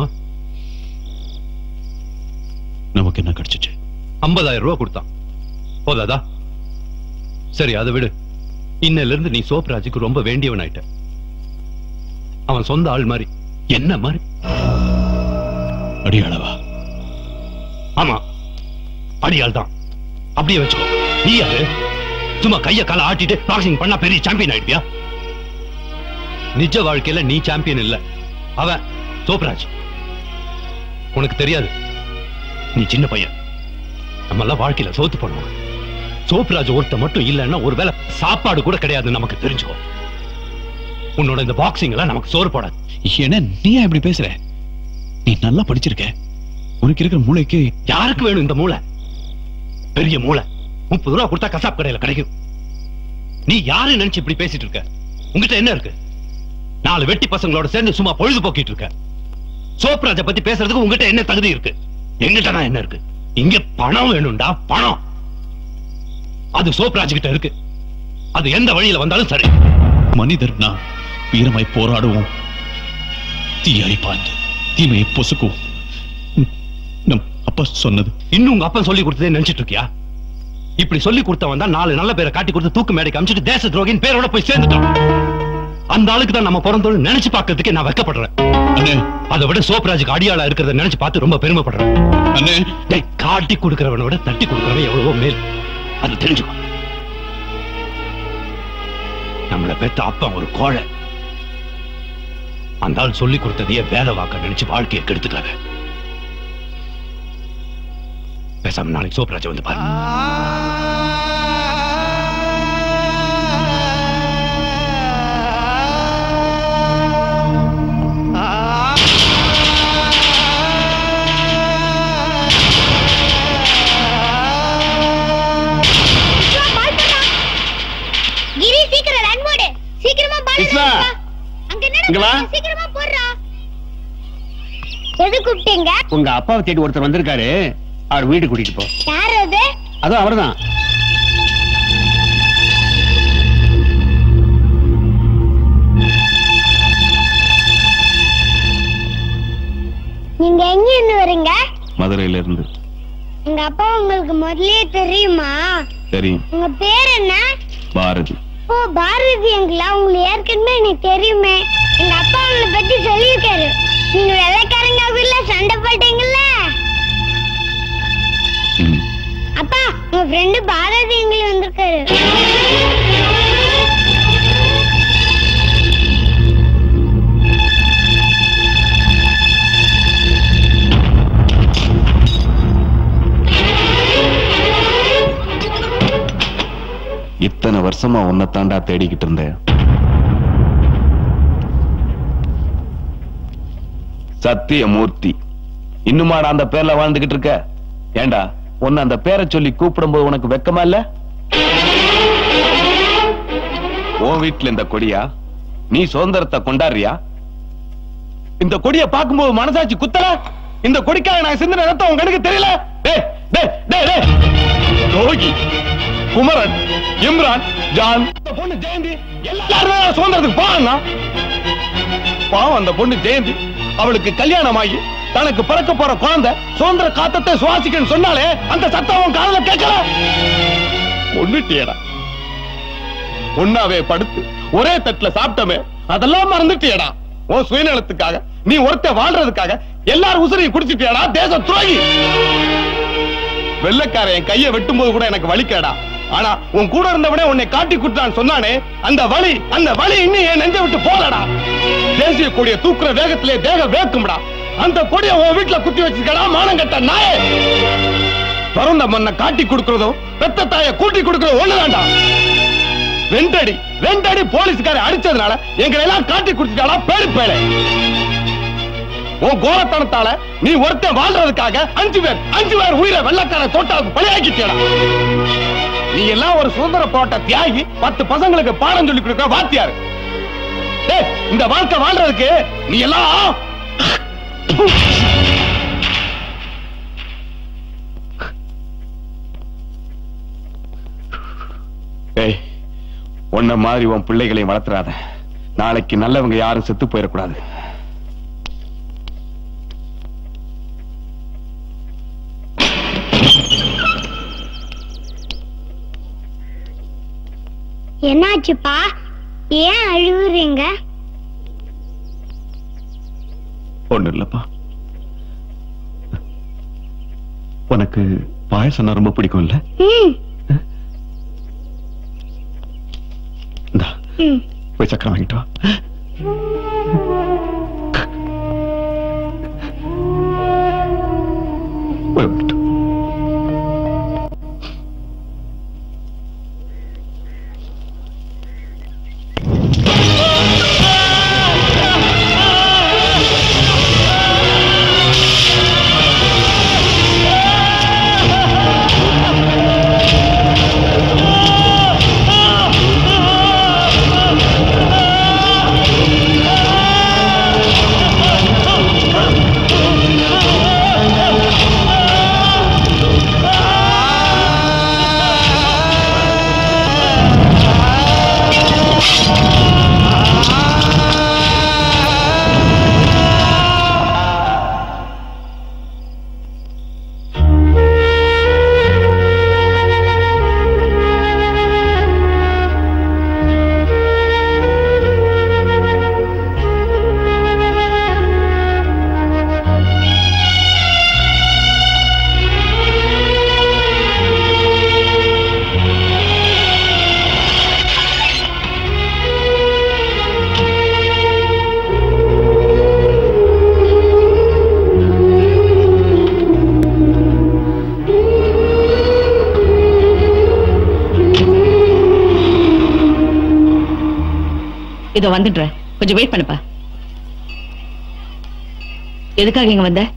நமக்கு என்ன கிடைச்சிச்சு? 50,000 ரூபாய் கொடுத்தான். போதாதா? சரி, அதை விடு. இன்னையில இருந்து நீ சோப்ராஜுக்கு ரொம்ப வேண்டியவன் ஆயிட்ட. அவன் சொந்த ஆள் மாதிரி, என்ன மாதிரி. அடியாளவா? ஆமா, அடியாள் தான். அப்படியே வச்சுக்கோ. நீ யாரு? சும்மா கைய கால ஆட்டிட்டு பாக்ஸிங் பண்ணா பெரிய சாம்பியன் ஆயிடுவியா? நிஜ வாழ்க்கையில நீ சாம்பியன் இல்ல, அவன் சோப்ராஜ். உனக்கு தெரியாது, நீ சின்ன பையன். நம்ம எல்லாம் வாழ்க்கையில சோத்து பண்ணுவோம். சோப்ராஜ் ஒருத்த மட்டும் இல்லைன்னா ஒருவேளை சாப்பாடு கூட கிடையாது, நமக்கு தெரிஞ்சுக்கோ. உன்னோட இந்த பாக்ஸிங் எல்லாம் நமக்கு சோறு போடாது. என்ன நீ இப்படி பேசுற? நீ நல்லா படிச்சிருக்க, உனக்கு இருக்கிற மூளைக்கு. யாருக்கு வேணும் இந்த மூளை? பெரிய மூளை 30 ரூபா கொடுத்தா கசாப் கடையில கிடைக்கும். நீ யாரு நினைச்சு இப்படி பேசிட்டு இருக்க? உங்ககிட்ட என்ன இருக்கு? 4 வெட்டி பசங்களோட சேர்ந்து சும்மா பொழுது போக்கிட்டு இருக்க. சோப்ராஜ பத்தி பேசுறதுக்கு உங்ககிட்ட என்ன தகுதி இருக்கு? எங்கிட்ட தான் என்ன இருக்கு? இங்க பணம் வேணும்டா, பணம். அது சோப்ராஜ் கிட்ட இருக்கு. அது எந்த வழியில வந்தாலும் சரி. மனிதர் நான் வீரமாய் போராடுவோம், தீயாய் பார்த்து தீமையை பொசுக்குவோம். நம் அப்பா சொன்னது. இன்னும் உங்க அப்பா சொல்லி கொடுத்ததே நினைச்சிட்டு இருக்கியா? இப்படி சொல்லி கொடுத்தவன் தான் 4 நல்ல பேரை காட்டி கொடுத்து தூக்கு மேடைக்கு அமிச்சிட்டு தேச துரோகின் பேரோட போய் சேர்ந்துட்டான். அந்த ஆளுக்கு தான் நம்ம பிறந்தோம் நினைச்சு பார்க்கறதுக்கே நான் வெக்கப்படுறேன். அதை விட சோப்ராஜுக்கு அடியாளா இருக்கிறத நினைச்சு பார்த்து ரொம்ப பெருமைப்படுறேன். காட்டி கொடுக்கிறவனை விட தட்டி கொடுக்கிறவன் எவ்வளவோ மேல், அது தெரிஞ்சுக்கோ. நம்மள பெத்த அப்பா ஒரு கோழை. அந்த ஆள் சொல்லி கொடுத்ததையே வேலை வாக்க நினைச்சு வாழ்க்கையை கெடுத்துக்காத. பேசாம நாளைக்கு சோப்ராஜ் வந்து பாரு. கிரி சீக்கிரம் ரன் போடு. சீக்கிரமா பால் விஸ்வா, அங்க என்னடா இங்க வா. சீக்கிரமா போடுறா. எது கூப்பிட்டீங்க? உங்க அப்பாவை தேடி ஒருத்தர் வந்திருக்காரு, அவர் வீடு கூட்டிட்டு போ. யார் அது? அதோ அவர்தான். நீங்க எங்க இருந்து வரீங்க? மதுரையில இருந்து. உங்க அப்பா உங்களுக்கு முதல்லயே தெரியுமா? தெரியும். உங்க பேர் என்ன? பாரதி. ஓ, பாரதி அங்கிளா, உங்களுக்கு ஏற்கனவே எனக்கு தெரியுமே. எங்க அப்பா உங்களை பத்தி சொல்லியிருக்காரு. நீங்க வெள்ளைக்காரங்க வீட்டுல சண்டை போட்டீங்கல்ல. அப்பா, உங்க ஃப்ரெண்டு பாரதி அங்கிள் வந்திருக்காரு. இத்தனை வருஷமா உன்னை தாண்டா தேடிக்கிட்டு இருந்தேன். சத்தியமூர்த்தி, இன்னுமாடா அந்த பேர்ல வாழ்ந்துகிட்டு இருக்க? ஏண்டா, உன்னை அந்த பேரை சொல்லி கூப்பிடும் போது உனக்கு வெக்கமா இல்ல? உன் வீட்டுல இந்த கொடியா? நீ சுதந்திரத்தை கொண்டாடுறியா? இந்த கொடியை பார்க்கும்போது மனசாட்சி குத்தல? இந்த கொடிக்காக நான் சிந்தின ரத்தம் உங்க கணக்கு தெரியல? ரோகி, குமரன், இம்ரான், ஜான், பொண்ணு ஜெயந்தி எல்லாருமே சுதந்திரத்துக்கு போனா பாவம். அந்த பொண்ணு ஜெயந்தி, அவளுக்கு கல்யாணம் ஆகி தனக்கு பிறக்க போற குழந்தை சுதந்திர காத்தத்தை சுவாசிக்கன்னு சொன்னாலே அந்த சத்தம் காதுல கேட்கல. ஒண்ணுட்டியடா, ஒன்னாவே படுத்து ஒரே தட்டுல சாப்பிட்டமே, அதெல்லாம் மறந்துட்டியடா. உன் சுயநலத்துக்காக, நீ ஒருத்த வாழ்றதுக்காக எல்லாரும் உசுரையும் குடிச்சிட்டியடா, தேச துரோகி. வெள்ளைக்கார என் கையை வெட்டும் போது கூட எனக்கு வலிக்கடா. ஆனா உன் கூட இருந்தவனே உன்னை காட்டி குடுத்தான்னு சொன்னானே, அந்த வலி இன்னும் என் நெஞ்சை விட்டு போலடா. தேசிய கொடிய தூக்குற வேகத்திலே தேக வேக்கும்டா. அந்த கொடிய உன் வீட்டுல குத்தி வச்சிருக்கடா மானங்கட்ட நாயே. பிறந்த மண்ணை காட்டி கொடுக்கிறதும் பெத்த தாய கூட்டி கொடுக்கிறதும் ஒண்ணுதான்டா. வெண்டடி போலீஸ்காரை அடிச்சதுனால எங்களை எல்லாம் காட்டி கொடுத்துட்டாடா பேரு பேரு. உன் கோரத்தனத்தால நீ ஒருத்தன் வாழ்றதுக்காக 5 பேர் உயிரை வெள்ளக்கார தோட்டாவுக்கு பலியாக்கிட்டா. நீ எல்லாம் ஒரு சுதந்திர போராட்ட தியாகி, 10 பசங்களுக்கு பாடம் சொல்லி கொடுக்கிற வாத்தியாரு. இந்த வாழ்க்கை வாழ்றதுக்கு நீ எல்லாம் உன்ன மாதிரி உன் பிள்ளைகளையும் வளர்த்துறாத. நாளைக்கு நல்லவங்க யாரும் செத்து போயிடக்கூடாது. என்னாச்சுப்பா? ஏன் அழுவுறீங்க? ஒண்ணு இல்லப்பா. உனக்கு பாயசம்னா ரொம்ப பிடிக்கும் இல்ல? போய் சக்கரம் வாங்கிட்டு வா. போய் வந்துட்டு இதோ வந்துடுறேன், கொஞ்சம் வெயிட் பண்ணுப்பா. எதுக்காக இங்க வந்த?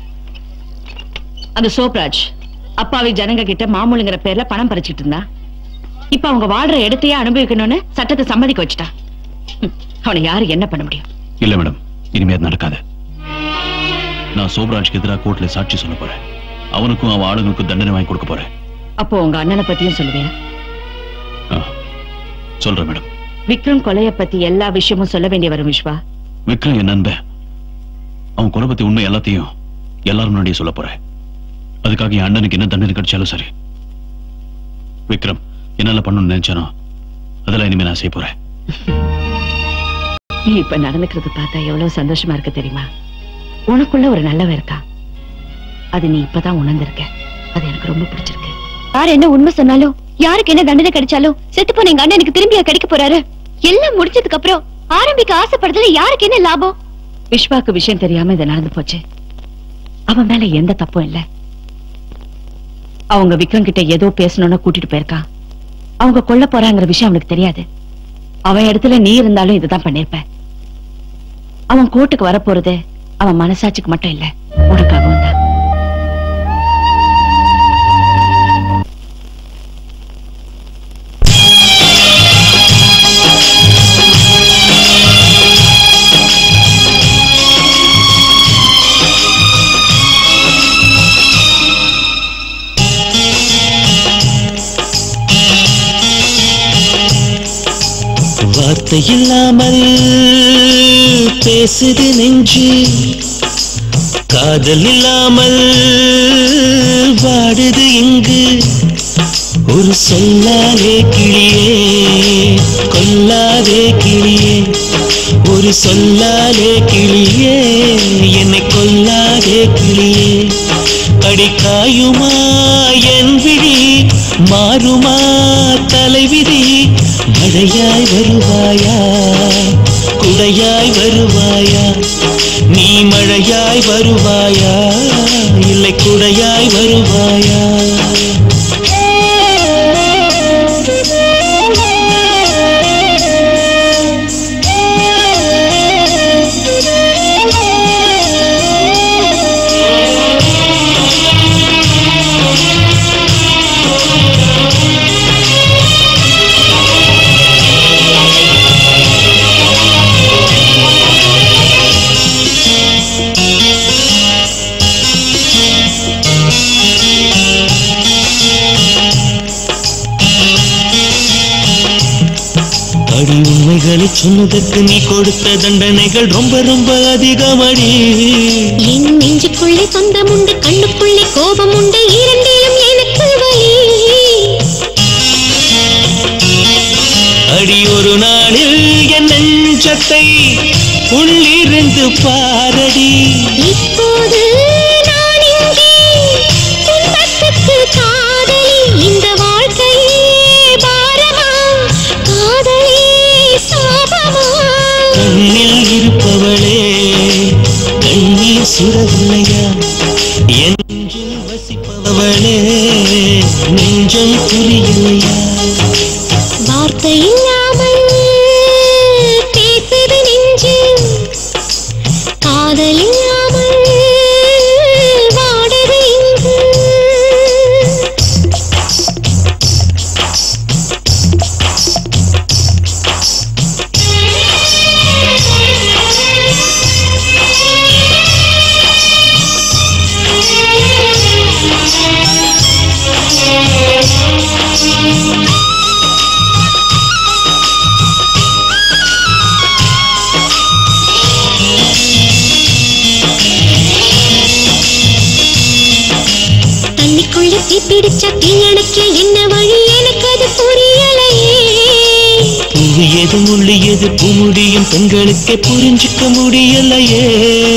அந்த சோப்ராஜ் அப்பாவி ஜனங்க கிட்ட மாமூலுங்கிற பேர்ல பணம் பறிச்சிட்டு இருந்தா. இப்ப அவங்க வாழ்ற இடத்தையே அனுபவிக்கணும்னு சட்டத்தை சம்மதிக்க வச்சுட்டா. அவனை யாரு என்ன பண்ண முடியும்? இல்ல மேடம், இனிமே அது நடக்காது. நான் சோப்ராஜ்க்கு எதிராக கோர்ட்ல சாட்சி சொல்ல போறேன். அவனுக்கும் அவன் ஆளுங்களுக்கும் தண்டனை வாங்கி கொடுக்க போறேன். அப்போ உங்க அண்ணனை பத்தியும் சொல்லுவியா? சொல்றேன் மேடம். விக்ரம் கொலைய பத்தி எல்லா விஷயமும் சொல்ல வேண்டிய வரும் விஸ்வா. விக்ரம் என் நண்பன். அவன் கொலை பத்தி உண்மை எல்லாத்தையும் எல்லாரும் முன்னாடியே சொல்ல போறேன். அதுக்காக என் அண்ணனுக்கு என்ன தண்டனை கிடைச்சாலும் சரி. விக்ரம் என்னால பண்ணணும்னு நினைச்சானோ அதெல்லாம் இனிமே நான் செய்ய போறேன். நீ இப்ப நடந்துக்கிறது பார்த்தா எவ்வளவு சந்தோஷமா இருக்கு தெரியுமா? உனக்குள்ள ஒரு நல்லவன் இருக்கா. அது நீ இப்பதான் உணர்ந்திருக்க. அது எனக்கு ரொம்ப பிடிச்சிருக்கு. யார் என்ன உண்மை சொன்னாலும், யாருக்கு என்ன தண்டனை கிடைச்சாலும் செத்து போன எங்க அண்ணன் எனக்கு திரும்பியா கிடைக்க போறாரு? எல்லாம் முடிச்சதுக்கு அப்புறம் ஆரம்பிக்க ஆசைப்படுறதுல யாருக்கு என்ன லாபம்? விஸ்வாக்கு விஷயம் தெரியாம இது நடந்து போச்சு. அவன் மேல எந்த தப்பும் இல்ல. அவங்க விக்ரம் கிட்ட ஏதோ பேசணும்னு கூட்டிட்டு போயிருக்கான். அவங்க கொல்ல போறாங்கிற விஷயம் அவனுக்கு தெரியாது. அவன் இடத்துல நீ இருந்தாலும் இதுதான் பண்ணிருப்ப. அவன் கோர்ட்டுக்கு வரப்போறது அவன் மனசாட்சிக்கு மட்டும் இல்ல, உனக்காகவும் தான். வார்த்தை இல்லாமல் பேசுது நெஞ்சு, காதல் இல்லாமல் வாடுது இங்கு. ஒரு சொல்லாதே கிளியே, கொல்லாதே கிளியே, ஒரு சொல்லாதே கிளியே, என்னை கொல்லாதே கிளியே. அடிக்காயுமா என் விழி, மாறுமா தலைவிதி. மழையாய் வருவாயா, குடையாய் வருவாயா, நீ மழையாய் வருவாயா, இல்லை குடையாய் வருவாயா? அடி உண்மைகளை சொன்னதற்கு நீ கொடுத்த தண்டனைகள் ரொம்ப ரொம்ப அதிகமடி. என் நெஞ்சுக்குள்ளே சொந்தம் உண்டு, கண்ணுக்குள்ளே கோபம் உண்டு, இரண்டிலும் எனக்கு வலி. அடி ஒரு நாளில் என் நெஞ்சத்தை உள்ளிருந்து பாரடி. இப்போது நான் இங்கே துன்பத்துக்கு காதலி. இந்த வாழ்க்கையே பாரமா, காதலே சாபமா? கண்ணில் இருப்பவளே கண்ணீர் சுரவில்லையா? என் நெஞ்சில் வசிப்பவளே நெஞ்சம் புரியலையா? வார்த்தை இல்லாமல் பேசுது நெஞ்சு, காதல் இல்லாமல் வாடுது இங்கு. தண்ணிக்குள்ள தீ பிடிச்ச தீயணைக்க என்ன வழி, எனக்கு அது புரியலையே. புவியது முள்ளியது பூமுடியும் பெண்களுக்கே புரிஞ்சுக்க முடியலையே.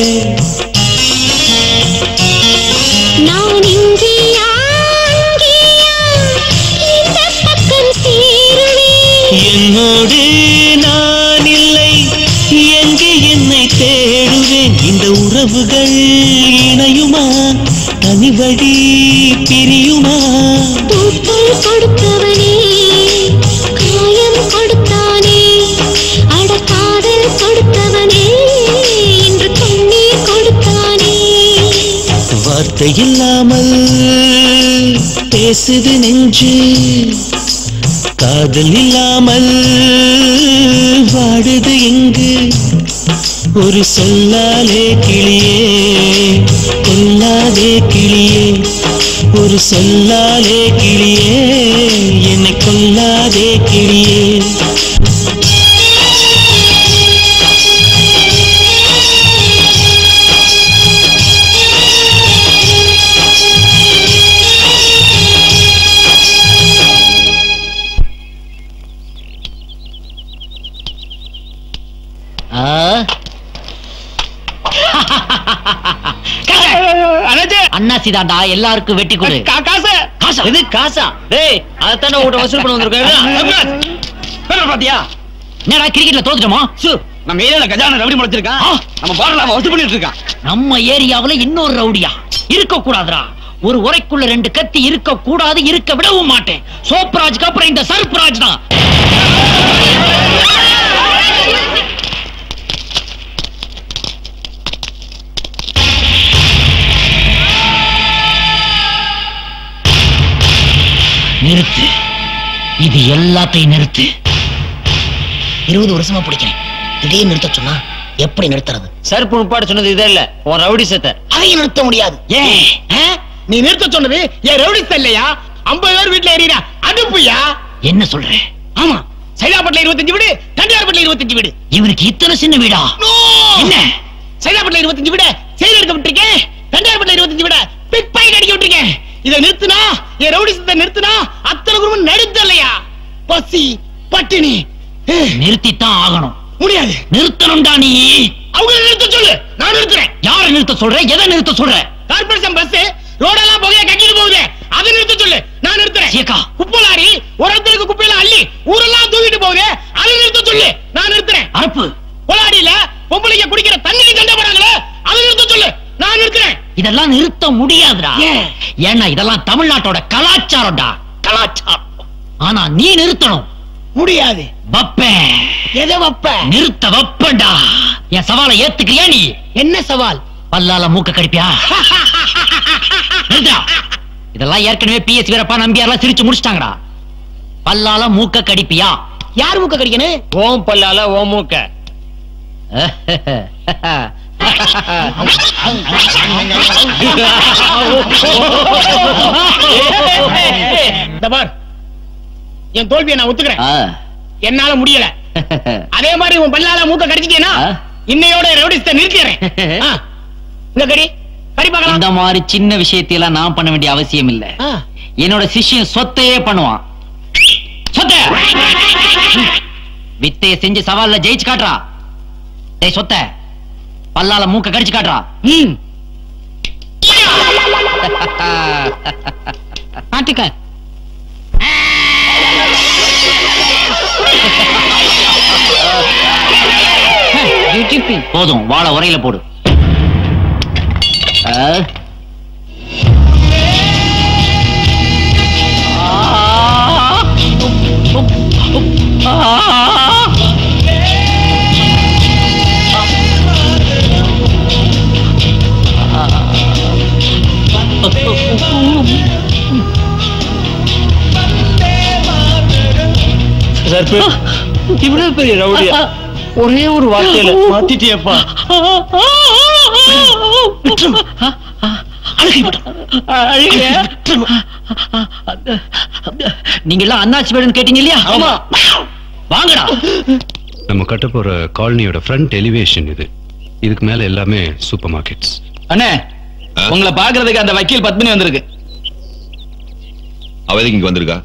நான் இங்கேயா அங்கேயா, இந்த பக்கம் சேருவேன். என்னோடு நான் இல்லை, எங்கே என்னை தேடுவேன்? இந்த உறவுகள் இணையுமா, தனி வழி பிரியுமா? பூக்கள் கொடுத்தவனே காயம் கொடுத்தானே, அட காதல் கொடுத்தவனே இன்று கண்ணீர் கொடுத்தானே. வார்த்தை இல்லாமல் பேசுது நெஞ்சு, காதல் இல்லாமல் வாடுது எங்கு? ஒரு சொல்லாலே கிளியே கொல்லாதே கிளியே, ஒரு சொல்லாலே கிளியே என்னை கொல்லாதே கிளியே. அண்ணாசிதாண்டா, எல்லாருக்கும் வெட்டி கொடு. காசு காசா? இது காசா? டேய் அதத்தானே உன்கிட்ட வசூல் பண்ண வந்திருக்கேன். பாத்தியா என்னடா கிரிக்கெட்ல தோத்துட்டோமா? நம்ம ஏரியால கஜான ரவுடி முளைச்சிருக்கான். நம்ம பாடல வசூல் பண்ணிட்டு இருக்கான். நம்ம ஏரியாவுல இன்னொரு ரவுடியா? இருக்க கூடாதுடா. ஒரு உரைக்குள்ள ரெண்டு கத்தி இருக்க கூடாது, இருக்க விடவும் மாட்டேன். சோப்ராஜ்க்கு அப்புறம் இந்த சர்ப்ராஜ் தான். நிறுத்து, இது எல்லாத்தையும் நிறுத்து. 20 வருஷமா பிடிக்கிறேன், திடீர்னு நிறுத்த சொன்னா எப்படி நிறுத்துறது? சர்ப்பு முப்பாடு சொன்னது இதே இல்ல, உன் ரவுடி சத்த. அதையும் நிறுத்த முடியாது. ஏன் நீ நிறுத்த சொன்னது ஏன் ரவுடி இல்லையா? 50 பேர் வீட்டுல ஏறியா அடுப்புயா? என்ன சொல்ற? ஆமா, சைதாப்பட்டில 25 வீடு, தண்டியார்பட்டில 25 வீடு. இவனுக்கு இத்தனை சின்ன வீடா? என்ன சைதாப்பட்டில 25 வீடு செயல் எடுக்க விட்டுருக்கேன், தண்டியார்பட்டில 25 வீடு பிக் பாக்கெட் அடிக்க விட்டுருக்கேன். இதை நிறுத்தினா என் ரவுடி சத்த நிறுத்தினா அத்தனை குடும்பம் நடுத்தலையா? பசி பட்டினி நிறுத்தித்தான் ஆகணும். முடியாது. நிறுத்தணும்டா நீ. அவங்க நிறுத்த சொல்லு, நான் நிறுத்துறேன். யாரை நிறுத்த சொல்ற? எதை நிறுத்த சொல்ற? கார்பரேஷன் பஸ் ரோடெல்லாம் புகைய கட்டிட்டு போகுது, அதை நிறுத்த சொல்லு, நான் நிறுத்துறேன். குப்பை லாரி ஒரு இடத்துக்கு குப்பையெல்லாம் அள்ளி ஊரெல்லாம் தூக்கிட்டு போகுது, அதை நிறுத்த சொல்லு, நான் நிறுத்துறேன். அறுப்பு கொலாடியில பொம்பளைங்க குடிக்கிற தண்ணிக்கு சண்டை போறாங்களே, அதை நிறுத்த சொல்லு, நான் நிறுத்துறேன். இதெல்லாம் நிறுத்த முடியாதுடா. ஏன்னா இதெல்லாம் தமிழ்நாட்டோட கலாச்சாரம்டா, கலாச்சாரம். ஆனா நீ நிறுத்தணும். முடியாது. வப்பேன். எதை வப்ப? நிறுத்த வப்பண்டா. என் சவாலை ஏத்துக்கிறியா நீ? என்ன சவால்? பல்லால மூக்க கடிப்பியா? இதெல்லாம் ஏற்கனவே PS வீரப்பா நம்பியாரெல்லாம் சிரிச்சு முடிச்சிட்டாங்கடா. பல்லால மூக்க கடிப்பியா? யார் மூக்க கடிக்கணும்? ஓம் பல்லால ஓ மூக்க. என் தோல்வியை நான் ஒத்துக்கிறேன். என்னால முடியல. அதே மாதிரி உன் பல்லால மூக்க கடிச்சிட்டேனா இன்னையோட ரவுடிஸ்ட நிறுத்திடுறேன். இந்த கடி கடி பார்க்கலாம். இந்த மாதிரி சின்ன விஷயத்தையெல்லாம் நான் பண்ண வேண்டிய அவசியம் இல்ல. என்னோட சிஷ்யன் சொத்தையே பண்ணுவான். சொத்த வித்தைய செஞ்சு சவால்ல ஜெயிச்சு காட்டுறா. டேய் சொத்த பல்லால மூக்க கடிச்சு காட்டுறா. ஆட்டுக்க போதும், வாழை உரையில போடு. இவ்வளவு பெரிய ரவுடியா ஒரே ஒரு வார்த்தையில மாத்திட்டியப்பா. நீங்க எல்லாம் அண்ணாச்சி வீடுன்னு கேட்டீங்க இல்லையா? வாங்கடா. நம்ம கட்ட போற காலனியோட ஃப்ரண்ட் எலிவேஷன் இது. இதுக்கு மேல எல்லாமே சூப்பர் மார்க்கெட்ஸ். அண்ணே உங்களை பாக்குறதுக்கு அந்த வக்கீல் பத்மினி வந்திருக்கு. அவ எதுக்கு இங்க வந்திருக்கா?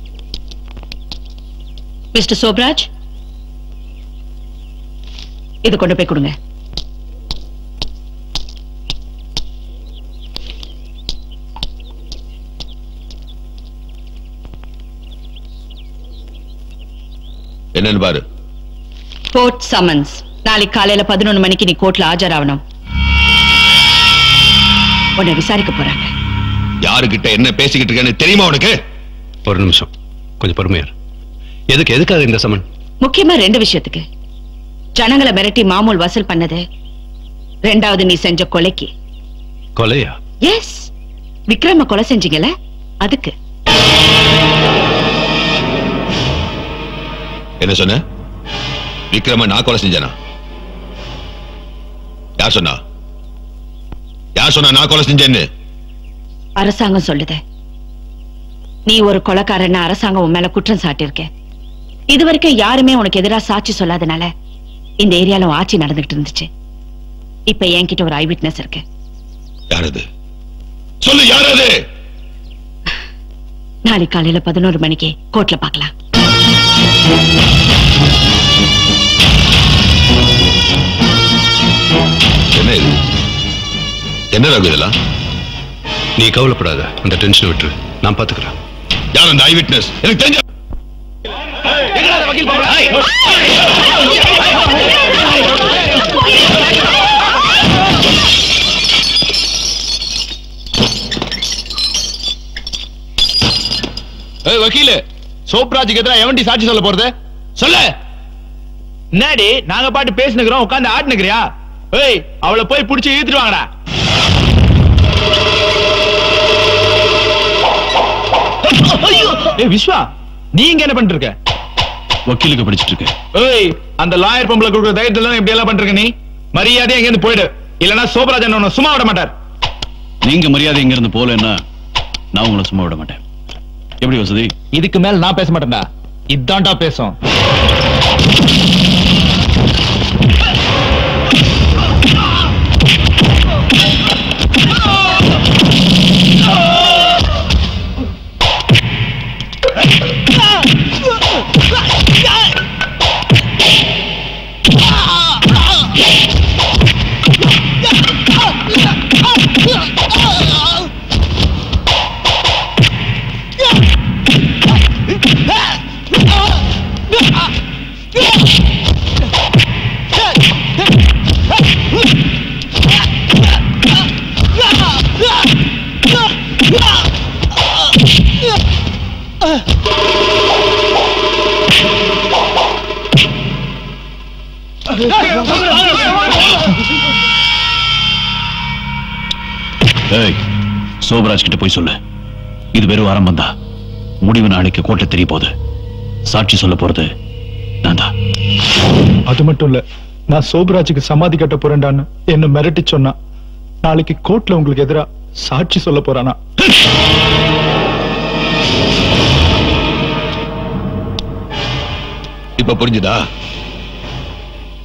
மிஸ்டர் சோப்ராஜ், இது கொண்டு போய் கொடுங்க. என்னன்னு பாரு. Court summons. நாளைக்கு காலையில 11 மணிக்கு நீ கோர்ட்ல ஆஜராகணும். உன்னை விசாரிக்க போறாங்க. யாருகிட்ட என்ன பேசிக்கிட்டு இருக்கேன்னு தெரியுமா உனக்கு? ஒரு நிமிஷம், கொஞ்சம் பொறுமையா. எதுக்காக இந்த சமன்? முக்கியமா 2 விஷயத்துக்கு. ஜனங்களை மிரட்டி மாமூல் வசூல் பண்ணது, 2வது நீ செஞ்ச கொலைக்கு. கொலையா? எஸ், விக்ரம கொலை செஞ்சீங்கல அதுக்கு. என்ன சொன்ன? விக்ரம நான் கொலை செஞ்சேனா? யார் சொன்னா? யார் சொன்னா நான் கொலை செஞ்சேன்னு? அரசாங்கம் சொல்லுது. நீ ஒரு கொலைக்காரன்னு அரசாங்கம் உன் மேல குற்றம் சாட்டியிருக்க. இதுவரைக்கும் யாருமே உனக்கு எதிராக சாட்சி சொல்லாதனால இந்த ஏரியால ஆட்சி நடந்துகிட்டு இருந்துச்சு. இப்ப என்கிட்ட ஒரு ஐ விட்னஸ் இருக்கு. யாரது? சொல்லு, யாரது? நாளைக்கு காலையில 11 மணிக்கு கோர்ட்ல பார்க்கலாம். என்ன இது? என்ன ரகு இதெல்லாம்? நீ கவலைப்படாத, அந்த டென்ஷன் விட்டுரு, நான் பாத்துக்கிறேன். யார் அந்த ஐ விட்னஸ்? எனக்கு தெரிஞ்ச வக்கீல் சோப்ராஜுக்கு எதிராக எவன்டி சாட்சி சொல்ல போறது? சொல்ல. என்னடி நாங்க பாட்டு பேசினுக்கிறோம், உட்கார்ந்து ஆட்டுனுக்கிறியா? ஏய், அவளை போய் புடிச்சு இழுத்துட்டு வாங்கடா. ஏய் விஸ்வா, நீ இங்க என்ன பண்ணிட்டு இருக்க? வக்கீலுக்கு படிச்சிட்டு இருக்க. ஏய், அந்த லாயர் பொம்பளை கொடுக்குற தைரியத்துல தான் இப்படி எல்லாம் பண்ணிட்டு நீ. மரியாதையா இங்க இருந்து போயிடு, இல்லனா சோப்ராஜன் உன்னை சும்மா விட மாட்டார். நீங்க மரியாதை இங்க இருந்து போலன்னா நான் உங்களை சும்மா விட மாட்டேன். எப்படி வசதி? இதுக்கு மேல நான் பேச மாட்டேன்டா, இதான்டா பேசும். சோபராஜ் கிட்ட போய் சொல்லு, இது வெறும் ஆரம்பம் தான். முடிவு நாளைக்கு கோர்ட்ல தெரிய போகுது. சாட்சி சொல்ல போறது நான் தான். அது மட்டும் இல்ல, நான் சோபராஜுக்கு சமாதி கட்ட போறேன்டான்னு என்ன மிரட்டி சொன்னா, நாளைக்கு கோர்ட்ல உங்களுக்கு எதிரா சாட்சி சொல்ல போறானா? இப்ப புரிஞ்சுதா?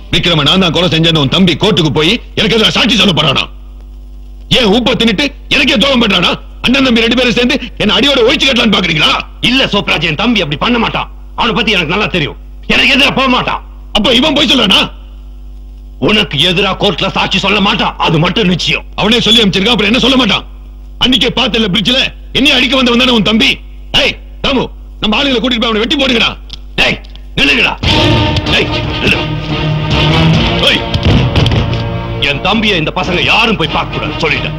விக்ரம நான் தான் கொலை செஞ்சேன்னு உன் தம்பி கோர்ட்டுக்கு போய் எனக்கு எதிராக சாட்சி சொல்ல போறானா? ஏன் உப்ப தின்னுட்டு எனக்கே துரோகம் பண்றானா? அண்ணன் தம்பி 2 பேரும் சேர்ந்து என்ன அடியோட ஒழிச்சு கட்டலான்னு பாக்குறீங்களா? இல்ல சோப்ராஜ், என் தம்பி அப்படி பண்ண மாட்டான். அவனை பத்தி எனக்கு நல்லா தெரியும். எனக்கு எதிராக போக மாட்டான். அப்ப இவன் போய் சொல்றானா? உனக்கு எதிரா கோர்ட்ல சாட்சி சொல்ல மாட்டான், அது மட்டும் நிச்சயம். அவனே சொல்லி அமைச்சிருக்கான், அப்புறம் என்ன சொல்ல மாட்டான்? அன்னைக்கே பார்த்தல பிரிட்ஜ்ல என்னைய அடிக்க வந்தானே உன் தம்பி. டேய் தாமு, நம்ம ஆளுகளை கூட்டிட்டு போய் அவனை வெட்டி போடுங்கடா. டேய் நில்லுங்கடா. டேய் நில்லு. ஏய், என் தம்பியை இந்த பசங்க யாரும் போய் பார்க்க கூடாது சொல்லிட்டேன்.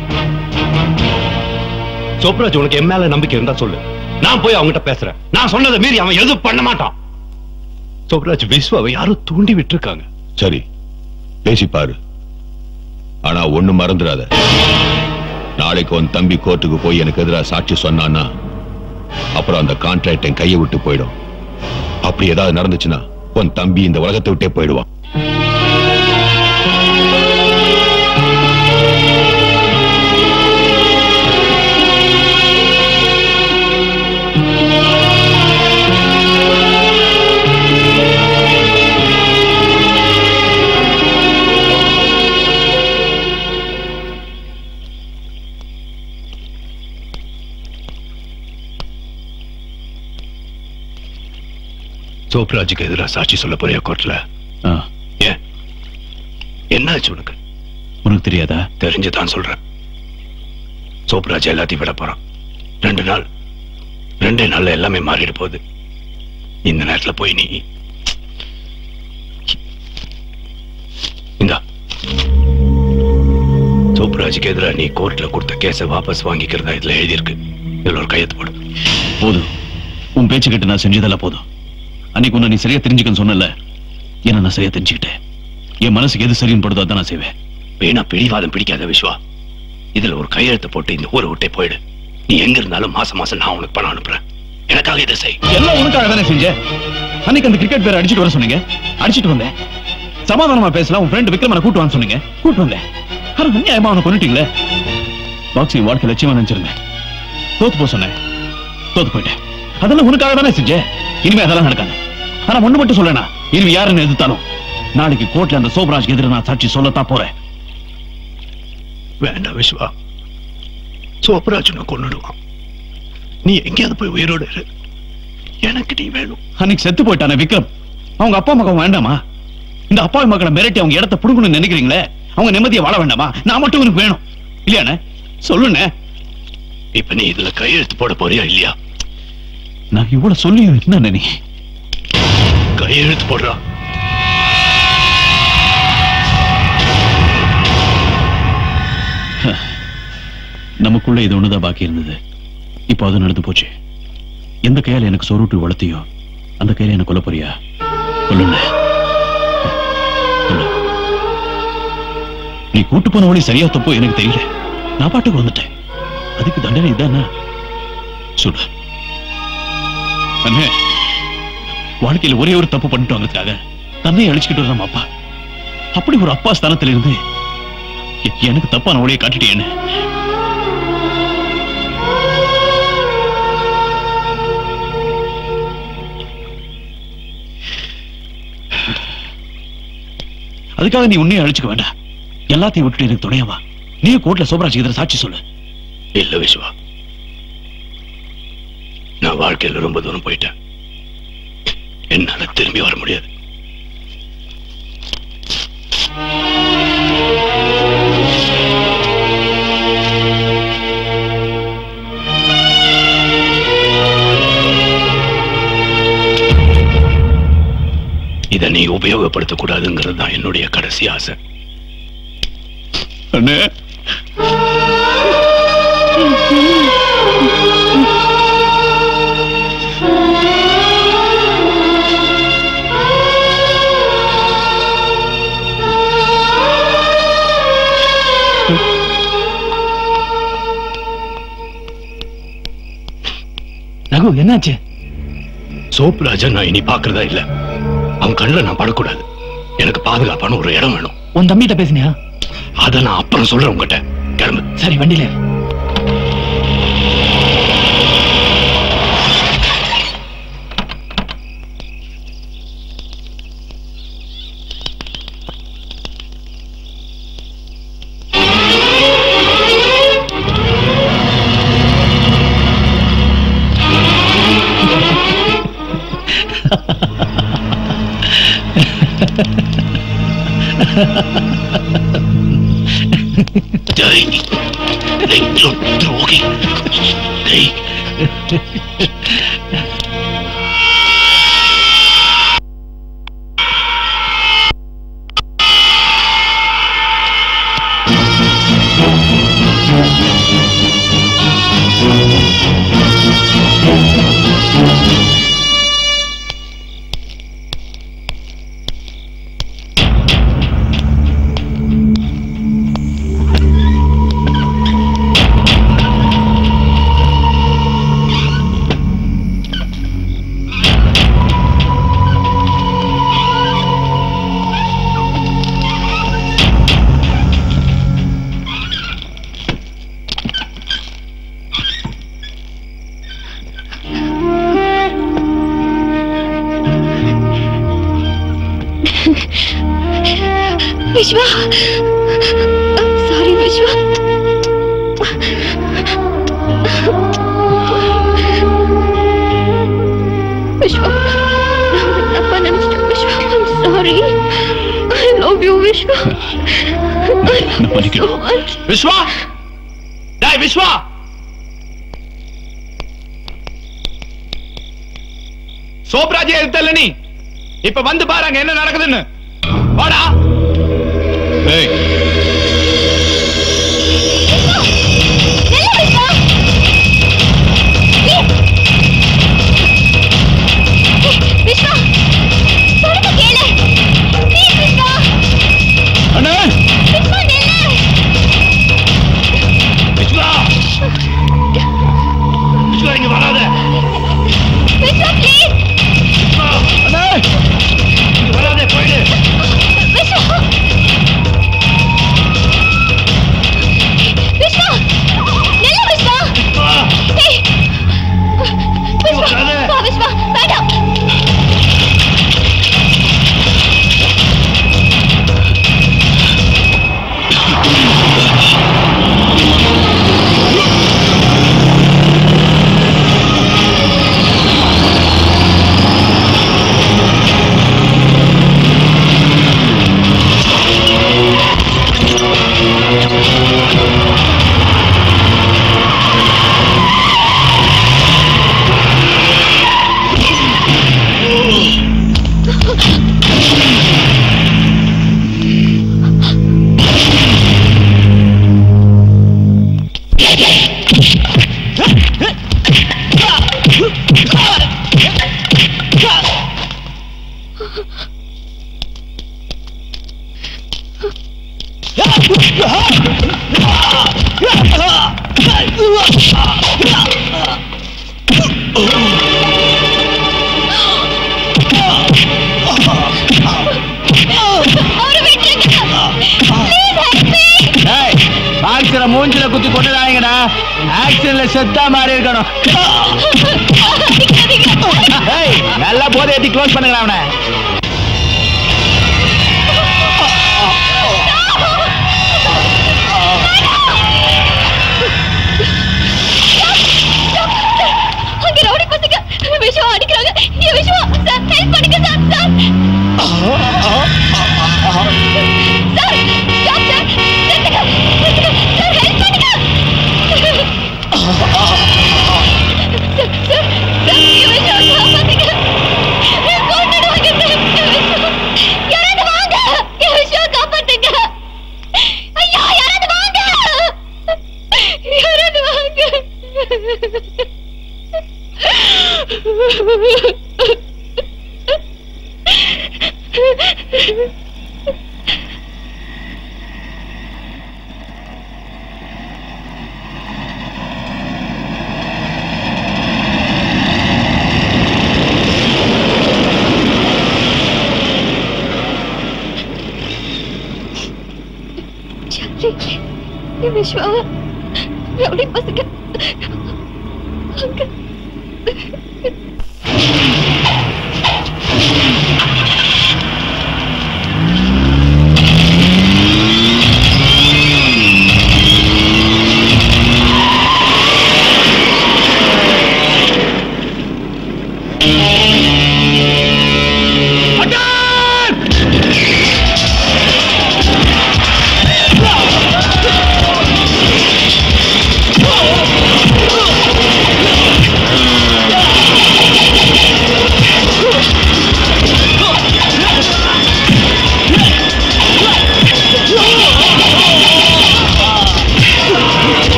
சோப்ராஜ், உனக்கு என் மேல நம்பிக்கை இருந்தா சொல்லு, நான் போய் அவங்ககிட்ட பேசுறேன். நான் சொன்னதை மீறி அவன் எதுவும் பண்ண மாட்டான். சோப்ராஜ், விஸ்வாவை யாரும் தூண்டி விட்டுருக்காங்க. சரி, பேசி பாரு. ஆனா ஒண்ணு மறந்துடாத, நாளைக்கு உன் தம்பி கோர்ட்டுக்கு போய் எனக்கு எதிராக சாட்சி சொன்னான்னா அப்புறம் அந்த கான்ட்ராக்ட் என் கையை விட்டு போயிடும். அப்படி ஏதாவது நடந்துச்சுன்னா உன் தம்பி இந்த உலகத்தை விட்டே போயிடுவான். சோப்ராஜுக்கு எதிராக சாட்சி சொல்ல போறியா கோர்ட்ல? ஏன், என்னாச்சு உனக்கு? உனக்கு தெரியாதா? தெரிஞ்சுதான் சொல்றேன். சோப்ராஜ் எல்லாத்தையும் விட போறான். 2 நாள்ல எல்லாமே மாறிட போகுது. இந்த நேரத்துல போய் நீ இந்தா, சோப்ராஜுக்கு எதிராக நீ கோர்ட்ல கொடுத்த கேஸை வாபஸ் வாங்கிக்கிறதா இதுல எழுதியிருக்கு. இதுல ஒரு கையெழுத்து போடு. போதும், உன் பேச்சு கிட்ட நான் செஞ்சதெல்லாம் போதும். அன்னைக்கு உன்னை நீ சரியா தெரிஞ்சுக்கன்னு சொன்னல, என்ன நான் சரியா தெரிஞ்சுக்கிட்டேன். என் மனசுக்கு எது சரின்னு படுதோ அதான் நான் செய்வேன். வேணா பிடிவாதம் பிடிக்காத விஸ்வா. இதுல ஒரு கையெழுத்து போட்டு இந்த ஊரை விட்டே போயிடு. நீ எங்க இருந்தாலும் மாசம் நான் உனக்கு பணம் அனுப்புறேன். எனக்காக இதை செய். எல்லாம் உனக்காக தானே செஞ்சேன். அன்னைக்கு அந்த கிரிக்கெட் பேரை அடிச்சுட்டு வர சொன்னீங்க, அடிச்சுட்டு வந்தேன். சமாதானமா பேசலாம், உன் ஃப்ரெண்ட் விக்ரமனை கூட்டு வான்னு சொன்னீங்க, கூட்டு வந்தேன். ஆனா அநியாயமா அவனை கொண்டுட்டீங்களே. பாக்ஸிங் வாழ்க்கை லட்சியமா நினைச்சிருந்தேன். தோத்து போ சொன்னேன், தோத்து போயிட்டேன். அதெல்லாம் உனக்காக தானே செஞ்சேன். இனிமே அதெல்லாம் நடக்காது. ஆனா ஒண்ணு மட்டும் சொல்லேனா, இனிமே யாருன்னு எதிர்த்தாலும் நாளைக்கு கோர்ட்ல அந்த சோப்ராஜ் எதிர நான் சாட்சி சொல்லத்தான் போறேன். வேண்டாம் விஸ்வா, சோப்ராஜ் கொன்னுடுவான். நீ எங்கேயாவது போய் உயிரோடு இரு. எனக்கு நீ வேணும். அன்னைக்கு செத்து போயிட்டானே விக்ரம், அவங்க அப்பா மகன் வேண்டாமா? இந்த அப்பாவி மக்களை மிரட்டி அவங்க இடத்த புடுங்கணும்னு நினைக்கிறீங்களே, அவங்க நிம்மதியை வாழ வேண்டாமா? நான் மட்டும் உனக்கு வேணும் இல்லையானே? சொல்லுண்ணே. இப்ப நீ இதுல கையெழுத்து போட போறியா இல்லையா? நான் இவ்வளவு சொல்லி என்ன நீ கையெழுத்து போடுறா. நமக்குள்ள இது ஒண்ணுதான் பாக்கி இருந்தது. இப்போ அது நடந்து போச்சு. எந்த கையால எனக்கு சொருட்டு வளர்த்தியோ அந்த கையில எனக்கு கொல்ல போறியா? சொல்லுங்க. நீ கூட்டு போன வழி சரியா தப்போ எனக்கு தெரியல. நான் பாட்டுக்கு வந்துட்டேன். அதுக்கு தண்டனை இதானா? சொல்லு அண்ணே. வாழ்க்கையில ஒரே ஒரு தப்பு பண்ணிட்டு வந்ததுக்காக தன்னை அழிச்சுக்கிட்டு வர நம்ம அப்பா, அப்படி ஒரு அப்பா ஸ்தானத்துல இருந்து எனக்கு தப்பான வழியை காட்டிட்டேன்னு அதுக்காக நீ உன்னையே அழிச்சுக்க வேண்டாம். எல்லாத்தையும் விட்டுட்டு எனக்கு துணையவா. நீ கோர்ட்ல சோப்ராஜ் எதிர சாட்சி சொல்லு. இல்ல விஸ்வா, நான் வாழ்க்கையில ரொம்ப தூரம் போயிட்டேன். என்னால திரும்பி வர முடியாது. இதை நீ உபயோகப்படுத்தக் கூடாதுங்கிறது தான் என்னுடைய கடைசி ஆசை. அண்ணே, ரகு என்னாச்சு? சோப்ராஜா நான் இனி பாக்குறதா இல்ல. அவன் கண்ணுல நான் படக்கூடாது. எனக்கு பாதுகாப்பான ஒரு இடம் வேணும். உன் தம்பிட்ட பேசினியா? அத நான் அப்புறம் சொல்றேன் உங்ககிட்ட. கிளம்பு. சரி, வண்டியில. विश्वा, सॉरी विश्वा। विश्वा, तप्पा निனைச்சிட்டேன் विश्वा। I'm sorry. I love you विश्वा। விஸ்வா, டேய் விஸ்வா, சோப்ராஜி எடுத்தல்ல நீ. இப்ப வந்து பாருங்க என்ன நடக்குதுன்னு. வாடா. ஏய் विश्वा, சொல்றது கேளு. ப்ளீஸ் விஸ்வா. அண்ணா விஸ்வா நில்லு. விஸ்வா, விஸ்வா இங்க வராத. விஸ்வா ப்ளீஸ். விஸ்வா, அண்ணா இங்க வராத, போயிடு. விஸ்வா, விஸ்வா நில்லு விஸ்வா. ஏய் விஸ்வா, வா விஸ்வா, வேண்டாம். மூஞ்சில குத்தி கொண்டுடாங்கடா. ஆக்சிடென்ட்ல செத்தா மாதிரி இருக்கணும். நல்லா போதை ஏத்தி க்ளோஸ் பண்ணுங்க அவனை. அங்க ரவுடி பசங்க விஸ்வா அடிக்கிறாங்க. ஏ விஸ்வா, சார் ஹெல்ப் பண்ணுங்க sir. Sir sir, stop sir. நிறுத்துங்க, நிறுத்துங்க சார், ஹெல்ப் பண்ணுங்க. சார் சார் சார், ஏ விஸ்வா காப்பாத்துங்க. கொன்னுடுவாங்க சார். ஏ விஸ்வா, யாராவது வாங்க. ஏ விஸ்வா காப்பாத்துங்க. ஐயா யாராவது வாங்க. யாராவது வாங்க. ये विश्वा रौडी पसंग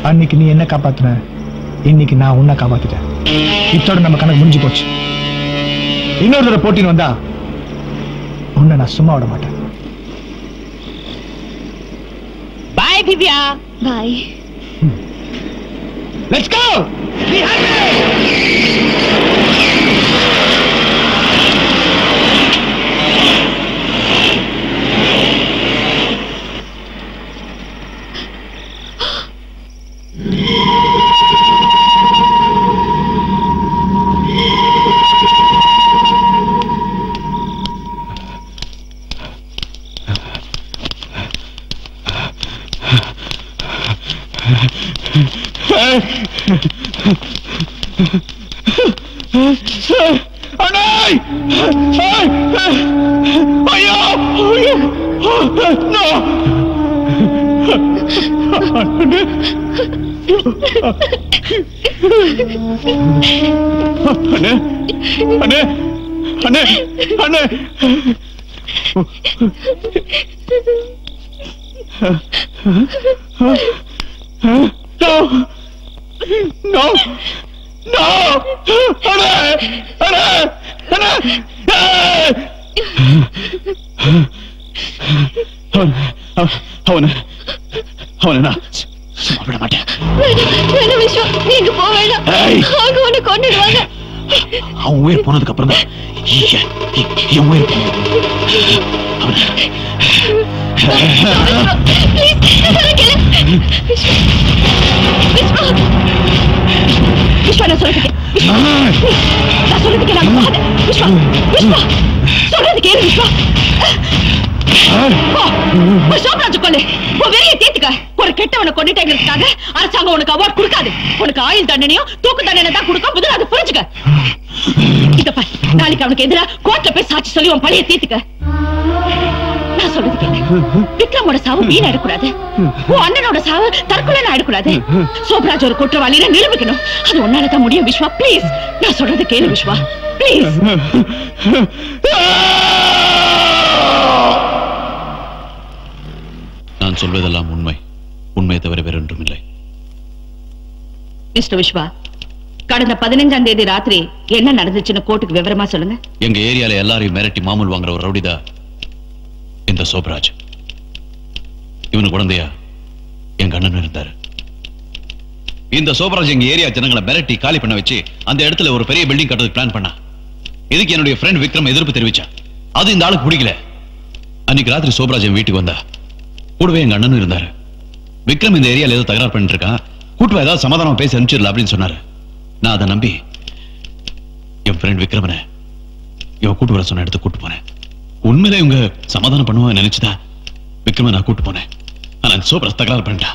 அன்னைக்கு நீ என்ன காப்பாத்துன, இன்னைக்கு நான் உன்னை காப்பாத்திட்டேன். இத்தோட நம்ம கணக்கு முடிஞ்சு போச்சு. இன்னொரு தடவை போட்டின்னு வந்தா உன்னை நான் சும்மா விட மாட்டேன். பாய் திவ்யா. பாய். Let's go! Be happy! விட மாட்டேன். விஸ்வா, நீங்க போக வேண்டாம். அவங்க உன்னை கொன்னுடுவாங்க. அவன் உயிர் போனதுக்கு அப்புறம் தான் என் உயிர் விஸ்வா, நான் சொல்றதுக்கு விஸ்வா, விஸ்வா, சொல்றது கேளு விஸ்வா. சோப்ராஜ் கொல்லு, உன் வெறியை தீர்த்துக்க. ஒரு கெட்டவனை கொண்டுட்டேங்கிறதுக்காக அரசாங்கம் உனக்கு அவார்ட் கொடுக்காது. உனக்கு ஆயுள் தண்டனையும் தூக்கு தண்டனை தான் கொடுக்கும். முதல்ல அதை புரிஞ்சுக்க. இத பாரு, நாளைக்கு அவனுக்கு எதிராக கோர்ட்ல போய் சாட்சி சொல்லி உன் பழைய தீர்த்துக்க. நான் சொல்றது கேளு. விக்ரமோட சாவு வீண் ஆயிடக்கூடாது. உன் அண்ணனோட சாவு தற்கொலை ஆயிடக்கூடாது. சோப்ராஜ் ஒரு குற்றவாளியை நிரூபிக்கணும். அது உன்னாலதான் முடியும் விஸ்வா. பிளீஸ், நான் சொல்றது கேளு விஸ்வா, பிளீஸ். நான் சொல்வதெல்லாம் உண்மை. உண்மையை தவிர வேறொன்றும் இல்லை. மிஸ்டர் விஸ்வா, கடந்த 15ஆம் தேதி ராத்திரி என்ன நடந்துச்சுன்னு கோர்ட்டுக்கு விவரமா சொல்லுங்க. எங்க ஏரியால எல்லாரையும் மிரட்டி மாமூல் வாங்குற ஒரு ரவுடிதா இந்த சோப்ராஜ். இவனு குழந்தையா எங்க அண்ணன் இருந்தாரு. இந்த சோப்ராஜ் எங்க ஏரியா ஜனங்களை மிரட்டி காலி பண்ண வச்சு அந்த இடத்துல ஒரு பெரிய பில்டிங் கட்டுறதுக்கு பிளான் பண்ணா. இதுக்கு என்னுடைய ஃப்ரெண்ட் விக்ரம் எதிர்ப்பு தெரிவிச்சா. அது இந்த ஆளுக்கு பிடிக்கல. அன்னைக்கு ராத்திரி சோப்ராஜ் என் வீட்டுக்கு வந்தா. கூடவே எங்க அண்ணனும் இருந்தாரு. விக்ரம் இந்த ஏரியால ஏதோ தகராறு பண்ணிட்டு இருக்கான், கூட்டு ஏதாவது சமாதானம் பேசி அனுப்பிச்சிடல அப்படின்னு சொன்னாரு. நான் அதை நம்பி என் ஃப்ரெண்ட் விக்ரமனை இவன் கூட்டு வர சொன்ன இடத்துக்கு கூட்டு போனேன். உண்மையில இவங்க சமாதானம் பண்ணுவாங்க நினைச்சுதான் விக்ரம நான் கூட்டு போனேன். ஆனா சோப்ராஜ் தகராறு பண்ணிட்டா.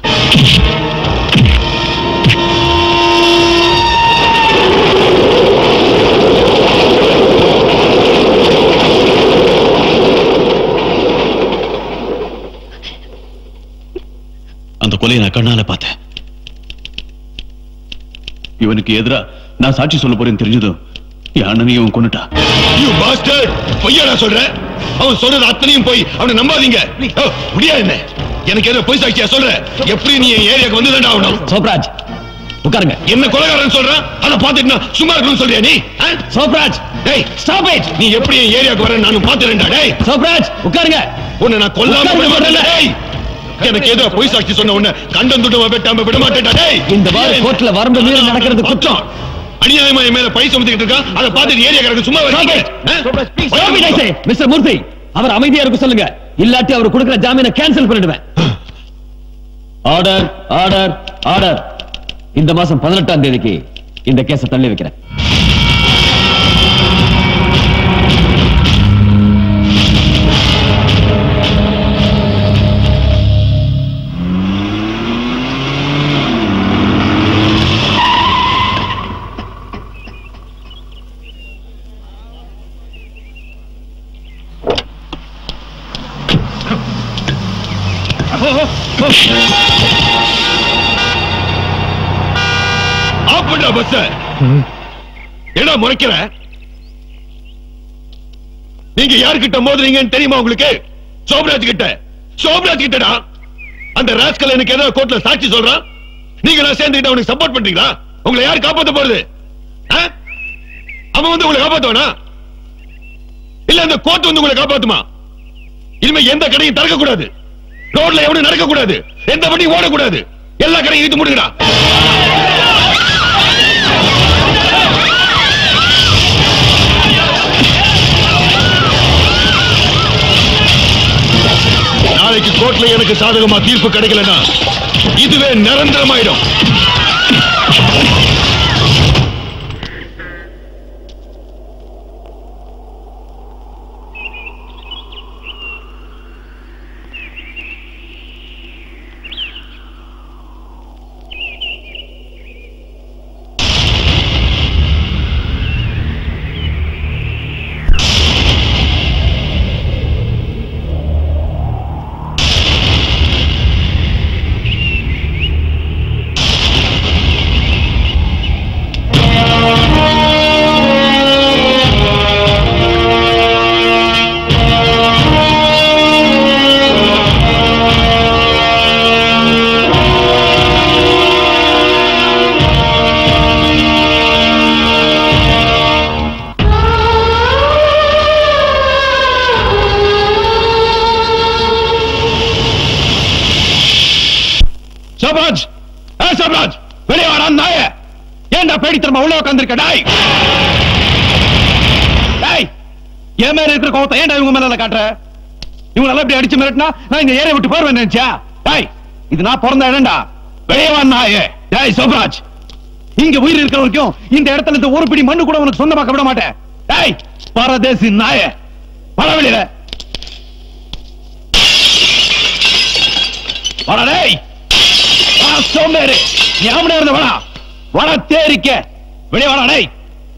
அந்த கொலையை நான் கண்ணால பார்த்தேன். இவனுக்கு எதிரா நான் சாட்சி சொல்ல போறேன்னு தெரிஞ்சதும் என் அண்ணனையும் கொன்னுட்டா. You bastard! பொய்யா நான் சொல்றேன். அவன் சொல்றது அத்தனையும் போய் அவனை நம்பாதீங்க. முடியாது என்ன? எனக்கு ஏதோ பொய் சாட்சியா சொல்ற? எப்படி நீ என் ஏரியாக்கு வந்து தாண்டா ஆகணும்? சோப்ராஜ் உட்காருங்க. என்ன கொலைகாரன் சொல்றான்? அதை பார்த்துட்டு நான் சும்மா இருக்கணும்னு சொல்றியா நீ? சோப்ராஜ், டேய் ஸ்டாப் இட். நீ எப்படி என் ஏரியாக்கு வர நானும் பார்த்துறேன்டா. டேய் சோப்ராஜ் உட்காருங்க. உன்னை நான் கொல்லாம விட மாட்டேன். டேய் எனக்கு ஏதோ பொய் சாட்சி சொன்ன உன்னை கண்டம் துண்டமா வெட்டாம விட மாட்டேன்டா. டேய் இந்த வார கோர்ட்ல வரம்பு மீறி நடக்கிறது குற்றம். அநியாயமா என் மேல பழி சுமத்திட்டு இருக்கான். அதை பார்த்துட்டு ஏரியாக்காரங்க சும்மா வரீங்க. மிஸ்டர் மூர்த்தி, அவர் அமைதியா இருக்க சொல்லுங்க. இல்லாட்டி அவர் கொடுக்கிற ஜாமீனை கேன்சல் பண்ணிடுவேன். Order, order, order. இந்த மாசம் 18ஆம் தேதிக்கு இந்த கேஸை தள்ளி வைக்கிறேன். ஆப்பண்டா பஸ். என்ன முறைக்கிற? நீங்க யார்கிட்ட மோதுறீங்கன்னு தெரியுமா உங்களுக்கு? சோப்ராஜ் கிட்ட. சோப்ராஜ் கிட்டடா. அந்த ராஸ்கல் எனக்கு ஏதோ கோர்ட்ல சாட்சி சொல்றான். நீங்களா சேர்ந்துட்டு அவனுக்கு சப்போர்ட் பண்றீங்களா? உங்களை யார் காப்பாத்த போறது? அவன் வந்து உங்களை காப்பாத்துவானா இல்ல அந்த கோர்ட் வந்து உங்களை காப்பாத்துமா? இனிமே எந்த கடையும் திறக்க கூடாது, ரோட்ல எவனும் நடக்க கூடாது, எந்த வண்டியும் ஓடக்கூடாது, எல்லா கடையும் இழுத்து மூடுங்கடா. நாளைக்கு கோர்ட்ல எனக்கு சாதகமா தீர்ப்பு கிடைக்கலன்னா இதுவே நிரந்தரமாயிடும். அடிச்சு மிரட்டினா நான் இந்த ஏரியா விட்டு போறேன் நினைச்சா? இது நான் பிறந்த இடம்டா. வெளியே வா நாயே. டேய் சோப்ராஜ், இங்க உயிர் இருக்கிற வரைக்கும் இந்த இடத்துல இருந்து ஒரு பிடி மண்ணு கூட உனக்கு சொந்தமாக்க விட மாட்டேன். டேய் பரதேசி நாயே, வர வெளியில வர. டேய் சோம்பேறி, நீ அவனே இருந்து வர வர தேரிக்க வெளியே வர. டேய்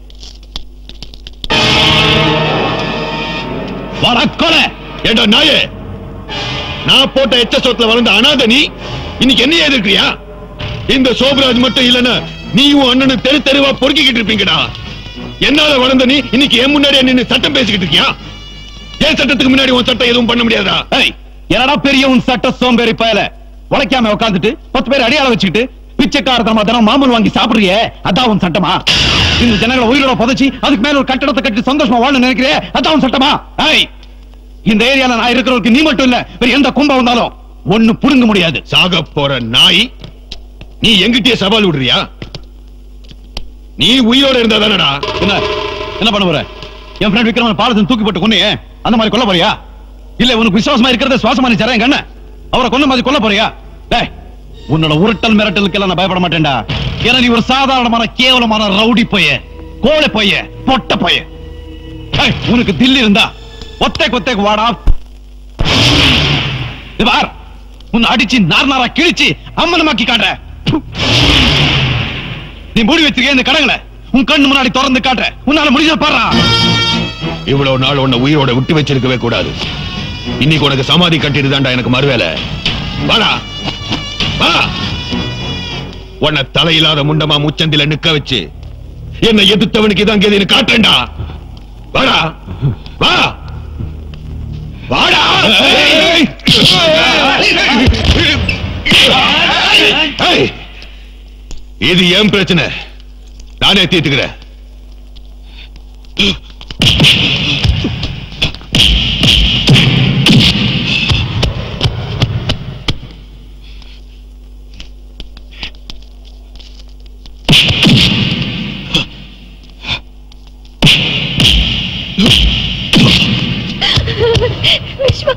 வர கொலை. ஏண்டா நாயே, நான் போட்ட எச்ச சொத்துல வளர்ந்த அனாதை நீ இன்னைக்கு என்ன எதிர்க்கிறியா? இந்த சோப்ராஜ் மட்டும் இல்லன்னா நீயும் அண்ணனும் தெரு தெருவா பொறுக்கிக்கிட்டு இருப்பீங்கடா. என்னால வளர்ந்த நீ இன்னைக்கு என் முன்னாடியே நின்னு சட்டம் பேசிக்கிட்டு இருக்கியா? ஏன் சட்டத்துக்கு முன்னாடி உன் சட்டம் எதுவும் பண்ண முடியாதா? என்னடா பெரிய உன் சட்ட சோம்பேறி பயல, உழைக்காம உட்காந்துட்டு 10 பேர் அடியாள வச்சுக்கிட்டு பிச்சைக்காரத்தனமா தினம் மாமூல் வாங்கி சாப்பிடுறியே, அதான் உன் சட்டமா? இந்த ஜனங்களை உயிரோட புதைச்சி அதுக்கு மேல ஒரு கட்டடத்தை கட்டி சந்தோஷமா வாழ நினைக்கிறே, அதான் உன் சட்டமா? இந்த ஏரியால நான் இருக்கிறவருக்கு நீ மட்டும் இல்ல, வேற எந்த கும்பம் வந்தாலும் ஒண்ணு புடுங்க முடியாது. சாக போற நாய், நீ எங்கிட்டே சவால் விடுறியா? நீ உயிரோட இருந்தா தானடா. என்ன பண்ண போற? என் ஃப்ரெண்ட் விக்ரமன் பாலத்தின் தூக்கி போட்டு கொன்னே, அந்த மாதிரி கொல்ல போறியா? இல்ல உனக்கு விசுவாசமா இருக்கிறத சுவாசமா நீ தரேன் கண்ண, அவரை கொன்ன மாதிரி கொல்ல போறியா? உன்னோட உருட்டல் மிரட்டலுக்கு நான் பயப்பட மாட்டேன்டா. ஏன்னா நீ ஒரு சாதாரணமான கேவலமான ரவுடி போய, கோழை போய, பொட்ட போய. உனக்கு தில்லி இருந்தா ஒத்தை கொத்தைக்கு வாடா. உன்னை அடிச்சு நார் நாரா கிழிச்சு அம்மனமாக்கி காட்டுற. நீ மூடி வச்சிருக்க இந்த கடங்களை உன் கண்ணு முன்னாடி திறந்து காட்டுற. உன்னால முடிஞ்ச பாடுறா. இவ்வளவு நாள் உன்னை உயிரோட விட்டு வச்சிருக்கவே கூடாது. இன்னைக்கு உனக்கு சமாதி கட்டிட்டு தான்டா எனக்கு மறுவேலை. வாடா வா. உன்னை தலையில்லாத முண்டமா முச்சந்தில நிக்க வச்சு என்னை எதிர்த்தவனுக்கு இதான் கேது காட்டுறேன்டா. வாடா வா வாடா. இது ஏன் பிரச்சனை, நானே தீர்த்துக்கிறேன். விஸ்வா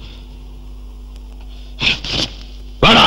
வாடா.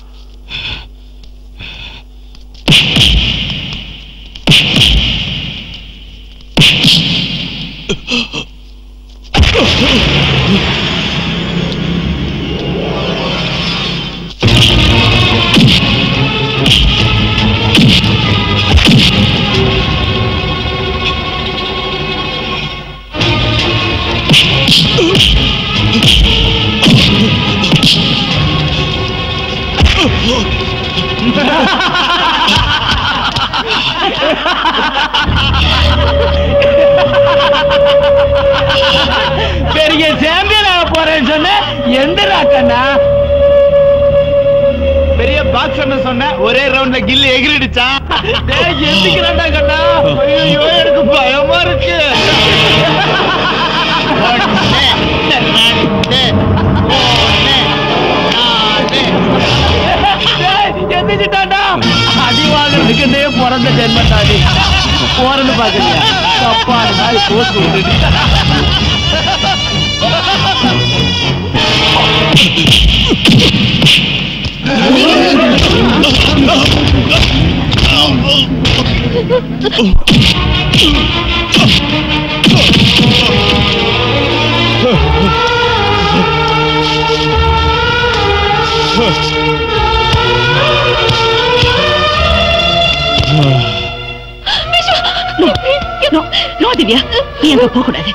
பெரிய சாம்பியன் ஆக போறேன்னு சொன்ன எந்த ராக்கண்ணா? பெரிய பாக்ஸ் சொன்ன ஒரே ரவுண்ட்ல கில்லு எகிரிடுச்சா? எந்திக்கிறா கண்ணா. ஐயோ எனக்கு பயமா இருக்கு. எந்திரிச்சிட்டாண்டா. அடி வாங்குறதுக்குன்னே பிறந்த ஜென்மத்தாடி போறன்னு பாக்குறியா? அப்பா நாய் போஸ்ட் விட்டுட்டு நோ திவ்யா, நீ அங்க போக கூடாது.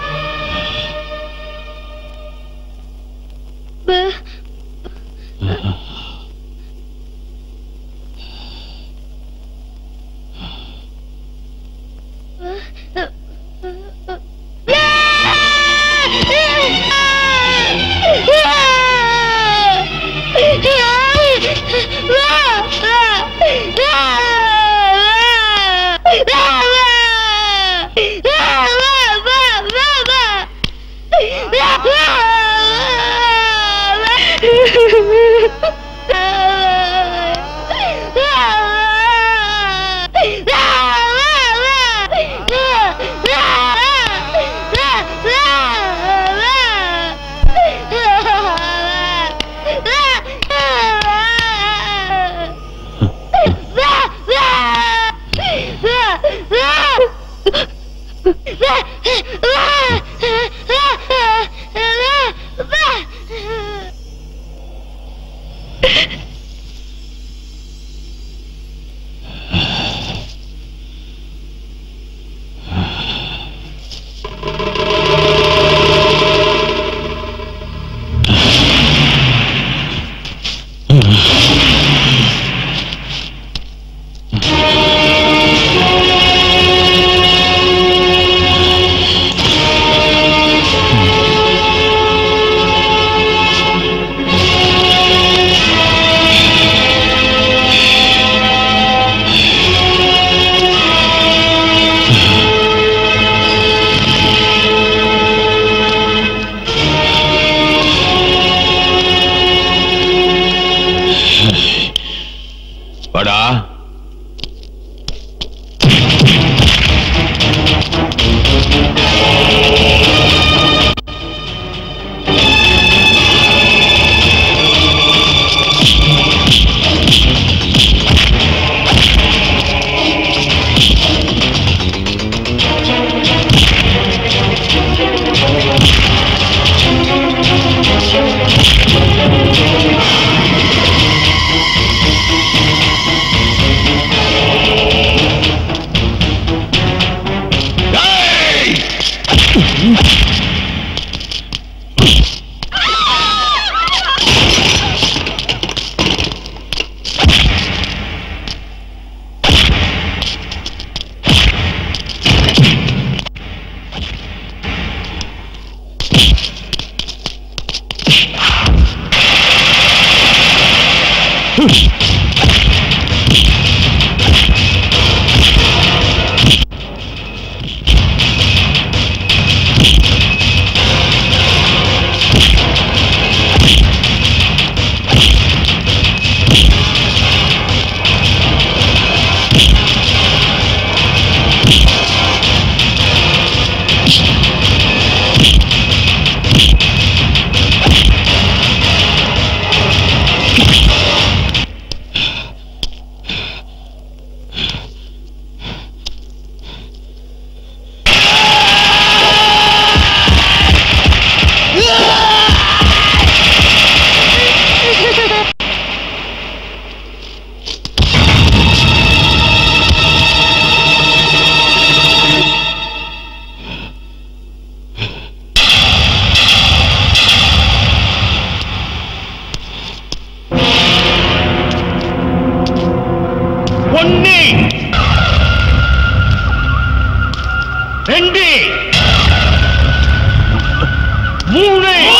மூணு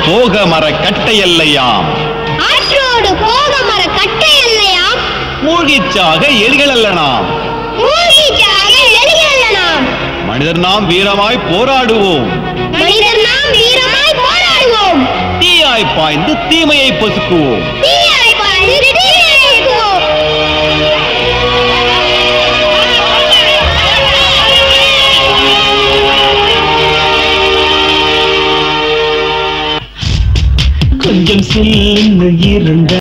போக மர கட்டை அல்லையாம். ஆற்றோடு போக மர கட்டை அல்லையாம். மூழ்கிச்சாக எலிகள் அல்லனாம். மூழ்கிச்சாக எலிகள் அல்லனாம். மனிதர் நாம் வீரமாய் போராடுவோம். மனிதர் நாம் வீரமாய் போராடுவோம். தீயாய் பாய்ந்து தீமையை பொசுக்குவோம். தீயாய் பாய்ந்து தீமையை பொசுக்குவோம். கொஞ்சம் சில்லுன்னு இருந்த